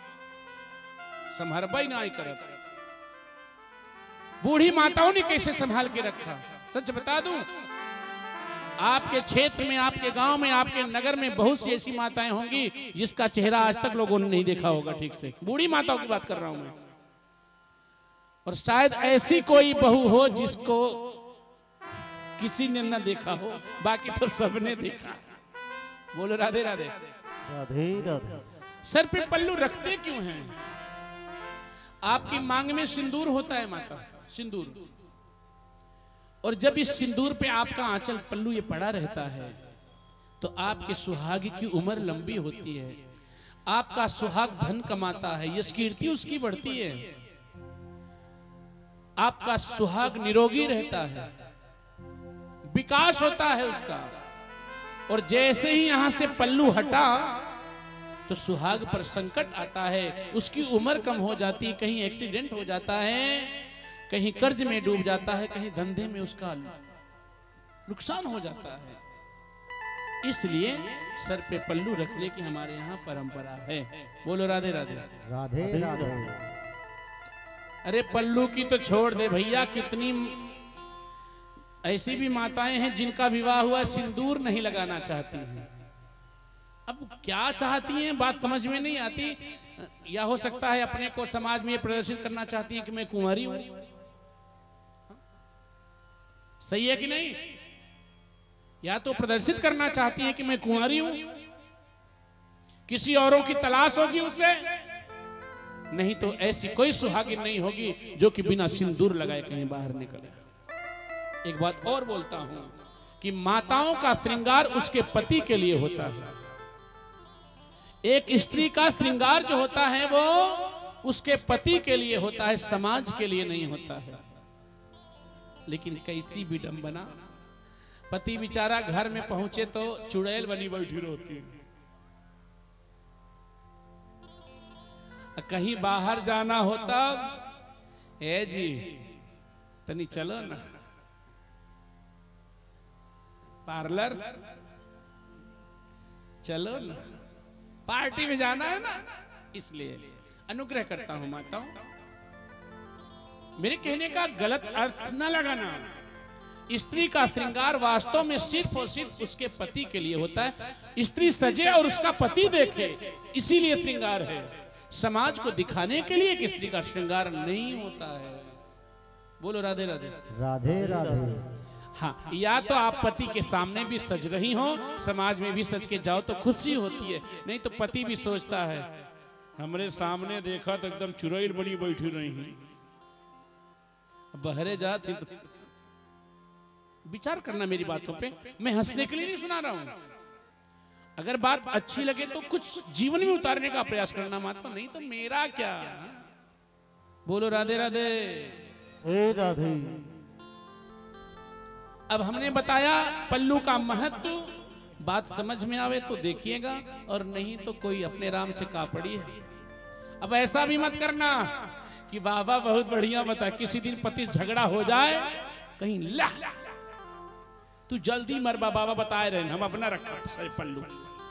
संभरबा ही ना करत। बूढ़ी माताओं ने कैसे संभाल के रखा। सच बता दूं, आपके क्षेत्र में, आपके गांव में, आपके नगर में बहुत सी ऐसी माताएं होंगी जिसका चेहरा आज तक लोगों ने नहीं देखा होगा ठीक से। बूढ़ी माताओं की बात कर रहा हूं मैं। और शायद ऐसी कोई बहू हो जिसको किसी ने न देखा हो, बाकी तो सबने देखा। बोलो राधे राधे। राधे राधे। सर पे पल्लू रखते क्यों हैं? आपकी मांग में सिंदूर होता है माता, सिंदूर। और जब इस सिंदूर पे आपका आंचल पल्लू ये पड़ा रहता है तो आपके सुहाग की उम्र लंबी होती है, आपका सुहाग धन कमाता है, यश कीर्ति उसकी बढ़ती है, आपका सुहाग निरोगी रहता है, विकास होता है उसका। और जैसे ही यहां से पल्लू हटा तो सुहाग पर संकट आता है, उसकी उम्र कम हो जाती है, कहीं एक्सीडेंट हो जाता है, कहीं कर्ज में डूब जाता है, कहीं धंधे में उसका नुकसान हो जाता है। इसलिए सर पे पल्लू रखने की हमारे यहाँ परंपरा है। बोलो राधे राधे। राधे राधे। अरे पल्लू की तो छोड़ दे भैया, कितनी ऐसी भी माताएं हैं जिनका विवाह हुआ सिंदूर नहीं लगाना चाहती हैं। अब क्या चाहती हैं बात समझ में नहीं आती। या हो सकता है अपने को समाज में प्रदर्शित करना चाहती है कि मैं कुंवारी हूं। सही है कि नहीं? या तो प्रदर्शित करना चाहती है कि मैं कुंवारी हूं, किसी औरों की तलाश होगी उसे, नहीं तो ऐसी कोई सुहागिन नहीं होगी जो कि बिना सिंदूर लगाए कहीं बाहर निकले। एक बात और बोलता हूं कि माताओं का श्रृंगार उसके पति के लिए होता है। एक स्त्री का श्रृंगार जो होता है वो उसके पति के लिए होता है, समाज के लिए नहीं होता है। लेकिन कैसी विडंबना, पति बेचारा घर में पहुंचे तो चुड़ैल बनी बैठी रहती है। कहीं बाहर जाना होता, ए जी तनी चलो ना पार्लर, चलो ना पार्टी में जाना है ना। इसलिए अनुग्रह करता हूं माताओं, मेरे कहने का गलत अर्थ न लगाना। स्त्री का श्रृंगार वास्तव में सिर्फ और सिर्फ उसके पति के लिए होता है। स्त्री सजे और उसका पति देखे, इसीलिए श्रृंगार है। समाज को दिखाने के लिए एक स्त्री का श्रृंगार नहीं होता है। बोलो राधे राधे। राधे राधे। हाँ, या तो आप पति के सामने भी सज रही हो, समाज में भी सज के जाओ तो खुशी होती है। नहीं तो पति भी सोचता है हमरे सामने देखा तो एकदम चुड़ैल बनी बैठी रही है, बहरे जाती तो विचार करना मेरी बातों पे। मैं हंसने के लिए नहीं सुना रहा हूं। अगर बात अच्छी लगे तो कुछ जीवन में उतारने का प्रयास करना माता, नहीं तो मेरा क्या। बोलो राधे राधे। राधे। अब हमने बताया पल्लू का महत्व, बात समझ में आवे तो देखिएगा और नहीं तो कोई अपने राम से कापड़ी है। अब ऐसा भी मत करना कि बाबा बहुत बढ़िया बता, किसी दिन पति झगड़ा हो जाए कहीं ला तू जल्दी मर बाबा बताए रहे हम अपना रखा सही पल्लू।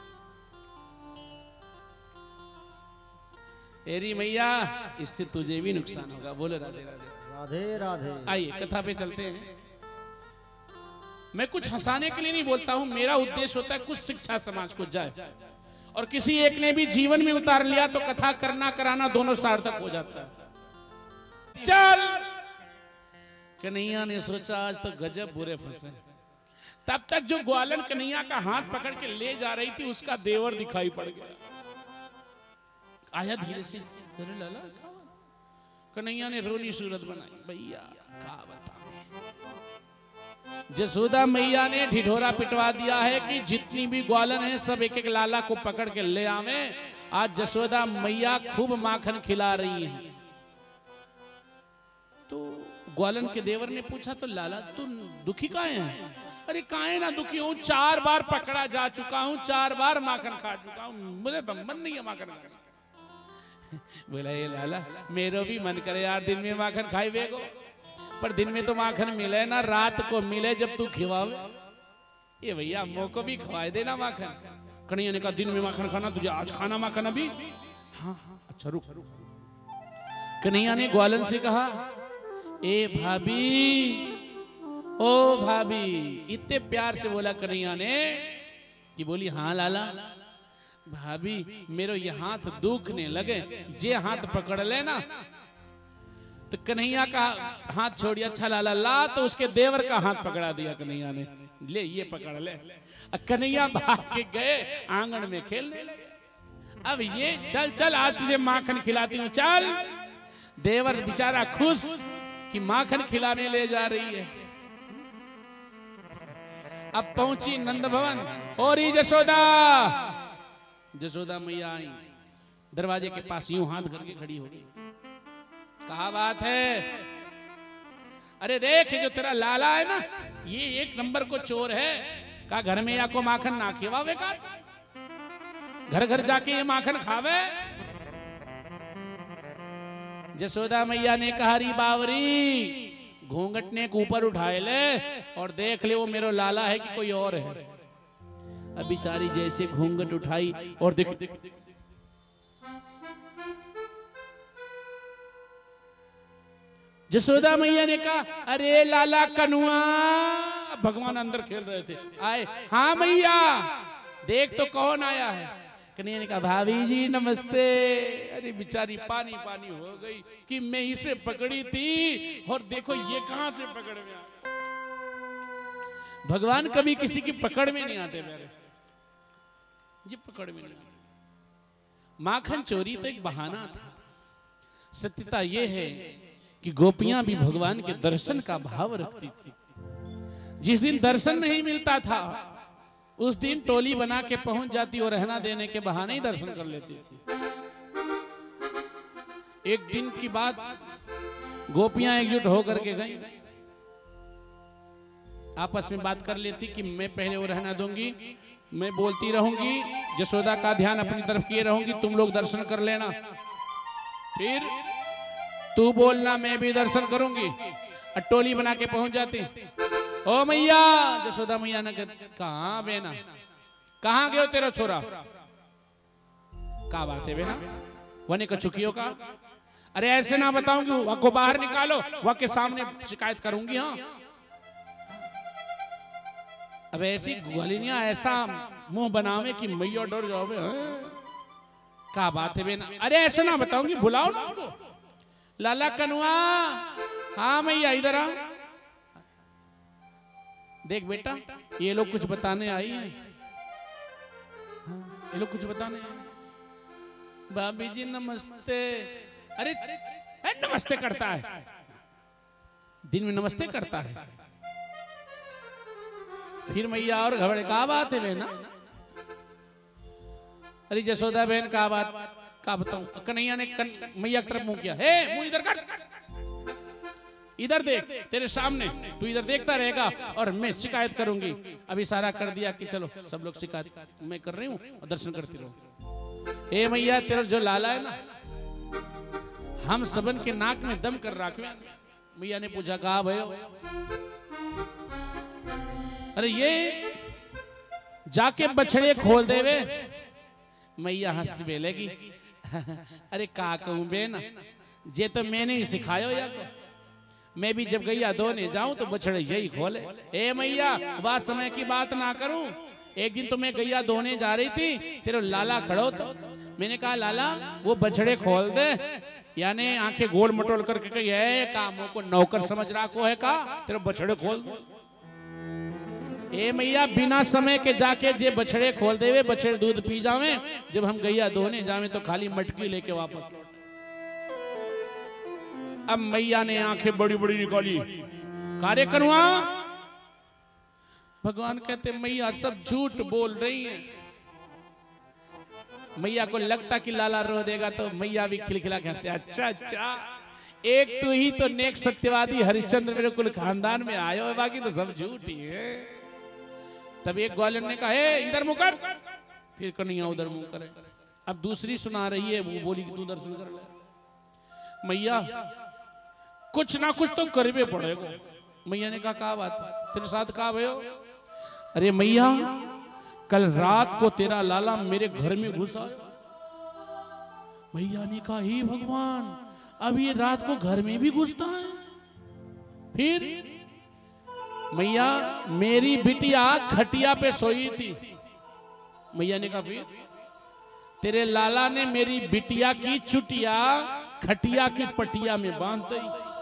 एरी मैया इससे तुझे भी नुकसान होगा। बोले राधे राधे। राधे राधे। आइए कथा पे चलते हैं। मैं कुछ हंसाने के लिए नहीं बोलता हूं, मेरा उद्देश्य होता है कुछ शिक्षा समाज को जाए, और किसी एक ने भी जीवन में उतार लिया तो कथा करना कराना दोनों सार्थक हो जाता है। चल कन्हैया ने सोचा आज तो गजब बुरे फंसे। तब तक जो ग्वालन कन्हैया का हाथ पकड़ के ले जा रही थी उसका देवर दिखाई पड़ गया। आया धीरे से, अरे लाला कन्हैया ने रोनी सूरत बनाई। भैया क्या बताएं, जसोदा मैया ने ढिढोरा पिटवा दिया है कि जितनी भी ग्वालन है सब एक एक लाला को पकड़ के ले आवे। आज जसोदा मैया खूब माखन खिला रही है। तो ग्वालन के देवर ने पूछा तो लाला तुम दुखी काहे हैं? अरे काहे ना दुखी हूं, 4 बार पकड़ा जा चुका हूं, 4 बार माखन खा चुका हूं, मुझे तो मन नहीं है माखन खाने। बोला ये लाला मेरो भी मन करे यार दिन में माखन खाई बेगो, पर दिन में तो माखन मिले ना, रात को मिले जब तू खिवावे। ये भैया मो को भी खवाए देना माखन। कन्हैया ने कहा दिन में माखन खाना, तुझे आज खाना माखन अभी? हाँ अच्छा रुक। कन्हैया ने ग्वालन से कहा ए भाभी, ओ भाभी, इतने प्यार से बोला कन्हैया ने कि बोली हाँ लाला। भाभी मेरो ये हाथ दुखने लगे, ये हाथ पकड़ लेना। तो कन्हैया का हाथ छोड़ी। अच्छा लाला ला, तो उसके देवर का हाथ पकड़ा दिया कन्हैया ने, ले ये पकड़ ले। कन्हैया भाग के गए आंगन में खेलने लगे। अब ये चल चल आज तुझे माखन खिलाती हूँ, चल। देवर बेचारा खुश कि माखन खिलाने ले जा रही है। अब पहुंची नंद भवन और जसोदा। जसोदा मैया आई, दरवाजे के पास यूं हाथ करके खड़ी हो गई। कहा बात है? अरे देख जो तेरा लाला है ना, ये 1 नंबर को चोर है। कहा घर में या को माखन ना खिवावे का, घर घर जाके ये माखन खावे। जसोदा मैया ने कहा री बावरी घूंघट ने ऊपर उठाए ले और देख ले वो मेरो लाला है कि कोई और है। अब बिचारी जैसे घूंघट उठाई और देख जसोदा मैया ने कहा अरे लाला कनुआ। भगवान अंदर खेल रहे थे, आए हाँ मैया देख तो कौन आया है। कन्हैया ने कहा भाभी जी नमस्ते। अरे बिचारी पानी पानी हो गई कि मैं इसे पकड़ी थी और देखो ये कहां से पकड़ में आ। भगवान कभी किसी की पकड़ में नहीं आते मेरे, ये पकड़ में नहीं आते। माखन चोरी तो एक बहाना था। सत्यता यह है कि गोपियां भी भगवान के दर्शन का भाव रखती थी। जिस दिन दर्शन नहीं मिलता था उस दिन टोली बना के पहुंच जाती और रहना देने के बहाने ही दर्शन कर लेती थी। एक दिन की बात, गोपियां एकजुट होकर के गई, आपस में बात कर लेती कि मैं पहले वो रहना दूंगी, मैं बोलती रहूंगी, जसोदा का ध्यान अपनी तरफ किए रहूंगी, तुम लोग दर्शन कर लेना, फिर तू बोलना मैं भी दर्शन करूंगी। टोली बना के पहुंच जाती। ओ मैया, जसोदा मैया ने कहा बेना कहां गयो तेरा छोरा? क्या बात है बेना? वने कचुकियों का? अरे ऐसे ना बताऊंगी, वह को बाहर निकालो, वह के सामने शिकायत करूंगी। हाँ अब ऐसी ग्वालिनियां ऐसा मुंह बनावे कि मैया डर जाओगे। क्या बात है बेना? अरे ऐसे ना बताऊंगी, बुलाओ ना उसको। लाला कनुआ, हाँ मैया इधर आ। देख बेटा ये लोग कुछ बताने आई हैं। हाँ, ये लोग कुछ बताने आई। भाभी जी नमस्ते। अरे नमस्ते करता है, दिन में नमस्ते करता है। फिर मैया और घबराए, क्या बात है बहना? अरे जसोदा बहन क्या बात, क्या बताऊं? कन्हैया ने मैया की तरफ मुंह किया। हे मुंह इधर कर, इधर देख, तेरे सामने, तू इधर देखता रहेगा और मैं शिकायत करूंगी। अब इशारा कर दिया कि चलो सब लोग शिकायत मैं कर रही हूं और दर्शन करती रहो। हे मैया तेरा जो लाला है ना, हम सबन के नाक में दम कर रखे, मैया ने पूछा कहा भयो? अरे ये जाके बछड़े खोल देवे। मैया हंस बेलेगी। अरे का कहूं बेना, जे तो मैंने ही सिखायो या को। मैं भी जब गैया धोने जाऊं तो बछड़े यही खोले। ए मैया वह समय की बात ना करूं, एक दिन तो मैं गैया धोने जा रही थी, तेरे लाला खड़ो तो मैंने कहा लाला वो बछड़े खोल दे, यानी आंखें गोल मटोल करके कही है कामों को नौकर समझ रहा को है का तेरे बछड़े खोल दो। ए मैया बिना समय के जाके जे बछड़े खोल देवे, बछड़े दूध पी जावे, जब हम गैया धोने जावे तो खाली मटकी लेके वापस लौट। अब मैया ने आंखें बड़ी बड़ी निकाली, कार्य करवा। भगवान कहते मैया सब झूठ बोल रही हैं। मैया को लगता कि लाला रो देगा तो मैया भी खिलखिला के हंसते, अच्छा अच्छा एक तू ही तो नेक सत्यवादी हरिश्चंद्र मेरे कुल खानदान में आयो है, बाकी तो सब झूठ ही है। तब एक ग्वालियर ने कहा हे इधर मुंह कर, फिर कन्हैया उधर मुंह करे। अब दूसरी सुना रही है, वो बोली कि तू दर्शन कर ले। मैया कुछ ना कुछ तो करवे पड़ेगा। मैया ने कहा बात तेरे साथ कहा भयो? अरे मैया कल रात को तेरा लाला मेरे घर में घुसा। मैया ने कहा हे भगवान अब ये रात को घर में भी घुसता है? फिर मैया मेरी बिटिया खटिया पे सोई थी। मैया ने कहा फिर? तेरे लाला ने मेरी बिटिया की चुटिया खटिया की पटिया में बांध दी।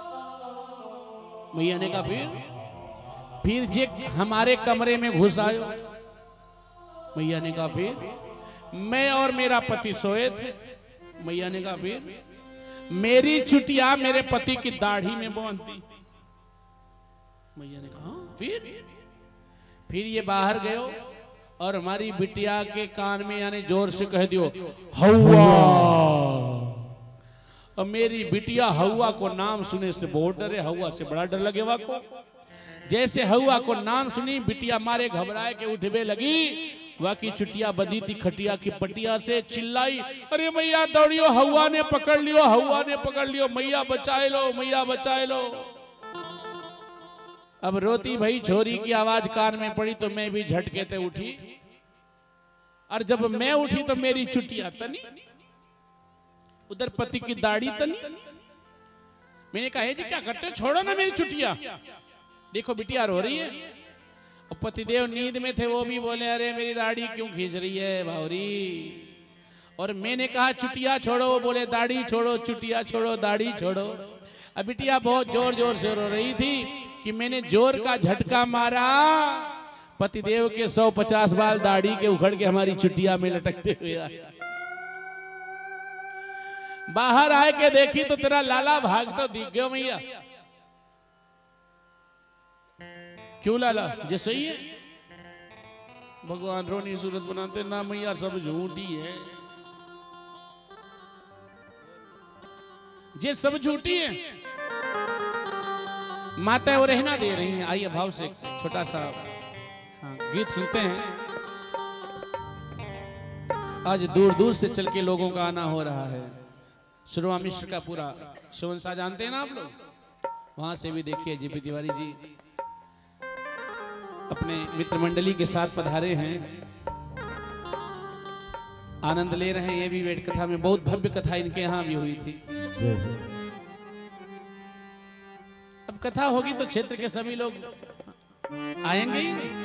मैया ने कहा फिर जे हमारे कमरे में घुस आयो। मैया ने कहा फिर? मैं और मेरा पति सोए थे। मैया ने कहा फिर? मेरी चुटिया मेरे पति की दाढ़ी में बांध दी। मैया ने कहा फिर ये बाहर गयो और हमारी बिटिया के कान में यानी जोर से कह दियो हवा। अब मेरी बिटिया हवा को नाम सुने से बहुत डरे, हवा से बड़ा डर लगे वा को। जैसे हवा को नाम सुनी बिटिया मारे घबराए के उठवे लगी, वह की चुटिया बंधी थी खटिया की पटिया से, चिल्लाई अरे मैया दौड़ियो हवा ने पकड़ लियो, हवा ने पकड़ लियो, मैया बचाए लो, मैया बचाए लो। अब रोती भई छोरी की आवाज कान में पड़ी तो मैं भी झटके ते उठी, और जब मैं उठी तो मेरी चुटिया तनी, उधर पति की दाढ़ी तनी। मैंने कहा जी क्या करते हो, छोड़ो ना मेरी चुटिया, देखो बिटिया रो रही है। और पतिदेव नींद में थे, वो भी बोले अरे मेरी दाढ़ी क्यों खींच रही है भावरी। और मैंने कहा चुटिया छोड़ो, वो बोले दाढ़ी छोड़ो, चुटिया छोड़ो, दाढ़ी छोड़ो। अब बिटिया बहुत जोर जोर से रो रही थी कि मैंने जोर का झटका मारा, पतिदेव के 150 बाल दाढ़ी के उखड़ के हमारी चुटिया में लटकते हुए आए। बाहर आए के देखी तो तेरा लाला भाग तो दिख गयो। मैया क्यों लाला जे सही है? भगवान रोनी सूरत बनाते ना मैया सब झूठी है, जे सब झूठी है। माता वो रहना दे रही हैं। आइए भाव से छोटा सा गीत सुनते हैं। आज दूर दूर से चल के लोगों का आना हो रहा है। सुरमा मिश्र का पूरा शोनसा जानते हैं ना आप लोग, वहां से भी देखिए जीपी तिवारी जी अपने मित्र मंडली के साथ पधारे हैं, आनंद ले रहे हैं। ये भी वेट कथा में बहुत भव्य कथा इनके यहाँ भी हुई थी। अब कथा होगी तो क्षेत्र के सभी लोग आएंगे ही नहीं।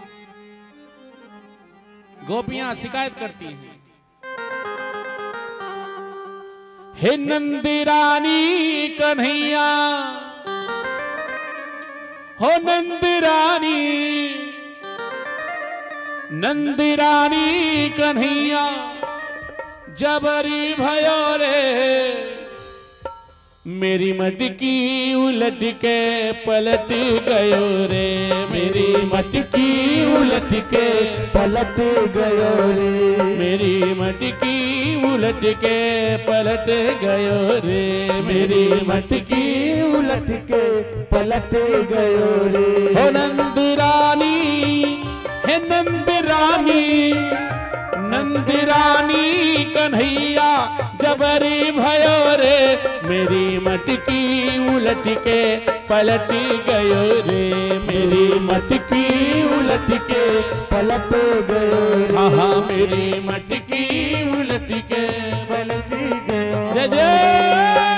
गोपियां शिकायत करती हैं, हे नंदी रानी कन्हैया, हो नंदी रानी, नंदी रानी कन्हैया जबरी भयो रे, मेरी मटकी उलट के पलट गयो रे, मेरी मटकी उलट के पलट गयो रे, मेरी मटकी उलट के पलट गयो रे, मेरी मटकी उलट के पलट गयो रे। हो नंद रानी, हे नंद रानी, नंद रानी कन्हैया जब जबरी भयो रे, मेरी मटकी उलट के पलट गयो रे, मेरी मटकी उलट के पलट गयो रे। हाँ हाँ मेरी मटकी उलट के पलट गयो। जय जय।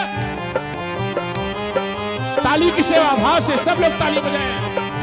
ताली की सेवा भाव से सब लोग ताली बजाएं।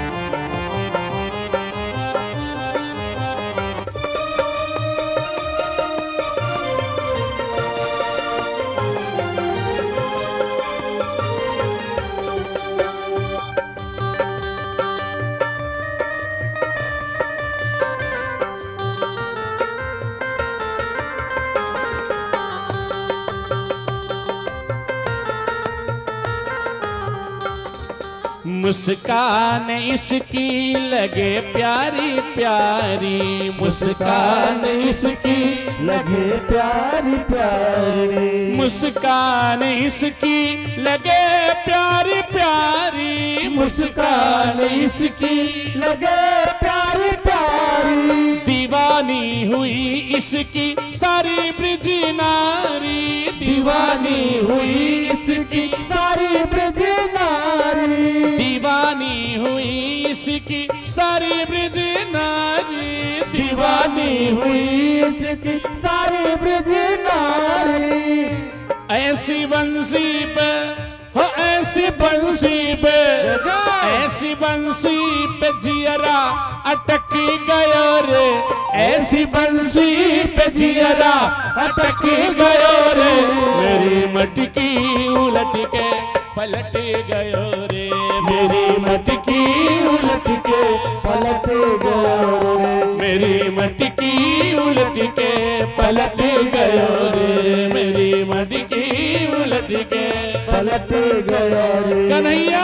मुस्कान इसकी लगे प्यारी प्यारी, मुस्कान इसकी लगे प्यारी प्यारी, मुस्कान इसकी लगे प्यारी प्यारी, मुस्कान इसकी लगे प्यारी प्यारी। दीवानी हुई इसकी सारी ब्रिज नारी, दीवानी हुई इसकी सारी ब्रज नारी, दीवानी हुई इसकी सारी ब्रिज नारी, दीवानी हुई इसकी सारी ब्रज नारी। ऐसी बंसी पे हो, ऐसी बंसी पे, ऐसी बंसी पे जियरा अटक गयो रे, ऐसी बंसी पे जियरा अटक गयो रे, मेरी मटकी उलट के पलट गयो रे, मेरी मटकी उलट के पलट गयो रे, मेरी मटकी उलट के पलट गयो रे, मेरी मटकी उलट के पलट गयो रे। कन्हैया।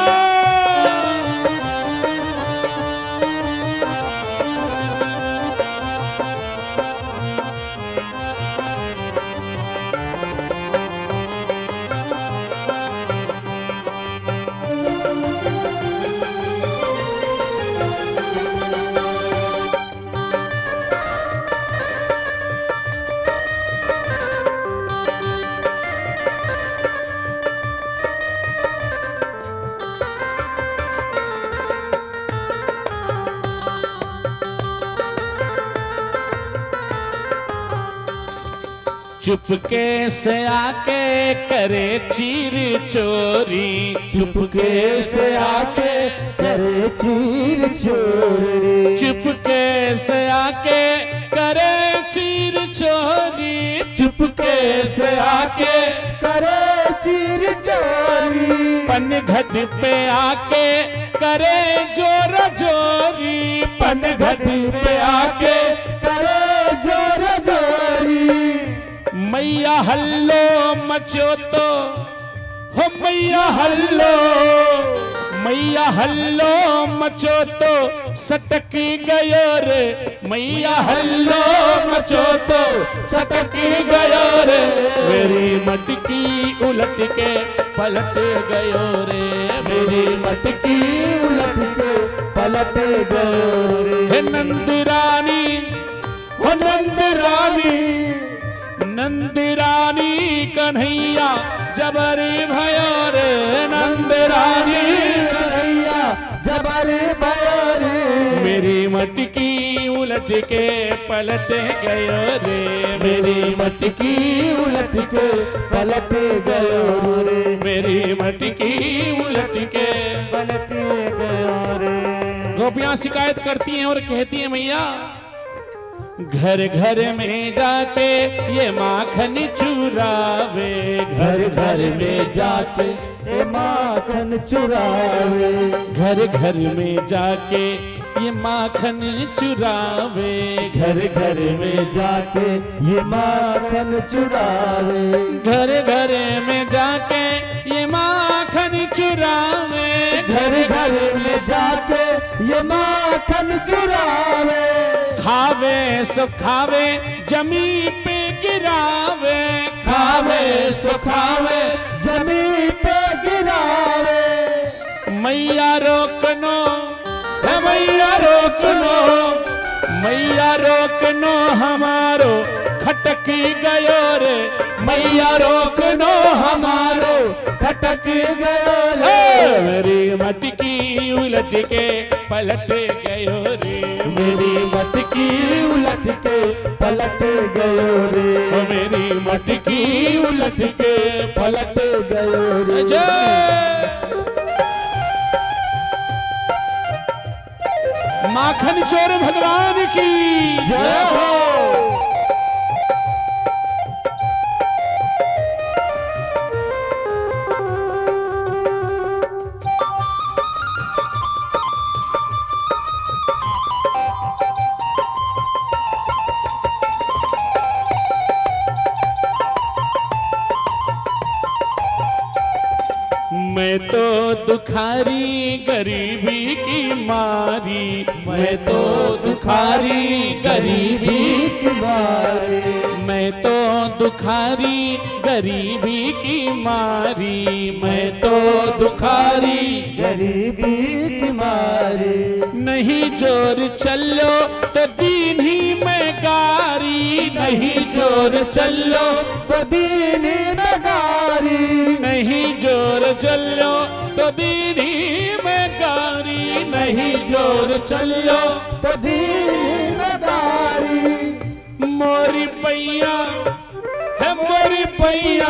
चुपके से आके करे चीर चोरी, चुपके से आके करे चीर चोरी, चुपके से आके करे चीर चोरी, चुपके से आके करे चीर चोरी। पनघट पे आके करे जोर जोरी, पनघट पे आके करे जोर जोरी। मैया हल्लो मचो तो हो, मैया हल्लो, मैया हल्लो मचो तो सटक गयो रे, मैया हल्लो मचो तो सटक गयो रे, मेरी मटकी उलट के पलट गयो रे, मेरी मटकी उलट के पलट गयो रे। हे नंद रानी, हो नंद रानी, नंद रानी कन्हैया जबरी भयो रे, नंद रानी कन्हैया जबरी भयो रे, मेरी मटकी उलट के पलट गयो रे, मेरी मटकी उलट के पलट गयो रे, मेरी मटकी उलट के पलट गयो रे। गोपियां शिकायत करती हैं और कहती हैं मैया घर घर में जाके ये माखन चुरावे, घर घर में जाके ये माखन चुरावे, घर घर में जाके ये माखन चुरावे, घर घर में जाके ये माखन चुरावे, घर घर में जाके ये माखन चुरावे, घर घर में जाके ये माखन चुरावे। खावे सो खावे जमी पे गिरावे, खावे सो खावे जमी पे गिरावे। मैया रोकनो है, मैया रोकनो, मैया रोकनो हमारो खटक खटक गयो रे मैया रोक नो हमारो खटक गयो रे मेरी मटकी उलट के पलट गयो रे मेरी मटकी उलट के पलट गयो रे मेरी मटकी उलट के पलट गयो रे माखन चोर भगवान की जय हो। मैं तो दुखारी गरीबी की मारी मैं तो दुखारी गरीबी की मारी मैं तो दुखारी गरीबी की मारी मैं तो दुखारी गरीबी की मारी नहीं जोर चलो तो दीन ही में गारी नहीं जोर चलो तो दीन नगारी नहीं जोर चलो तो दीनी में गारी नहीं जोर चलो तो दीन नगारी मोरी पैया है मोरी पैया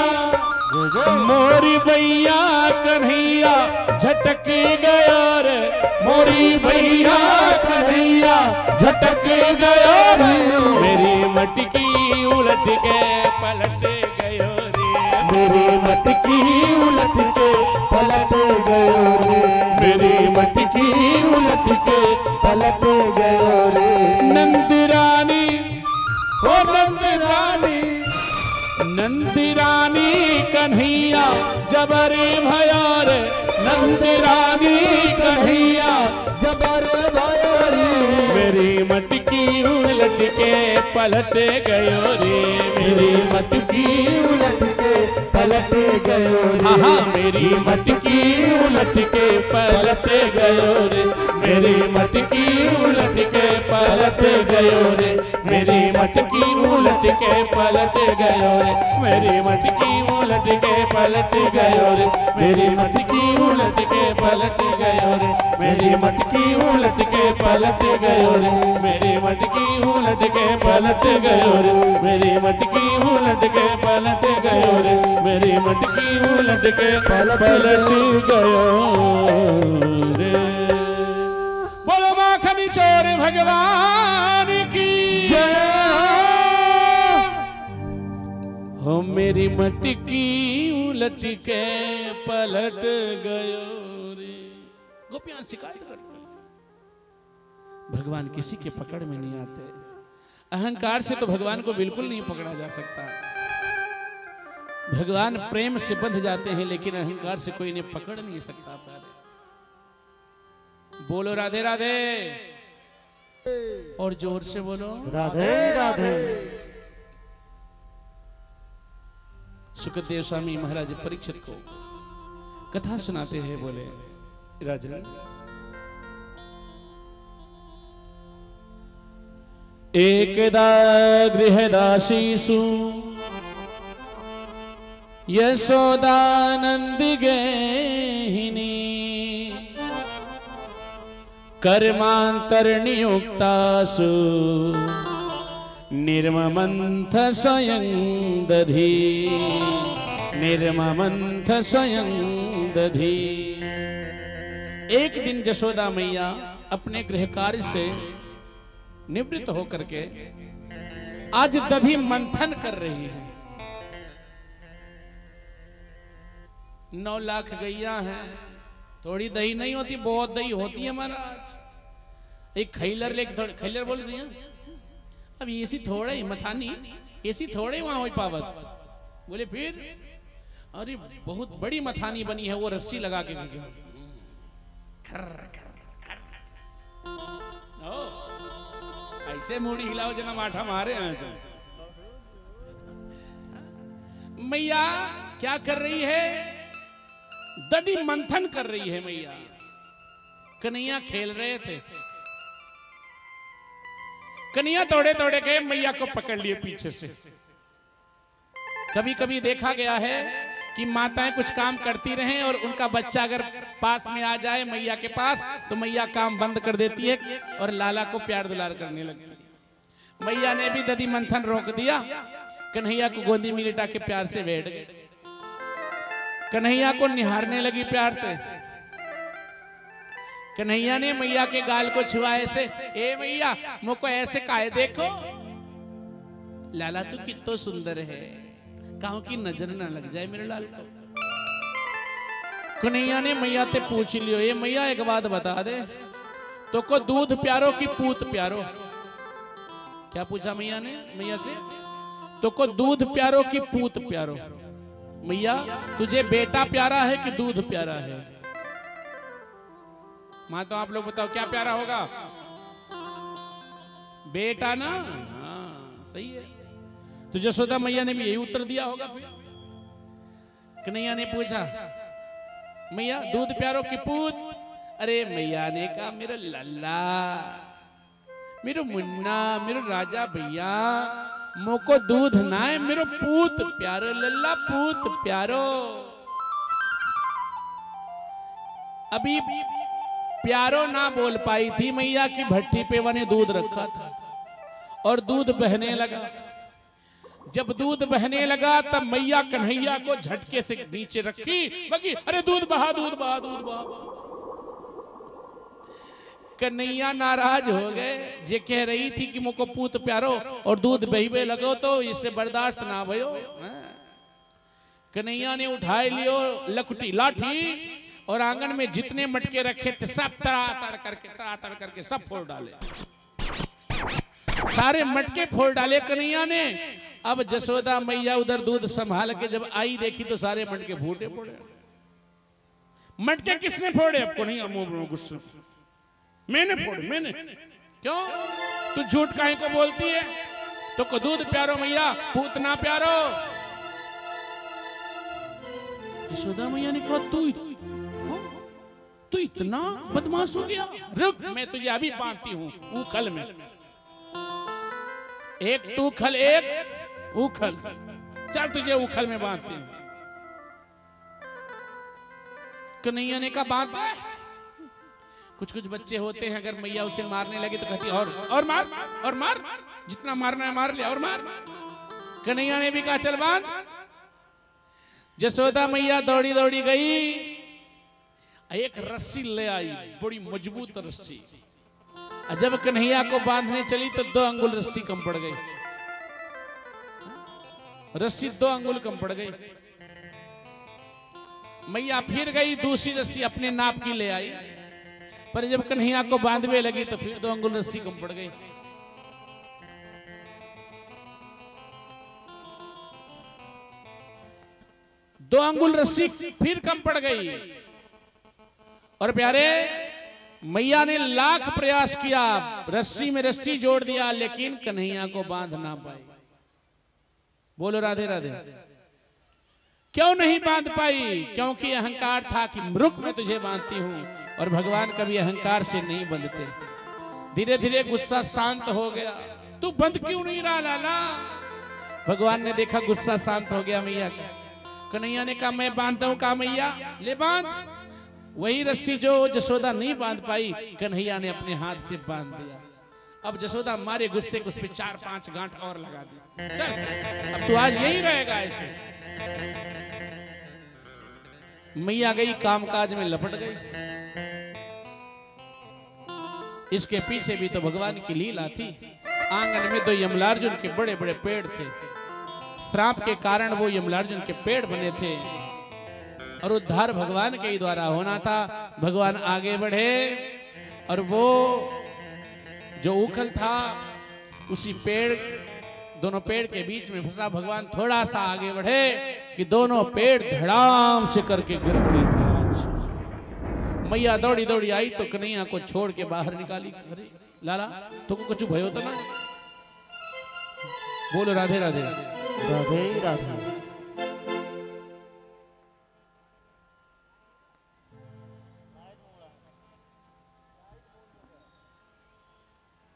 मोरी भैया कन्हैया झटक गया रे मोरी भैया कन्हैया झटक गया रे मेरी मटकी उलट के पलट गयो रे मेरी मटकी उलट के पलट गयो रे मेरी मटकी उलट के पलट गयो रे नंदरानी ओ नंदरानी नंदरानी कन्हैया जबरे भया रे नंदरानी कन्हैया जबर भयो रे मेरी मटकी उलट के पलट गयो रे मेरी मटकी उलट के पलट गयो रे हाँ मेरी मटकी उलट के पलट गयो रे मेरी मटकी उलट के पलट गयो रे मेरी मटकी उलट के पलट गयो रे मेरी मटकी उलट के पलट गयो रे मेरी मटकी उलट के पलट गयो रे मेरी मटकी उलट के पलट गयो रे मेरी मटकी उलट के पलट गयो रे मेरी मटकी उलट के पलट गयो रे मेरी मटकी उलट के पलट गयो रे बोलो माखन चोर भगवान की जय हो मेरी मटकी उलट के पलट गयो रे गोपियां शिकायत करते हैं भगवान किसी के पकड़ में नहीं आते अहंकार से तो भगवान को बिल्कुल नहीं पकड़ा जा सकता भगवान प्रेम से बंध जाते हैं लेकिन अहंकार से कोई इन्हें पकड़ नहीं सकता प्यारे बोलो राधे राधे और जोर से बोलो राधे राधे। सुखदेव स्वामी महाराज परीक्षित को कथा सुनाते हैं बोले राजन एकदा गृहदासीसु यशोदानंद गेहिनी कर्मांतर नियुक्तासु निर्ममंथ स्वयं दधी निर्ममंथ स्वयं दधी। एक दिन जशोदा मैया अपने गृह कार्य से निवृत्त होकर के आज दधी मंथन कर रही है। 9 लाख गैया हैं, थोड़ी दही नहीं होती, बहुत दही होती है महाराज। एक खैलर लेके थोड़ी खैलर बोल दिया, अब ऐसी थोड़े मथानी ऐसी थोड़े वहां हो पावत। बोले फिर अरे बहुत बड़ी मथानी बनी है, वो रस्सी लगा के खींचो। ऐसे मूड़ी हिलाओ जना माठा मारे ऐसे। मैया क्या कर रही है? दधी मंथन कर रही है मैया। कन्हैया खेल रहे थे, कन्हैया तोड़े तोड़े गए, मैया को पकड़ लिए पीछे से। कभी कभी देखा गया है कि माताएं कुछ काम करती रहें और उनका बच्चा अगर पास में आ जाए मैया के पास तो मैया काम बंद कर देती है और लाला को प्यार दुलार करने लगती है। मैया ने भी दधी मंथन रोक दिया, कन्हैया को गोदी में लिटा के प्यार से बैठ गए। कन्हैया को निहारने लगी प्यार से। कन्हैया ने मैया के गाल को छुआ ऐसे, ए मैया मुझको ऐसे काहे देखो, लाला तू कितना सुंदर है, कहो की नजर न लग जाए मेरे लाल को। कन्हैया ने मैया ते पूछ लियो, ये मैया एक बात बता दे, तो को दूध प्यारो की पूत प्यारो? क्या पूछा मैया ने मैया से? तो को दूध प्यारो की पूत प्यारो? मैया तुझे बेटा प्यारा है कि दूध प्यारा है? मां तो आप लोग बताओ क्या प्यारा होगा? बेटा ना। हाँ सही है। तो जसोदा मैया ने भी यही उत्तर दिया होगा। फिर कन्हैया ने पूछा, मैया दूध प्यारो की पूत? अरे मैया ने कहा, मेरा लल्ला, मेरा मुन्ना, मेरा राजा भैया, मोको दूध ना है, मेरो पूत प्यारो, लल्ला पूत प्यारो। अभी प्यारो ना बोल पाई थी मैया की भट्टी पे वने दूध रखा था और दूध बहने लगा। जब दूध बहने लगा तब मैया कन्हैया को झटके से नीचे रखी, बाकी अरे दूध बहा, दूध बहा, दूध बहा। कन्हैया नाराज हो गए। जे कह रही थी कि मुझको पूत प्यारो और दूध बहीबे लगो तो इससे बर्दाश्त ना भयो। कन्हैया ने उठाए लियो लकुटी लाठी और आंगन में जितने मटके रखे थे सब तड़ा करके सब फोड़ डाले। सारे मटके फोड़ डाले कन्हैया ने। अब जसोदा मैया उधर दूध संभाल के जब आई देखी तो सारे मटके फूटे पड़े। मटके किसने फोड़े? अब कन्हैया गुस्से, मैंने फोड़े, मैंने। क्यों? तू झूठ काहे को बोलती है? तो को दूध प्यारो मैया, पूत ना प्यारो। जसोदा मैया ने कहा, तू इतना बदमाश हो गया? रुक, मैं तुझे अभी बांधती हूँ उखल में। एक तू खल, एक उखल। चल तुझे उखल में बांधती हूँ। कन्हैया ने कहा, बांध दे। कुछ बच्चे होते हैं अगर मैया उसे मारने लगे तो कहती और मार, और मार, जितना मारना है मार लिया और मार। कन्हैया ने भी कहा, चल बांध। जसोदा मैया दौड़ी दौड़ी गई, एक रस्सी ले आई, बड़ी मजबूत रस्सी। जब कन्हैया को बांधने चली तो 2 अंगुल रस्सी कम पड़ गई। रस्सी 2 अंगुल कम पड़ गई। मैया फिर गई, दूसरी रस्सी अपने नाप की ले आई, पर जब कन्हैया को बांधने लगी तो फिर 2 अंगुल रस्सी कम पड़ गई। दो अंगुल रस्सी फिर कम पड़ गई। और प्यारे मैया ने लाख प्रयास किया, रस्सी में रस्सी जोड़ दिया, लेकिन कन्हैया को बांध ना पाई। बोलो राधे राधे। क्यों नहीं बांध पाई? क्योंकि अहंकार था कि मृग में तुझे बांधती हूं, और भगवान कभी अहंकार से नहीं बंधते। धीरे धीरे गुस्सा शांत हो गया। तू बंद क्यों नहीं रहा लाला? भगवान ने देखा गुस्सा शांत हो गया मैया का। कन्हैया ने कहा, मैं बांधता हूं। कहा, मैया ले बांध। वही रस्सी जो जसोदा नहीं बांध पाई, कन्हैया ने अपने हाथ से बांध दिया। अब जसोदा मारे गुस्से को उस पे 4-5 गांठ और लगा दी। चल अब तू आज यही रहेगा ऐसे। मैया गई, कामकाज में लपट गई। इसके पीछे भी तो भगवान की लीला थी। आंगन में 2 यमलार्जुन के बड़े बड़े पेड़ थे। श्राप के कारण वो यमलार्जुन के पेड़ बने थे और उद्धार भगवान के ही द्वारा होना था। भगवान आगे बढ़े और वो जो उखल था उसी पेड़, दोनों पेड़ के बीच में फंसा। भगवान थोड़ा सा आगे बढ़े कि दोनों पेड़ धड़ाम से करके गिर पड़ी महाराज। मैया दौड़ी दौड़ी आई तो कन्हैया को छोड़ के बाहर निकाली। अरे लाला तो कुछ भयो तो ना? बोलो राधे राधे। राधे राधे।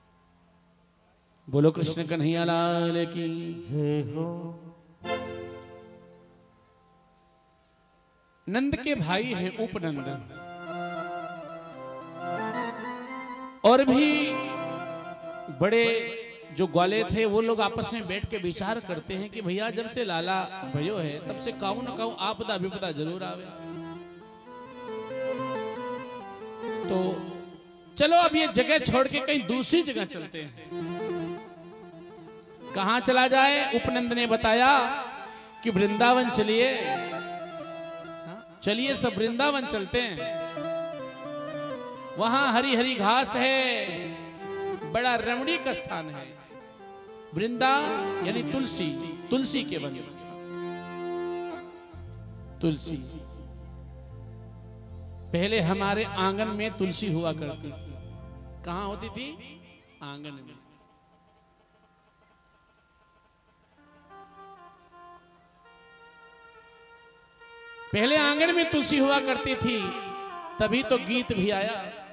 बोलो कृष्ण कन्हैया लाल की जय हो। नंद के भाई है उपनंद, और भी बड़े जो ग्वाले थे वो लोग आपस में बैठ के विचार करते हैं कि भैया जब से लाला भयो है तब से काऊ न काऊ आपदा विपदा जरूर आवे, तो चलो अब ये जगह छोड़ के कहीं दूसरी जगह चलते हैं। कहां चला जाए? उपनंद ने बताया कि वृंदावन चलिए। चलिए सब वृंदावन चलते हैं, वहां हरी हरी घास है, बड़ा रमणीक स्थान है। वृंदा यानी तुलसी, तुलसी के वन, तुलसी। पहले हमारे आंगन में तुलसी हुआ करती थी। कहां होती थी? आंगन में। पहले आंगन में तुलसी हुआ करती थी, तभी तो गीत भी आया,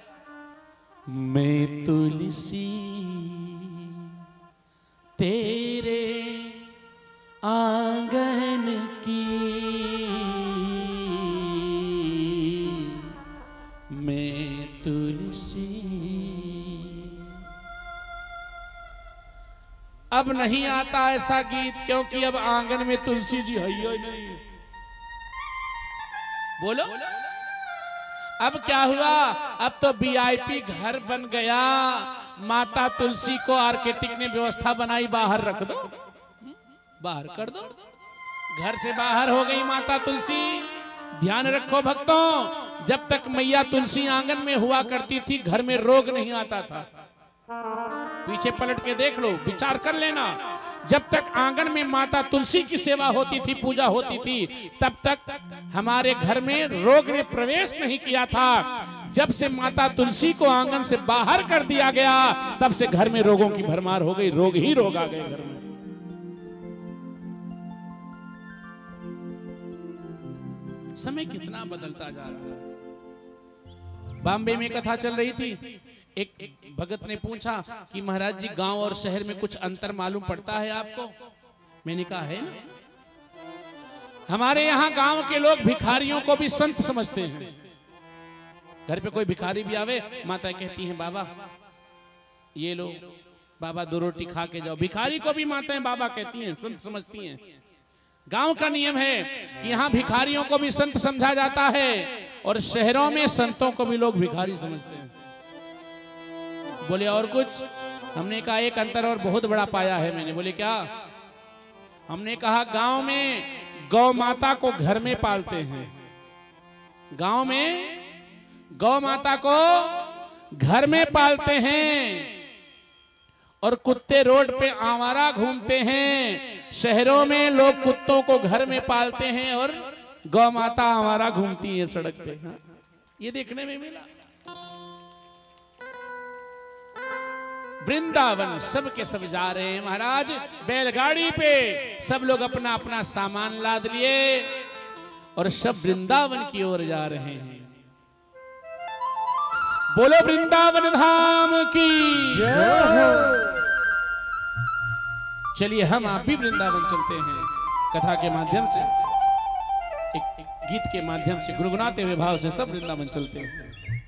मैं तुलसी तेरे आंगन की, मैं तुलसी। अब नहीं आता ऐसा गीत, क्योंकि अब आंगन में तुलसी जी है ही नहीं। बोलो अब क्या हुआ? अब तो वीआईपी घर बन गया। माता तुलसी को आर्किटेक्ट ने व्यवस्था बनाई, बाहर रख दो, बाहर कर दो। घर से बाहर हो गई माता तुलसी। ध्यान रखो भक्तों, जब तक मैया तुलसी आंगन में हुआ करती थी घर में रोग नहीं आता था। पीछे पलट के देख लो, विचार कर लेना। जब तक आंगन में माता तुलसी की सेवा होती थी, पूजा होती थी, तब तक हमारे घर में रोग ने प्रवेश नहीं किया था। जब से माता तुलसी को आंगन से बाहर कर दिया गया, तब से घर में रोगों की भरमार हो गई, रोग ही रोग आ गए घर में। समय कितना बदलता जा रहा है। बॉम्बे में कथा चल रही थी, एक भगत ने पूछा कि महाराज जी गांव और शहर में कुछ अंतर मालूम पड़ता है आपको? मैंने कहा है ना, हमारे यहाँ गांव के लोग भिखारियों को भी संत समझते हैं। घर पे कोई भिखारी भी आवे, माता कहती हैं बाबा ये लो, बाबा 2 रोटी खा के जाओ। भिखारी को भी माताएं बाबा कहती हैं, संत समझती हैं। गांव का नियम है कि यहाँ भिखारियों को भी संत समझा जाता है, और शहरों में संतों को भी लोग भिखारी समझते हैं। बोले और कुछ? हमने कहा एक अंतर और बहुत बड़ा पाया है मैंने। बोले क्या? हमने कहा गांव में गौ माता को घर में पालते हैं, गांव में गौ माता को घर में पालते हैं, और कुत्ते रोड पे आवारा घूमते हैं। शहरों में लोग कुत्तों को घर में पालते हैं और गौ माता आवारा घूमती है सड़क पे। ये देखने में मिला। वृंदावन सब के सब जा रहे हैं महाराज, बैलगाड़ी पे सब लोग अपना अपना सामान लाद लिए और सब वृंदावन की ओर जा रहे हैं। बोलो वृंदावन धाम की जय। चलिए हम आप भी वृंदावन चलते हैं, कथा के माध्यम से, एक गीत के माध्यम से, गुनगुनाते हुए भाव से सब वृंदावन चलते हैं।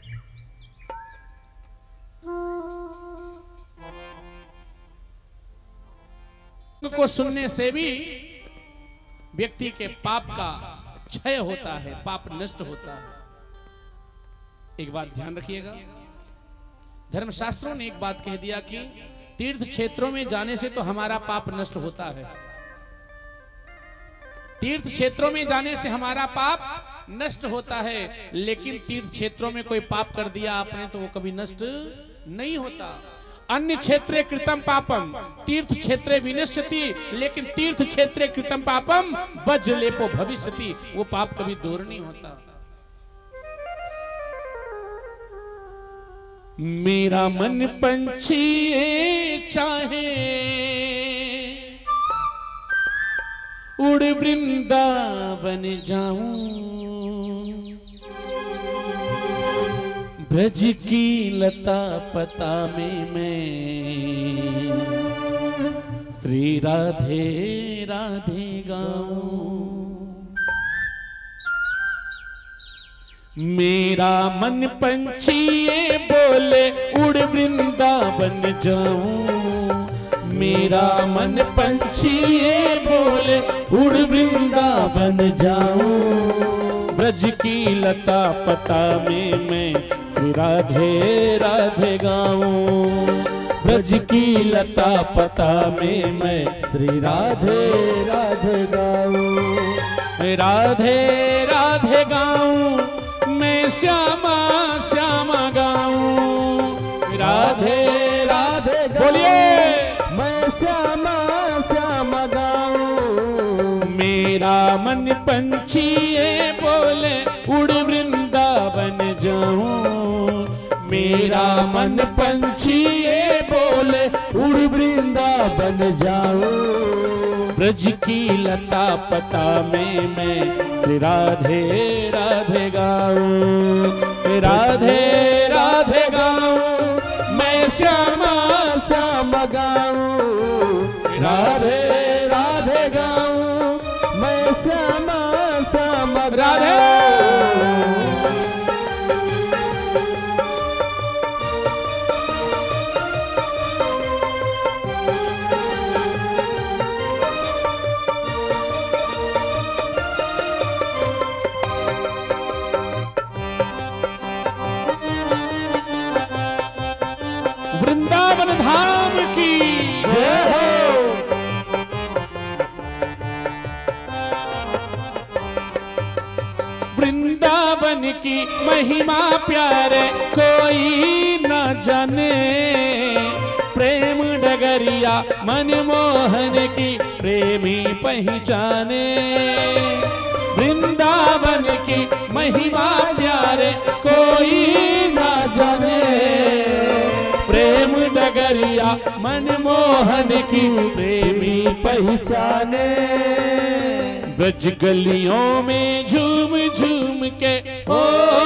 को सुनने से भी व्यक्ति के पाप का क्षय होता है, पाप नष्ट होता है। एक बात ध्यान रखिएगा, धर्मशास्त्रों ने एक बात कह दिया कि तीर्थ क्षेत्रों में जाने से तो हमारा पाप नष्ट होता है। तीर्थ क्षेत्रों में जाने से हमारा पाप नष्ट होता है, लेकिन तीर्थ क्षेत्रों में कोई पाप कर दिया आपने तो वो कभी नष्ट नहीं होता। अन्य क्षेत्रे कृतम पापम तीर्थ क्षेत्रे विनश्यति, लेकिन तीर्थ क्षेत्रे कृतम पापम वज्रलेपो भविष्यति, वो पाप कभी दूर नहीं होता। मेरा मन पंछी चाहे उड़ वृंदावन जाऊं, ब्रज की लता पता में मैं श्री राधे राधे गाऊं। मेरा मन पंछी ये बोले उड़ वृंदावन जाऊं, मेरा मन पंछी ये बोले उड़ वृंदावन जाऊं, ब्रज की लता पता में मैं राधे राधे गाऊं, ब्रज की लता पता में मैं श्री राधे राधे गाऊं, राधे राधे गाऊं, मैं श्यामा श्यामा गाऊं, राधे राधे बोलिए मैं श्यामा श्यामा गाऊं, मेरा मन पंछी ये बोले उड़ वृंदावन जाऊं, मेरा मन पंछी ये बोले उड़ वृंदावन जाऊं, ब्रज की लता पता में मैं राधे राधे गाऊं, राधे राधे गाऊं, मैं श्यामा श्यामा गाऊं, राधे राधे गाऊं, मैं श्यामा श्यामा राधे। वृंदावन धाम की जय हो। वृंदावन की महिमा प्यारे कोई न जाने, प्रेम डगरिया मनमोहन की प्रेमी पहचाने, वृंदावन की महिमा प्यारे कोई न जाने, प्रेम डगरिया मनमोहन की प्रेमी पहचाने, ब्रज गलियों में झूम झूम के ओ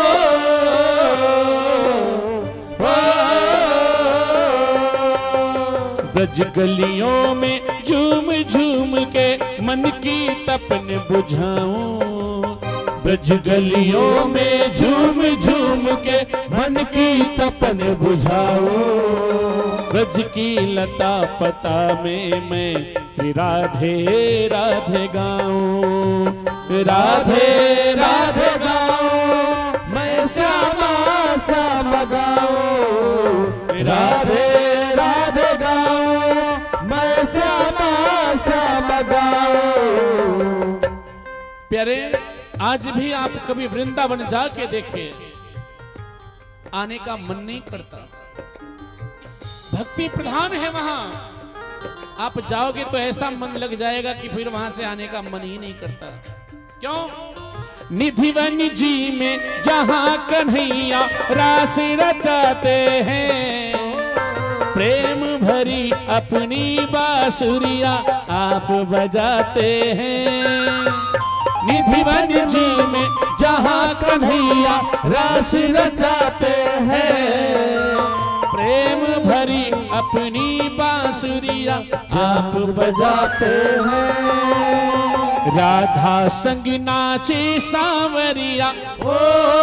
ब्रज गलियों में झूम झूम के मन की तपन बुझाऊं, ब्रज गलियों में झूम झूम के मन की तपन बुझाऊं, ब्रज की लता पता में मैं श्री राधे राधे गाऊं, राधे राधे गाऊं, मैं श्यामा श्यामा गाऊं, राधे राधे गाऊं, मैं श्यामा श्यामा गाऊं। प्यारे आज भी आप कभी वृंदावन जाके देखे, आने का मन नहीं करता, भक्ति प्रधान है वहां, आप जाओगे तो ऐसा मन लग जाएगा कि फिर वहां से आने का मन ही नहीं करता। क्यों? निधिवन जी में जहां कन्हैया रास रचाते हैं, प्रेम भरी अपनी बांसुरिया आप बजाते हैं, निधिवन जी में जहां कन्हैया रास रचाते हैं, प्रेम भरी अपनी बांसुरिया आप बजाते हैं, राधा संग नाचे सांवरिया ओ,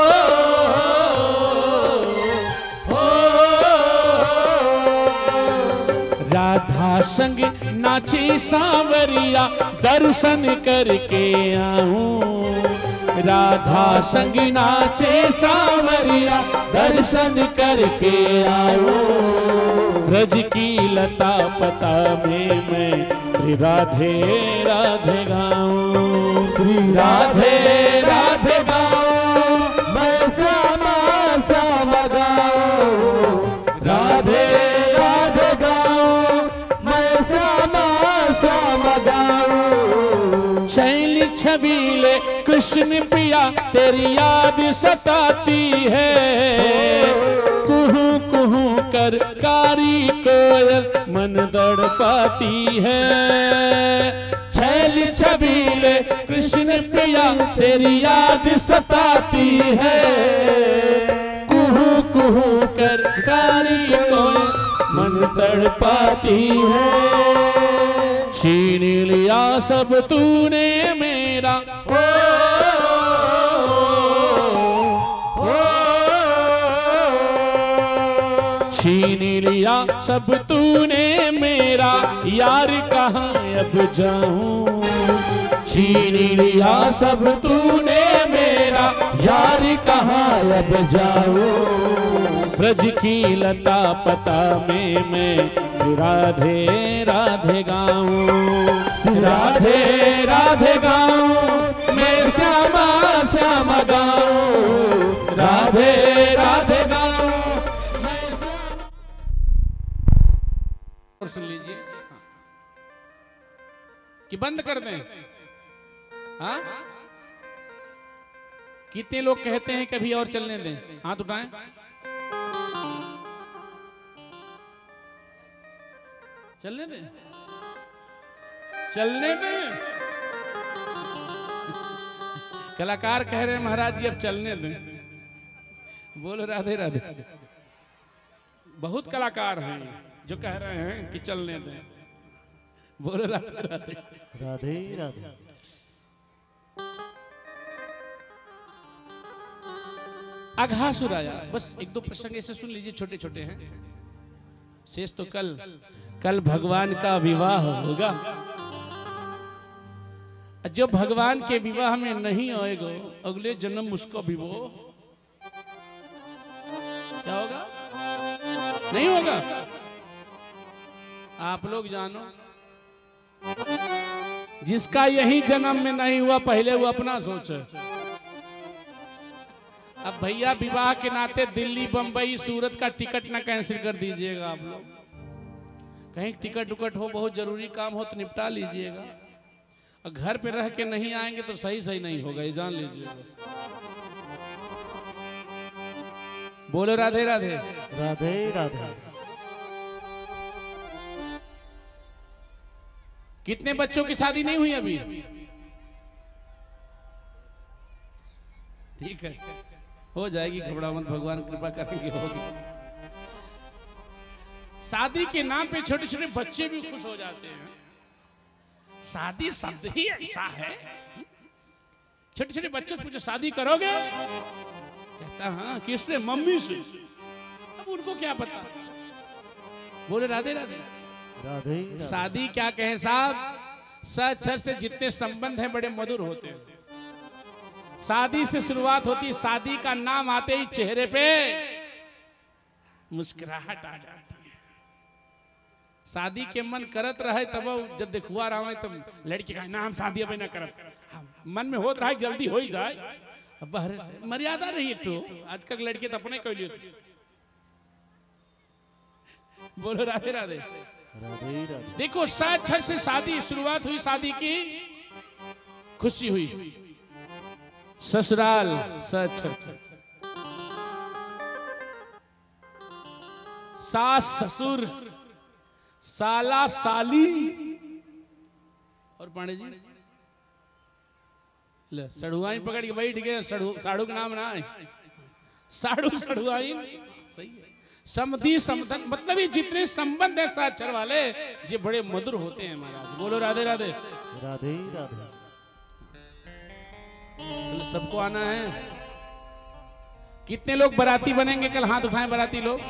राधा संग नाचे सांवरिया दर्शन करके आऊं, राधा संग नाचे सांवरिया दर्शन करके आऊं, ब्रज की लता पता में मैं श्री राधे राधे गाऊं, श्री राधे राधे गाऊं, मैं श्यामा श्यामा गाऊं, राधे राधे गाऊं, मैं श्यामा श्यामा गाऊं। शैल छबीले कृष्ण पिया तेरी याद सताती है, कुहू कुहू कर कारी कोयल मन तड़पाती है, छैल छबीले कृष्ण प्रिया तेरी याद सताती है, कुहू कुहू कर कारी कोयल मन तड़पाती है, छीन लिया सब तूने मेरा ओ सब तूने मेरा यार कहाँ अब जाऊं, छीन लिया सब तूने मेरा यार कहाँ अब जाऊं। ब्रज की लता पता में मैं राधे राधे गाऊं, राधे राधे गाऊं, मैं श्यामा श्यामा गाऊं, राधे राधे गाऊं, मैं श्यामा। और सुन लीजिए कि बंद कर दें। हाँ, कितने लोग कहते हैं कभी और चलने दें? हाथ उठाएं। चलने दें, चलने दें। कलाकार कह रहे हैं महाराज जी अब चलने दें। बोलो राधे राधे। बहुत कलाकार हैं जो कह रहे हैं कि चलने दें। बोलो राधे राधे। राधे राधे। अघासुर आया। बस एक दो प्रसंग ऐसे सुन लीजिए, छोटे छोटे हैं। शेष तो कल भगवान का विवाह होगा। जो भगवान के विवाह में नहीं आएगा अगले जन्म उसका विवाह क्या होगा? नहीं होगा। आप लोग जानो, जिसका यही जन्म में नहीं हुआ पहले वो अपना सोचे। अब भैया विवाह के नाते दिल्ली बंबई सूरत का टिकट ना कैंसिल कर दीजिएगा। आप लोग कहीं टिकट उकट हो, बहुत जरूरी काम हो तो निपटा लीजिएगा। और घर पे रह के नहीं आएंगे तो सही नहीं होगा, ये जान लीजिएगा। बोलो राधे राधे। राधे राधे। कितने बच्चों की शादी नहीं हुई अभी? ठीक है, हो जाएगी, घबरा मत, भगवान कृपा करेंगे, होगी। शादी के नाम पे छोटे छोटे बच्चे भी खुश हो जाते हैं। शादी शब्द ही ऐसा है। छोटे छोटे बच्चों से पूछो शादी करोगे, कहता हाँ। किससे? मम्मी से। अब उनको क्या पता। बोले राधे राधे। राधे। शादी क्या कहें साहब, सच से जितने संबंध हैं बड़े मधुर होते हैं। शादी से शुरुआत होती, शादी का नाम आते ही चेहरे पे मुस्कुराहट आ जाती है। शादी के मन करत रहे तब जब देखुआ रहा तब लड़की का नाम शादी अब ना कर, मन में होत रहा जल्दी हो ही जाए। अब बाहर से मर्यादा रही तो आजकल लड़के तो अपने कोई लिए। बोलो राधे राधे। राधे राधे। देखो साक्षर से शादी शुरुआत हुई, शादी की खुशी हुई। ससुराल साक्षर, सास ससुर, साला साली। और पांडे जी ले सड़ुआइन पकड़ के बैठ गए। साड़ू का नाम ना है, साड़ू सड़ुआइन। सही है। समधी समधन, मतलब ये जितने संबंध है साक्षर वाले ये बड़े मधुर होते हैं महाराज। बोलो राधे राधे। राधे राधे। सबको आना है। कितने लोग बाराती बनेंगे कल? हाथ उठाएं बाराती लोग।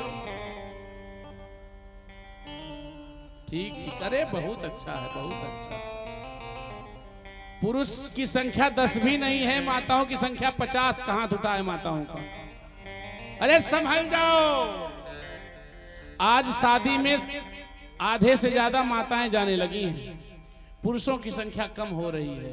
ठीक ठीक, अरे बहुत अच्छा है, बहुत अच्छा। पुरुष की संख्या 10 भी नहीं है, माताओं की संख्या 50 का हाथ उठाए माताओं का। अरे संभल जाओ। आज शादी में आधे से ज्यादा माताएं जाने लगी हैं, पुरुषों की संख्या कम हो रही है।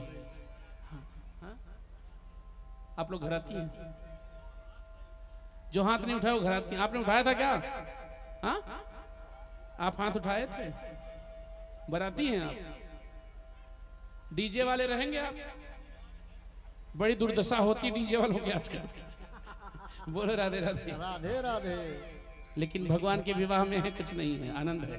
आप लोग घराती हैं? जो हाथ नहीं उठाए वो घराती हैं। आपने उठाया था क्या? हाँ, आप हाथ उठाए थे? बराती हैं आप? डीजे वाले रहेंगे आप? बड़ी दुर्दशा होती डीजे वालों की आजकल। बोलो राधे राधे। राधे राधे। लेकिन भगवान के विवाह में है कुछ नहीं है, आनंद है।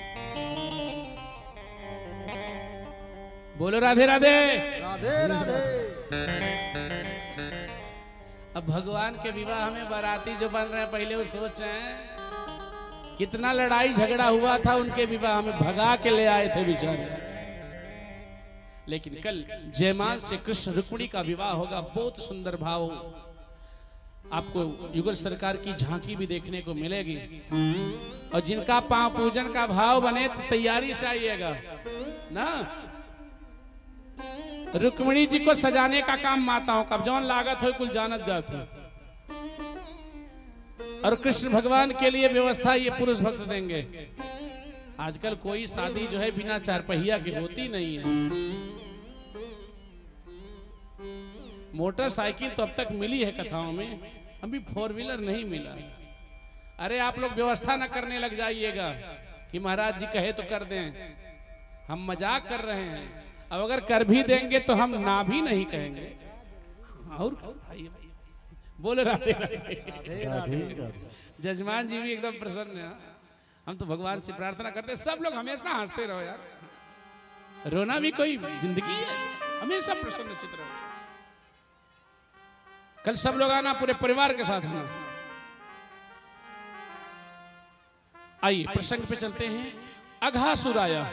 बोलो राधे राधे। राधे राधे। अब भगवान के विवाह में बाराती जो बन रहे हैं, पहले वो सोच रहे हैं कितना लड़ाई झगड़ा हुआ था उनके विवाह में, भगा के ले आए थे बेचारे। लेकिन कल जयमाल से कृष्ण रुक्मिणी का विवाह होगा। बहुत सुंदर भाव आपको युगल सरकार की झांकी भी देखने को मिलेगी। और जिनका पांव पूजन का भाव बने तो तैयारी से आइएगा ना। रुक्मिणी जी को सजाने का काम माताओं का, जौन लागत हो कुल जानत जात हो। और कृष्ण भगवान के लिए व्यवस्था ये पुरुष भक्त देंगे। आजकल कोई शादी जो है बिना चारपहिया की होती नहीं है। मोटरसाइकिल तो अब तक मिली है कथाओं में, अभी 4 व्हीलर नहीं मिला। अरे आप लोग व्यवस्था न करने लग जाइएगा कि महाराज जी कहे तो कर दें। हम मजाक कर रहे हैं। अब अगर कर भी देंगे तो हम ना भी नहीं कहेंगे। और बोले राधे राधे। जजमान जी भी एकदम प्रसन्न है। हम तो भगवान से प्रार्थना करते सब लोग हमेशा हंसते रहो यार। रोना भी कोई जिंदगी है, हमेशा प्रसन्न चित रहो। कल सब लोग आना, पूरे परिवार के साथ आना। आइए प्रसंग पे चलते हैं। अघासुर आया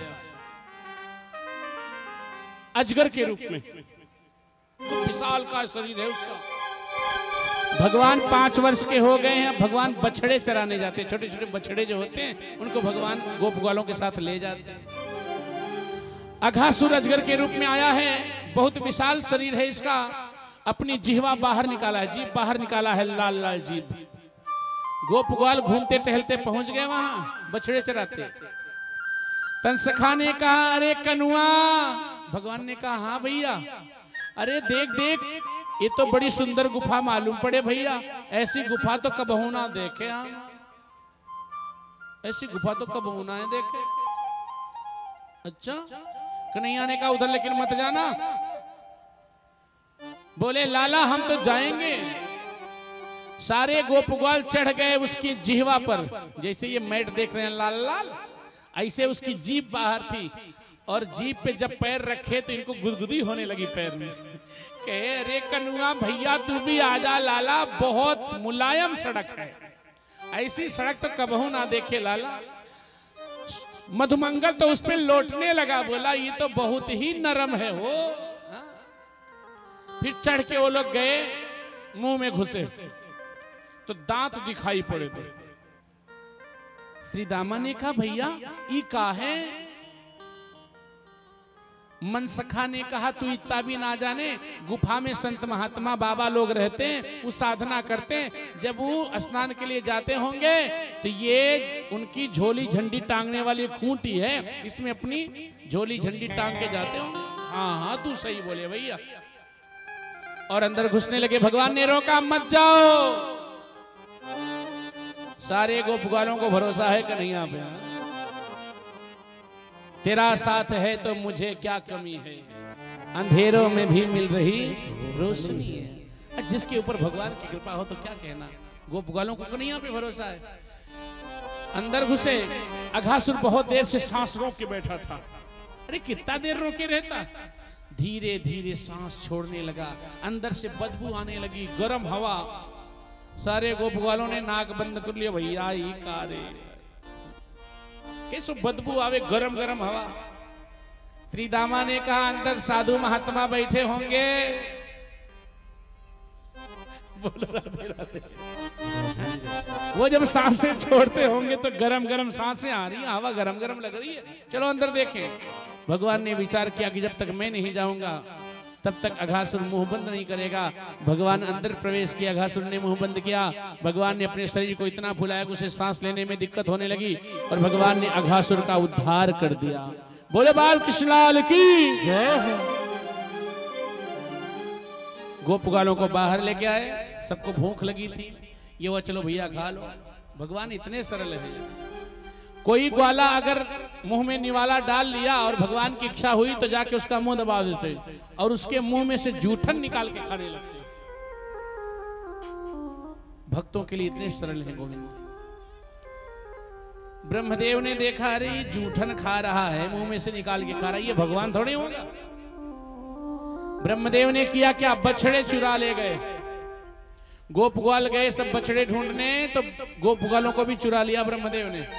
अजगर के रूप में, तो विशाल का शरीर है उसका। भगवान 5 वर्ष के हो गए हैं। भगवान बछड़े चराने जाते हैं। छोटे छोटे बछड़े जो होते हैं उनको भगवान गोप ग्वालों के साथ ले जाते हैं। अघासुर अजगर के रूप में आया है। बहुत विशाल शरीर है इसका। अपनी जिह्वा बाहर निकाला है, जीभ बाहर निकाला है, लाल लाल जीभ। गोप ग्वाल घूमते टहलते पहुंच गए वहां, बछड़े चराते। तनसखा ने कहा, अरे कनुआ। भगवान ने कहा, हाँ भैया। अरे देख देख, ये तो बड़ी सुंदर गुफा मालूम पड़े भैया। ऐसी गुफा तो कबहू ना देखे हम। ऐसी गुफा तो कबहू ना देखे। अच्छा, कन्हैया ने कहा, उधर लेकिन मत जाना। बोले, लाला हम तो जाएंगे। सारे गोप ग्वाल चढ़ गए उसकी जिह्वा पर। जैसे ये मैट देख रहे हैं लाल लाल, ऐसे उसकी जीभ बाहर थी। और जीभ पे जब पैर रखे तो इनको गुदगुदी होने लगी पैर में। कहे, अरे कनुआ भैया तू भी आजा लाला, बहुत मुलायम सड़क है। ऐसी सड़क तो कबहू ना देखे लाला। मधुमंगल तो उस पे लौटने लगा। बोला, ये तो बहुत ही नरम है वो। फिर चढ़ के वो लोग गए, मुंह में घुसे तो दांत दिखाई पड़े थे। श्री दामा ने कहा, भैया ये का है? मनसखा ने कहा, तू इतना भी ना जाने, गुफा में संत महात्मा बाबा लोग रहते हैं, वो साधना करते हैं। जब वो स्नान के लिए जाते होंगे तो ये उनकी झोली झंडी टांगने वाली खूंटी है, इसमें अपनी झोली झंडी टांग के जाते होंगे। हाँ हाँ तू सही बोले भैया। और अंदर घुसने लगे। भगवान ने रोका, मत जाओ। सारे गोप ग्वालों को भरोसा है कन्हैया पे। तेरा साथ है तो मुझे क्या कमी है, अंधेरों में भी मिल रही रोशनी है। जिसके ऊपर भगवान की कृपा हो तो क्या कहना। गोप ग्वालों को कन्हैया पे भरोसा है। अंदर घुसे। अघासुर बहुत देर से सांस रोक के बैठा था। अरे कितना देर रोके रहता। धीरे धीरे सांस छोड़ने लगा। अंदर से बदबू आने लगी, गर्म हवा। सारे गोप ग्वालों ने नाक बंद कर लिया। भैया ये का रे, कैसे बदबू आवे, गरम गरम हवा। श्री दामा ने कहा, अंदर साधु महात्मा बैठे होंगे। बोलो राधे राधे। वो जब सांसें छोड़ते होंगे तो गरम गरम सांसें आ रही है, हवा गरम गरम लग रही है। चलो अंदर देखें। भगवान ने विचार किया कि जब तक मैं नहीं जाऊंगा तब तक अघासुर मुंह बंद नहीं करेगा। भगवान अंदर प्रवेश किया, अघासुर ने मुंह बंद किया। भगवान ने अपने शरीर को इतना फुलाया कि उसे सांस लेने में दिक्कत होने लगी और भगवान ने अघासुर का उद्धार कर दिया। बोले बाल कृष्णलाल की जय हो। गोप ग्वालों को बाहर लेके आए। सबको भूख लगी थी। ये वो चलो भैया खा लो। भगवान इतने सरल है। कोई ग्वाला अगर मुंह में निवाला डाल लिया और भगवान की इच्छा हुई तो जाके उसका मुंह दबा देते और उसके मुंह में से जूठन निकाल के खाने लगते। भक्तों के लिए इतने सरल है गोविंद। ब्रह्मदेव ने देखा, अरे ये जूठन खा रहा है, मुंह में से निकाल के खा रहा है, ये भगवान थोड़े होगा। ब्रह्मदेव ने किया क्या, बछड़े चुरा ले गए। गोप ग्वाल गए सब बछड़े ढूंढने, तो गोप ग्वालों को भी चुरा लिया ब्रह्मदेव ने।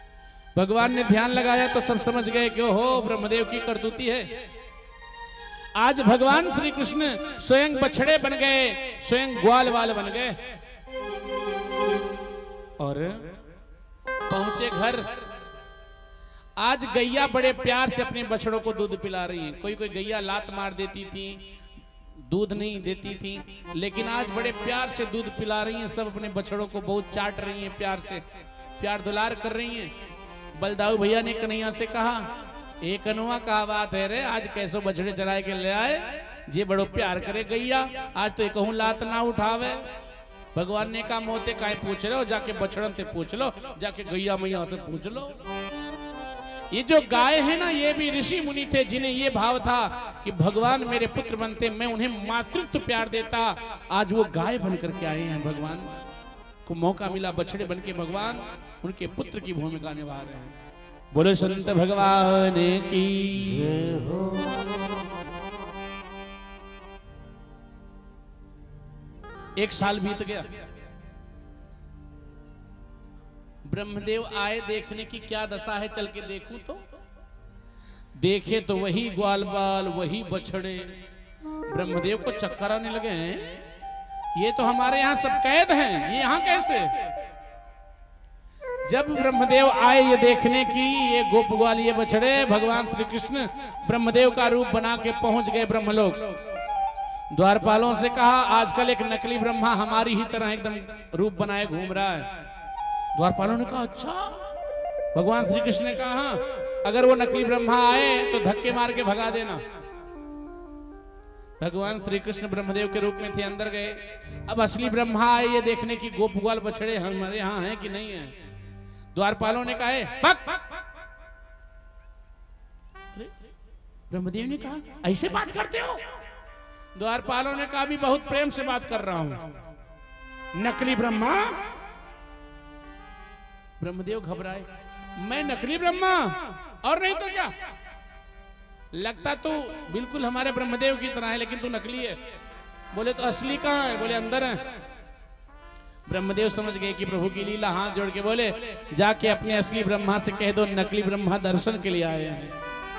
भगवान ने ध्यान लगाया तो सब समझ गए कि हो ब्रह्मदेव की करतूती है। आज भगवान श्री कृष्ण स्वयं बछड़े बन गए, स्वयं ग्वाल वाल बन गए और पहुंचे घर। आज गैया बड़े प्यार से अपने बछड़ों को दूध पिला रही है। कोई कोई गैया लात मार देती थी, दूध नहीं देती थी, लेकिन आज बड़े प्यार से दूध पिला रही हैं। सब अपने बछड़ों को बहुत चाट रही हैं, प्यार से प्यार दुलार कर रही हैं। बलदाऊ भैया ने कन्हैया से कहा, एक कनुआ का बात है रे, आज कैसो बछड़े चराए के ले आए, जे बड़ो प्यार करे गैया, आज तो कहूं लात ना उठावे। भगवान ने कहा, मोते काहे पूछ रहे हो, जाके बछड़न से पूछ लो, जाके गैया मैया से पूछ लो। ये जो गाय है ना, ये भी ऋषि मुनि थे जिन्हें ये भाव था कि भगवान मेरे पुत्र बनते, मैं उन्हें मातृत्व प्यार देता। आज वो गाय बन करके आए हैं, भगवान को मौका मिला बछड़े बन के भगवान उनके पुत्र की भूमिका निभा रहे हैं। बोलो संत भगवान की जय हो। एक साल बीत गया, ब्रह्मदेव आए देखने की क्या दशा है, चल के देखूं तो देखे तो वही ग्वाल बाल, वही बछड़े। ब्रह्मदेव को चक्कर आने लगे हैं, ये तो हमारे यहाँ सब कैद हैं, ये यहाँ कैसे? जब ब्रह्मदेव आए ये देखने की, ये गोप ग्वाल ये बछड़े, भगवान श्री कृष्ण ब्रह्मदेव का रूप बना के पहुंच गए ब्रह्मलोक। द्वारपालों से कहा, आजकल एक नकली ब्रह्मा हमारी ही तरह एकदम रूप बनाए घूम रहा है। द्वारपालों ने कहा, अच्छा? भगवान श्री कृष्ण ने कहा, हाँ, अगर वो नकली ब्रह्मा आए तो धक्के मार के भगा देना। भगवान श्री कृष्ण ब्रह्मदेव के रूप में थे, अंदर गए। अब असली ब्रह्मा आए ये देखने की गोप ग्वाल बछड़े हमारे यहाँ हैं कि नहीं है। द्वारपालों ने कहा, ब्रह्मदेव ने कहा, ऐसे बात करते हो? द्वारपालों ने कहा, भी बहुत प्रेम से बात कर रहा हूं। नकली ब्रह्मा? ब्रह्मदेव घबराए, मैं नकली ब्रह्मा? और नहीं तो क्या? लगता तो बिल्कुल हमारे ब्रह्मदेव की तरह है, लेकिन तू नकली है। बोले तो असली कहां है? बोले अंदर है। ब्रह्मदेव समझ गए कि प्रभु की लीला, हाथ जोड़ के बोले, जाके अपने असली ब्रह्मा से कह दो नकली ब्रह्मा दर्शन के लिए आए हैं।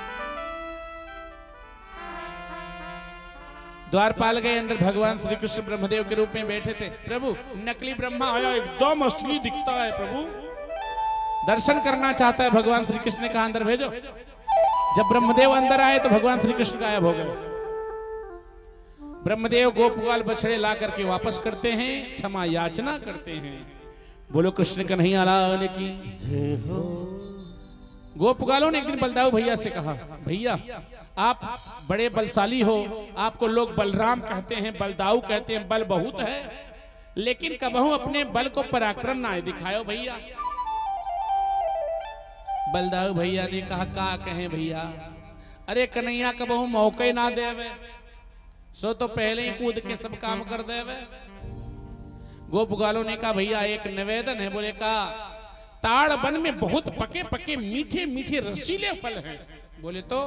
द्वारपाल गए अंदर, भगवान श्री कृष्ण ब्रह्मदेव के रूप में बैठे थे। प्रभु, नकली ब्रह्मा आया, एकदम असली दिखता है, प्रभु दर्शन करना चाहता है। भगवान श्री कृष्ण ने कहा, अंदर भेजो। जब ब्रह्मदेव अंदर आए तो भगवान श्री कृष्ण गायब हो गए। ब्रह्मदेव गोपगाल बछड़े ला करके वापस करते हैं, क्षमा याचना करते हैं। बोलो कृष्ण कन्हैया लाल की जय हो। गोपगालों ने एक दिन बलदाऊ भैया से कहा, भैया आप बड़े बलशाली हो, आपको लोग बलराम कहते हैं, बलदाऊ कहते हैं, बल बहुत है, लेकिन कबहू अपने बल को पराक्रम ना दिखाओ भैया। बलदाऊ भैया ने कहा, का कहें भैया, अरे कन्हैया कबहू मौके ना देवे, सो तो पहले ही कूद के सब काम कर देवे। गोपगालों ने कहा, भैया एक निवेदन है। बोले का? ताड़ वन में बहुत पके पके मीठे मीठे रसीले फल हैं। बोले तो?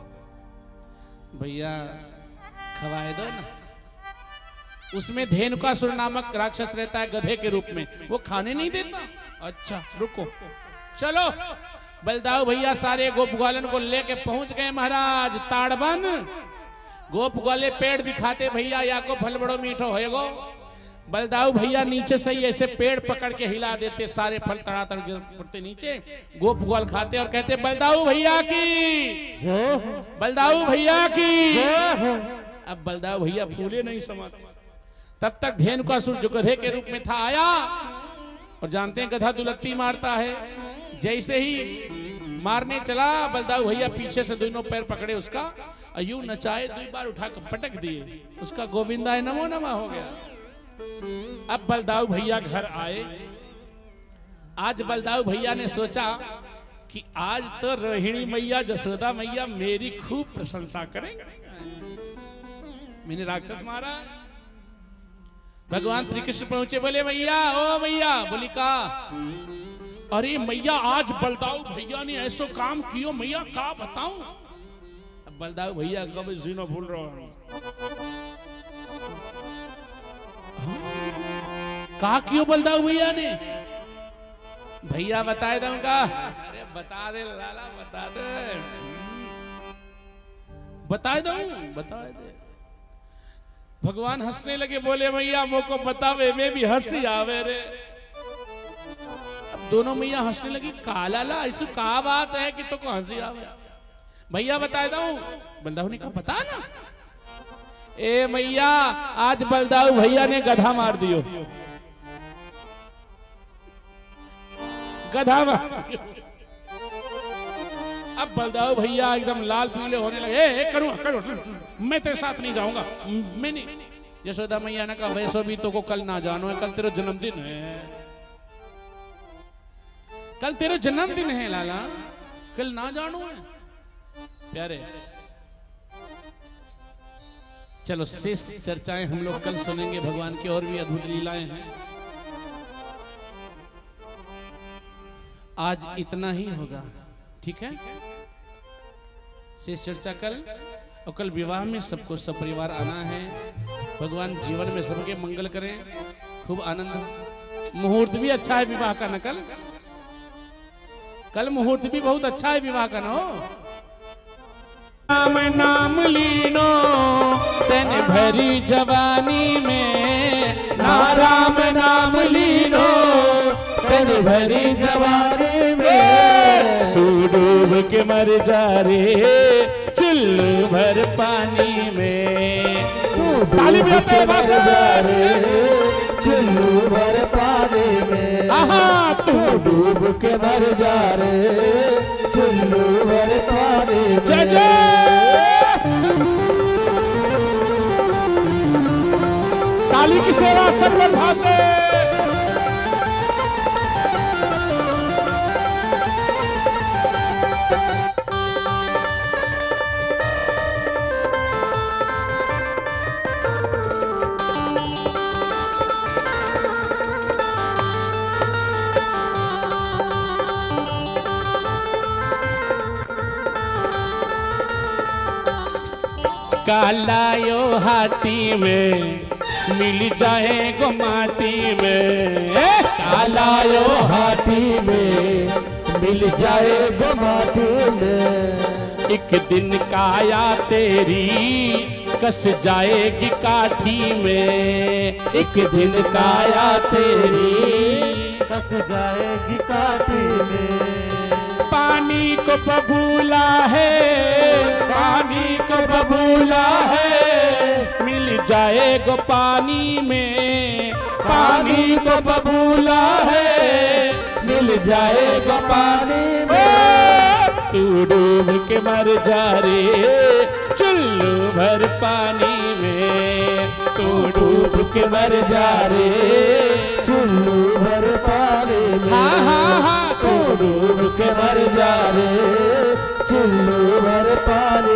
भैया खवाए दो ना। उसमें धेनुकासुर नामक राक्षस रहता है गधे के रूप में, वो खाने नहीं देता। अच्छा रुको, चलो। बलदाऊ भैया सारे गोपग्वालन को लेके पहुंच गए महाराज ताड़वन। गोपग्वाले पेड़ दिखाते, भैया या को फल बड़ो मीठो होएगो। बलदाऊ भैया नीचे से ही ऐसे पेड़ पकड़ के हिला देते, सारे फल तड़ातड़ गिर पड़ते नीचे। गोपग्वाल खाते और कहते, बलदाऊ भैया की, बलदाऊ भैया की। अब बलदाऊ भैया फूले नहीं समाते। तब तक धेनुकासुर जो गधे के रूप में था आया, और जानते हैं गधा दुलत्ती मारता है। जैसे ही मारने चला, बलदाऊ भैया पीछे से दोनों पैर पकड़े उसका, यूं नचाए, 2 बार उठाकर पटक दिए, उसका गोविंदाय नमो नमः हो गया। अब बलदाऊ भैया घर आए। आज बलदाऊ भैया ने सोचा कि आज तो रोहिणी मैया जसोदा मैया मेरी खूब प्रशंसा करेंगे, मैंने राक्षस मारा। भगवान श्री कृष्ण पहुंचे, बोले भैया, ओ भैया। बोली का? अरे मैया आज बलदाऊ भैया ने ऐसो काम कियो मैया, का बताऊं। अब बलदाऊ भैया कभी जीनो भूल रहा हूं। का क्यों बलदाऊ भैया ने? भैया बता दूंगा। अरे बता दे लाला, बता दे। बता दो, बता दे। भगवान हंसने लगे, बोले मैया मोको बतावे, मैं भी हंसी आवे रे। अब दोनों मैया हंसने लगी, काला ला ऐसी का बात है कि तो को हंसी आवे। भैया बता दो। बलदाऊ ने कहा बता ना। ए मैया आज बलदाऊ भैया ने गधा मार दियो, गधा मार दियो। अब बलदाऊ भैया एकदम लाल पीले होने लगे। ए करूँ करूँ, मैं तेरे साथ नहीं जाऊंगा, मैं नहीं। यशोदा मैया ने कहा वैसो भी तो को कल ना जानो है, कल तेरा जन्मदिन है, कल तेरा जन्मदिन है लाला, कल ना जानो है। प्यारे चलो शेष चर्चाएं हम लोग कल सुनेंगे, भगवान की और भी अद्भुत लीलाएं हैं। आज इतना ही होगा, ठीक है। शेष चर्चा कल, और कल विवाह में सबको सब परिवार आना है। भगवान जीवन में सबके मंगल करें, खूब आनंद। मुहूर्त भी अच्छा है विवाह का न, कल मुहूर्त भी बहुत अच्छा है विवाह का न हो। राम नाम लीनो तेन भरी जवानी में, ना राम नाम लीनो तेन भरी जवानी में। तू डूब के मर जा रे चुल्लू भर पानी में। ताली बजाते मर जा रे चुल्लू भर पानी में। आहा तू डूब के मर जा रे चुल्लू भर पानी में। जय जय। ताली की सेवा सब लोग भाषे। कालायो हाटी में मिल जाए गो माटी में। कालायो हाटी में मिल जाए गो माटी में। एक दिन काया तेरी कस जाएगी काठी में। एक दिन काया तेरी कस जाएगी काठी में। पानी को बबूला है, पानी को बबूला है, मिल जाएगा पानी में। पानी को बबूला है, मिल जाएगा पानी में। तू डूब के मर जा रे चुल्लू भर पानी में। तू डूब के मर जा रे चुल्लू भर पानी में। हाँ हाँ हाँ तू डूब के मर जा रे चुल्लू भर पानी।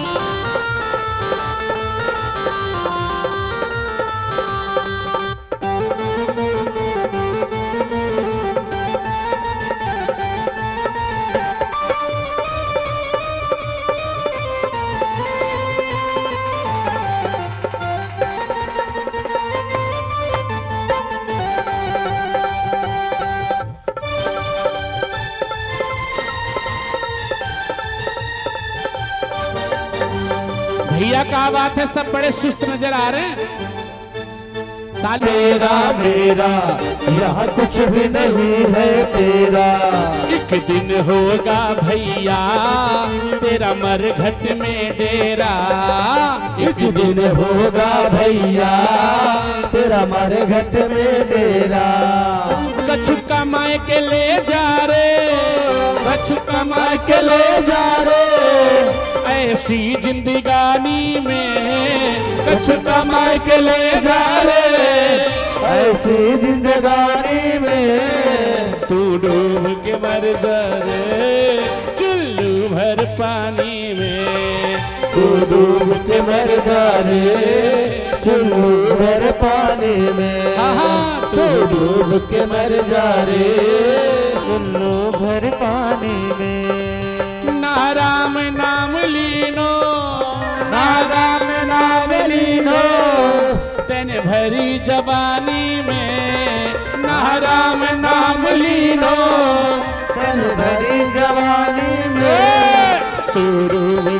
भैया क्या बात है, सब बड़े सुस्त नजर आ रहे हैं। मेरा मेरा यहाँ कुछ भी नहीं है तेरा। एक दिन होगा भैया तेरा मरघट में डेरा। एक दिन होगा भैया तेरा मरघट में डेरा। कछु कमाए के ले जा रे, कछु कमाए के ले जा रे ऐसी जिंदगानी में। कछु कमाए के ले जा रे ऐसी जिंदगानी में। तू डूब के मर जा रे चुल्लू भर पानी में। तू डूब के मर जा रे चुल्लू भर पानी में। हाँ तू डूब के मर जा रे चुल्लू भर पानी में। ना राम नाम लीनो, ना राम नाम लीनो तेन भरी जवानी में। ना राम नाम लीनो तेन भरी जवानी में। तू डूब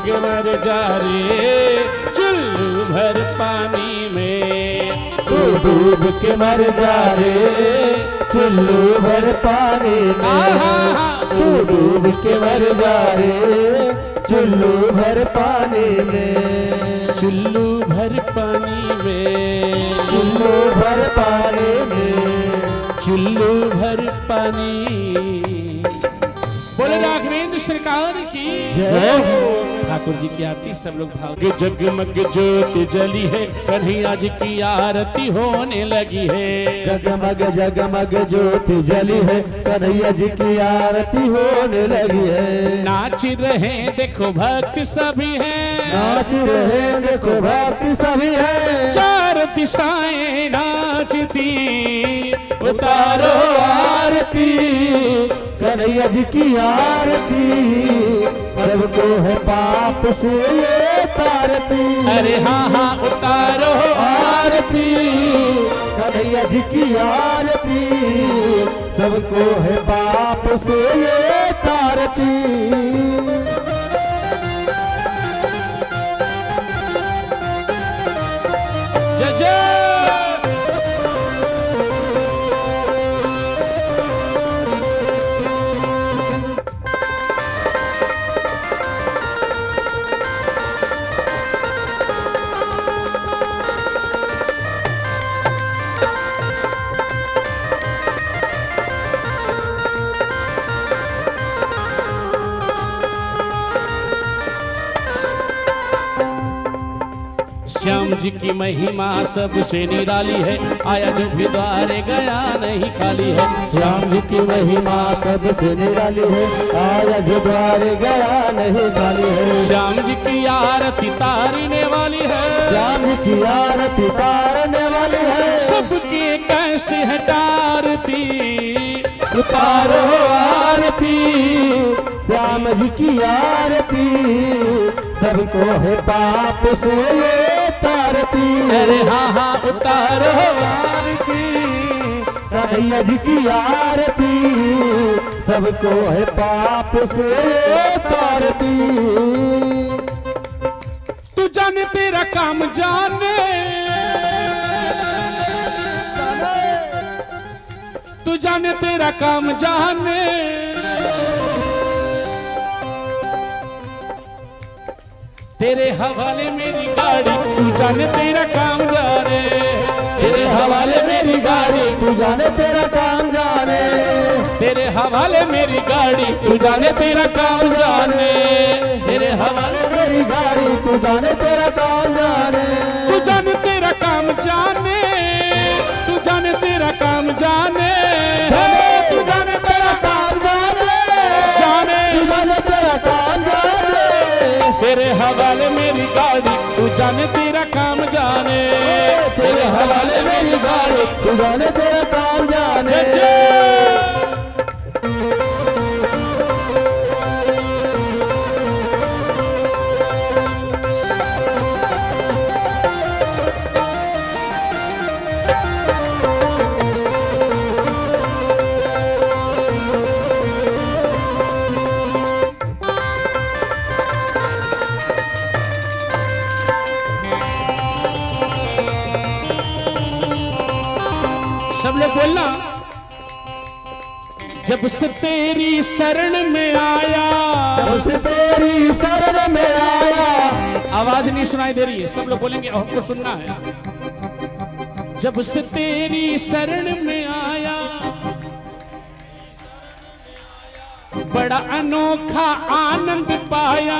के मर जा रे चुल्लू भर पानी में। तू डूब के मर जा रे चुल्लू भर पानी में। तू डूब के मर जा रे चुल्लू भर पानी में। चुल्लू भर पानी में। चुल्लू भर पानी में। चुल्लू भर पानी। बोले राघवेंद्र सरकार की जय हो। ठाकुर जी की आरती सब लोग भाव। जगमग ज्योति जली है कन्हैया जी की आरती होने लगी है। जगमग जगमग ज्योति जली है कन्हैया जी की आरती होने लगी है। नाच रहे देखो भक्त सभी हैं। नाच रहे देखो भक्त सभी हैं। चार दिशाएं नाचती उतारो आरती कन्हैया जी की आरती। सबको है पाप से ये तारती। अरे हाँ हाँ उतारो आरती कन्हैया जी की आरती। सबको है पाप से ये तारती। जय जय। श्याम जी की महिमा सबसे निराली है। आया जो भी द्वारे गया नहीं खाली है। श्याम जी की महिमा सबसे निराली है। आया जो द्वारे गया नहीं खाली है। श्याम जी की आरती तारने वाली है। श्याम जी की आरती तारने वाली है। सबके कष्ट हटारती उतारो आरती श्याम जी की आरती। सबको है पाप से ये तारती। अरे हाँ हाँ उतारो आरती कन्हैया जी की आरती। सबको है पाप से ये तारती। तू जाने तेरा काम जाने। तू जाने तेरा काम जाने। तेरे हवाले मेरी गाड़ी तू जाने तेरा काम जाने। तेरे हवाले मेरी गाड़ी तू जाने तेरा काम जाने। तेरे हवाले मेरी गाड़ी तू जाने तेरा काम जाने। तेरे हवाले मेरी गाड़ी तू जाने तेरा काम जाने। तू जाने तेरा काम जाने। तू जाने तेरा काम जाने। तू जाने तेरा काम जाने। जाने तू जाने तेरा काम जाने। तेरे हवाले मेरी गाड़ी तू जाने तेरा काम जाने। तेरे हवाले मेरी गाड़ी तू जाने तेरा काम जाने। जय जय। सब लोग बोलना। जब से तेरी शरण में आया। जब से तेरी शरण में आया। आवाज नहीं सुनाई दे रही है। सब लोग बोलेंगे हमको सुनना है। जब से तेरी शरण में आया बड़ा अनोखा आनंद पाया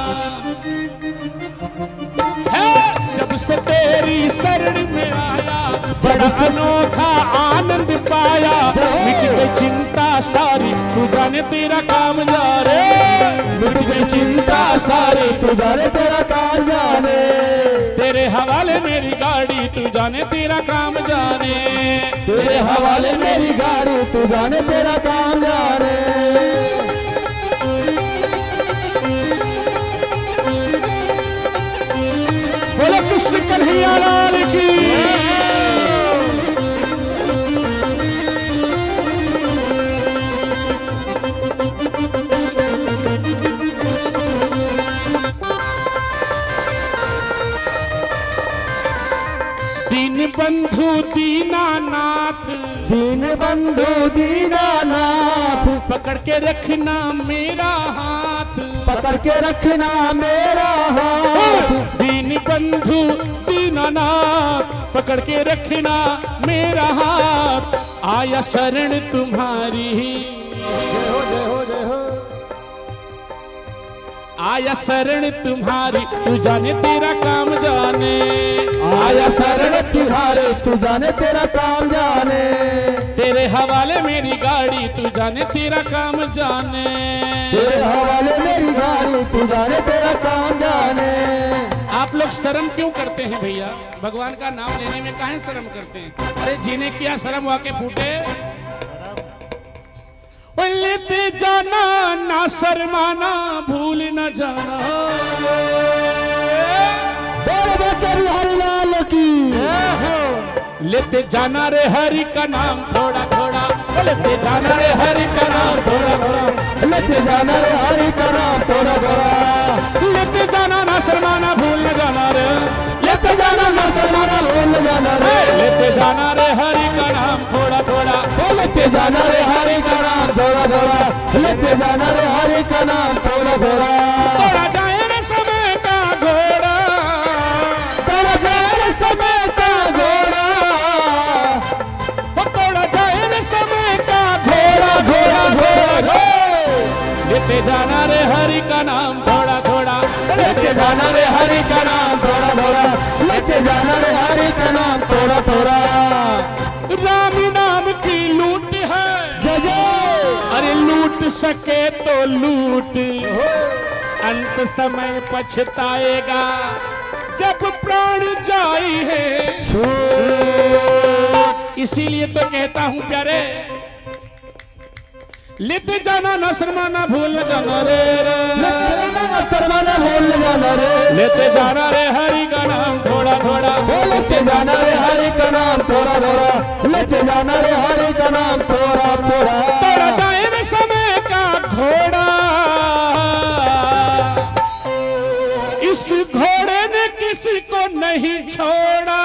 है। जब से तेरी शरण में आया बड़ा अनोखा आनंद पाया। मिट गई चिंता सारी तू जाने तेरा काम जा रे। मिट गई चिंता सारी तू जाने तेरा काम जाने। तेरे हवाले मेरी गाड़ी तू जाने तेरा काम जाने। तेरे हवाले मेरी गाड़ी तू जाने तेरा काम जाने। बोलो कृष्ण कन्हैया लाल की। बंधु दीनानाथ, दीन बंधु दीनानाथ, पकड़ के रखना मेरा हाथ, पकड़ के रखना मेरा हाथ। दीन बंधु दीनानाथ, पकड़ के रखना मेरा हाथ, आया शरण तुम्हारी, जय हो जय हो जय हो। आया शरण तुम्हारी, तू जाने तेरा काम जाने, आया शरण तुम्हारे, तू जाने तेरा काम जाने। तेरे हवाले मेरी गाड़ी, तू जाने तेरा काम जाने, तेरे हवाले मेरी गाड़ी, तू जाने तेरा काम जाने। आप लोग शर्म क्यों करते हैं भैया? भगवान का नाम लेने में काहे शर्म करते हैं? अरे जीने किया शर्म वाके फूटे। लेते जाना ना शर्माना, भूल न जाना। हरि लाल की लेते जाना रे हरि का नाम थोड़ा थोड़ा, लेते जाना रे हरि का नाम थोड़ा थोड़ा, लेते जाना रे हरि का नाम थोड़ा थोड़ा, लेते जाना ना शर्माना, भूल न जाना रे, लेते जाना ना शर्माना, भूल न जाना रे, लेते जाना रे हरि का नाम थोड़ा थोड़ा, लेते जाना रे हरि का नाम थोड़ा थोड़ा, लेते जाना रे हरि का नाम थोड़ा थोड़ा। थोड़ा जाए रे समय का घोड़ा, थोड़ा जाए रे समय का घोड़ा, थोड़ा जाए रे समय का घोड़ा घोड़ा घोड़ा। लेते जाना रे हरि का नाम थोड़ा थोड़ा, लेते जाना रे हरि का नाम थोड़ा थोड़ा, लेते जाना रे हरि का नाम थोड़ा थोड़ा। राम नाम की लूट है, जय जय। अरे लूट सके तो लूट, अंत समय पछताएगा जब प्राण जाए है। इसीलिए तो कहता हूं प्यारे, लेते जाना न शर्माना, भूल न जाना रे, शर्माना भूल न जाना रे, लेते जाना रे हरि का नाम थोड़ा थोड़ा, लेते जाना रे हरि का नाम थोड़ा थोड़ा, लेते जाना रे हरि का नाम थोड़ा थोड़ा। थोड़ा जाए रे समय का घोड़ा, इस घोड़े ने किसी को नहीं छोड़ा।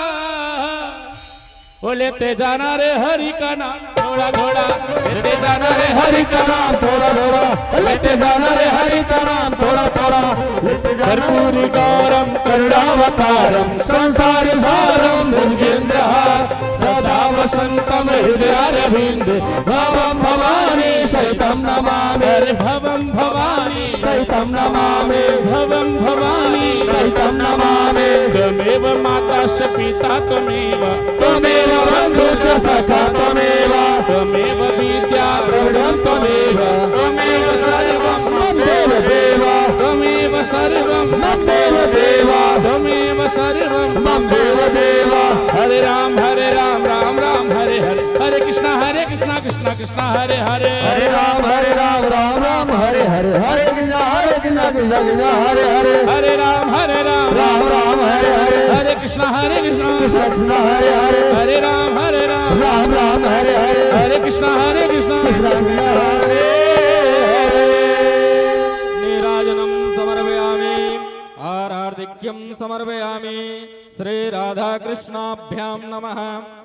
वो लेते जाना रे हरि का नाम थोड़ा थोड़ा, लेते जाना रे हरि का नाम थोड़ा थोड़ा, लेते जाना रे हरि का नाम थोड़ा थोड़ा, लेते जाना। कर्पूरी गौरम करुणावतारम संसार सारम भुजगेन्द्रहार, सदा वसंतम हृदयारविंद, भवम भवानी सहितं नमामि, हरे भवम भवानी सहितं नमामि, भवम भवानी सहितं नमामि। त्वमेव माता च पिता त्वमेव, त्वमेव बन्धुश्च सखा त्वमेव, त्वमेव विद्या प्रविणं त्वमेव, त्वमेव सर्वं मम देव देव, त्वमेव सर्वं मम देव देव, त्वमेव सर्वं मम देव देव। हरे राम राम राम हरे हरे, हरे कृष्णा कृष्णा कृष्णा हरे हरे, हरे राम राम राम हरे हरे, हरे कृष्णा कृष्णा कृष्णा हरे हरे, हरे राम राम राम हरे हरे, हरे कृष्णा कृष्णा कृष्णा हरे हरे, हरे राम राम राम हरे हरे, हरे कृष्णा कृष्णा कृष्णा हरे हरे। नीराजनं समर्पयामि, आरार्धिक्यं समर्पयामि, श्री राधा कृष्णाभ्यां नमः।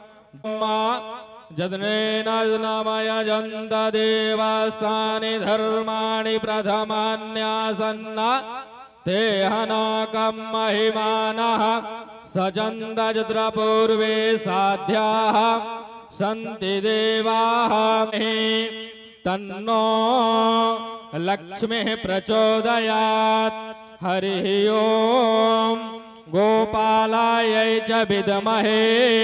जदनेन नामयजन्त देवास्तानि धर्माणि प्रथमान्यासन्न, ते हनकं महिमानः सजन्त यत्र पूर्वे साध्याः सन्ति देवाः। तन्नो लक्ष्मीः प्रचोदयात्, हरिः ओम् गोपालायै च विद्महे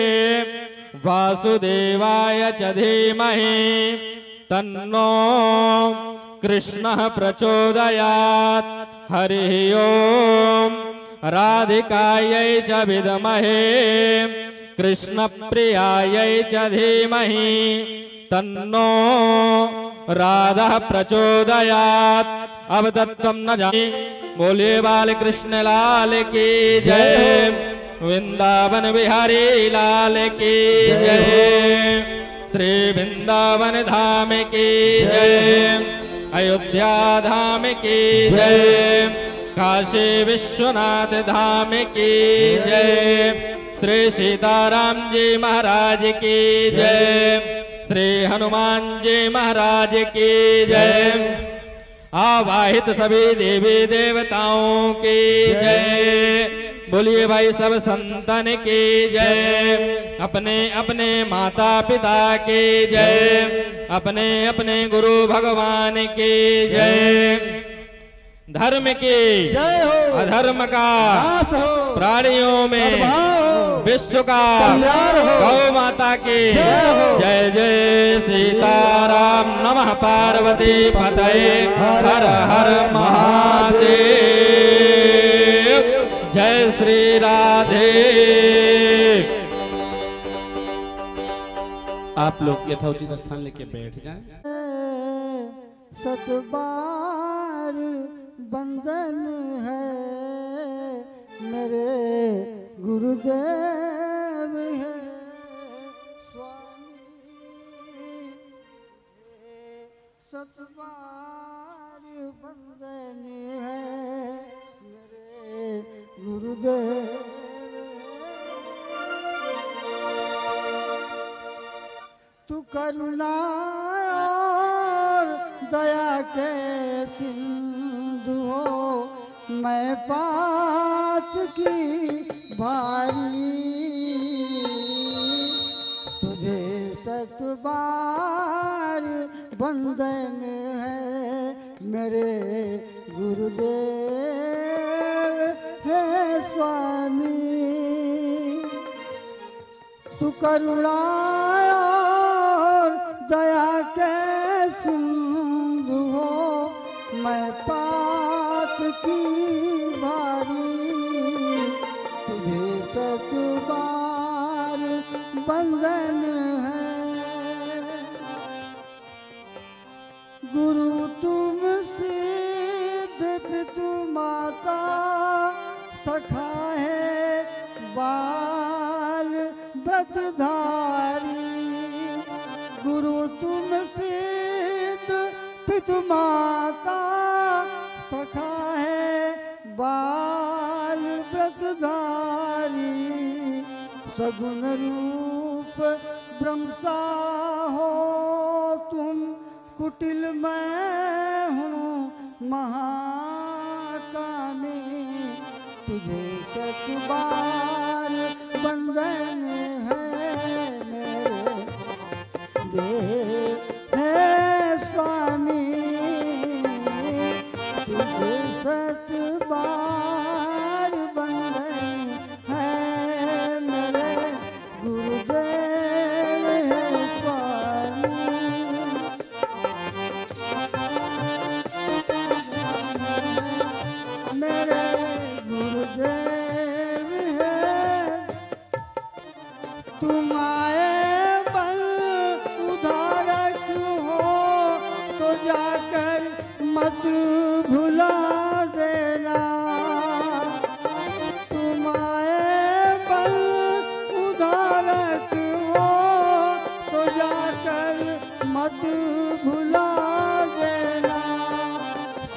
वासुदेवाय च धीमहि, तन्नो कृष्णः प्रचोदयात्, हरिः ओम् राधिकायै च विद्महे कृष्णप्रियायै च धीमहि, तन्नो राधा प्रचोदयात्। अब तत्त्वं न जाने, बोलिए बाल कृष्ण लाल की जय, वृंदावन बिहारी लाल की जय, श्री वृंदावन धाम की जय, अयोध्या धाम की जय, काशी विश्वनाथ धाम की जय, श्री सीताराम जी महाराज की जय। श्री हनुमान जी महाराज की जय। आवाहित सभी देवी देवताओं की जय। बोलिए भाई सब संतन की जय। अपने अपने माता पिता की जय। अपने अपने गुरु भगवान की जय। धर्म की जय हो, अधर्म का नाश हो, प्राणियों में सद्भाव, विश्व का कल्याण हो, गौ माता की जय हो। जय जय सीताराम। नमः पार्वती पतये हर हर महादेव। जय श्री राधे। आप लोग यथोचित स्थान लेके बैठ जाएं। सतबार बंधन है मेरे गुरुदेव है स्वामी। सतबार बंधन है मेरे गुरुदेव तू करुणा और दया के सिंधु हो। मैं पात की भारी तुझे सतबार बंधन है मेरे गुरुदेव है स्वामी। तू करुणा और दया के सिंधु हो। मैं पात की भारी तुझे सतबार बंधन है। गुरु तुम सिद्ध पितु माता सखा है बाल व्रतधारी। गुरु तुम सिद्ध पितु माता सखा है बाल व्रतधारी। सगुण रूप ब्रह्मसा हो तुम कुटिल मैं हूँ महाकामी। तुझे सतबार बंधन है मेरे देव है स्वामी। तुझे सतबार बंधन है मेरे गुरुदेव है स्वामी। मेरे गुरुदेव है तुम आए बल उधारक हो तो जाकर मत भुला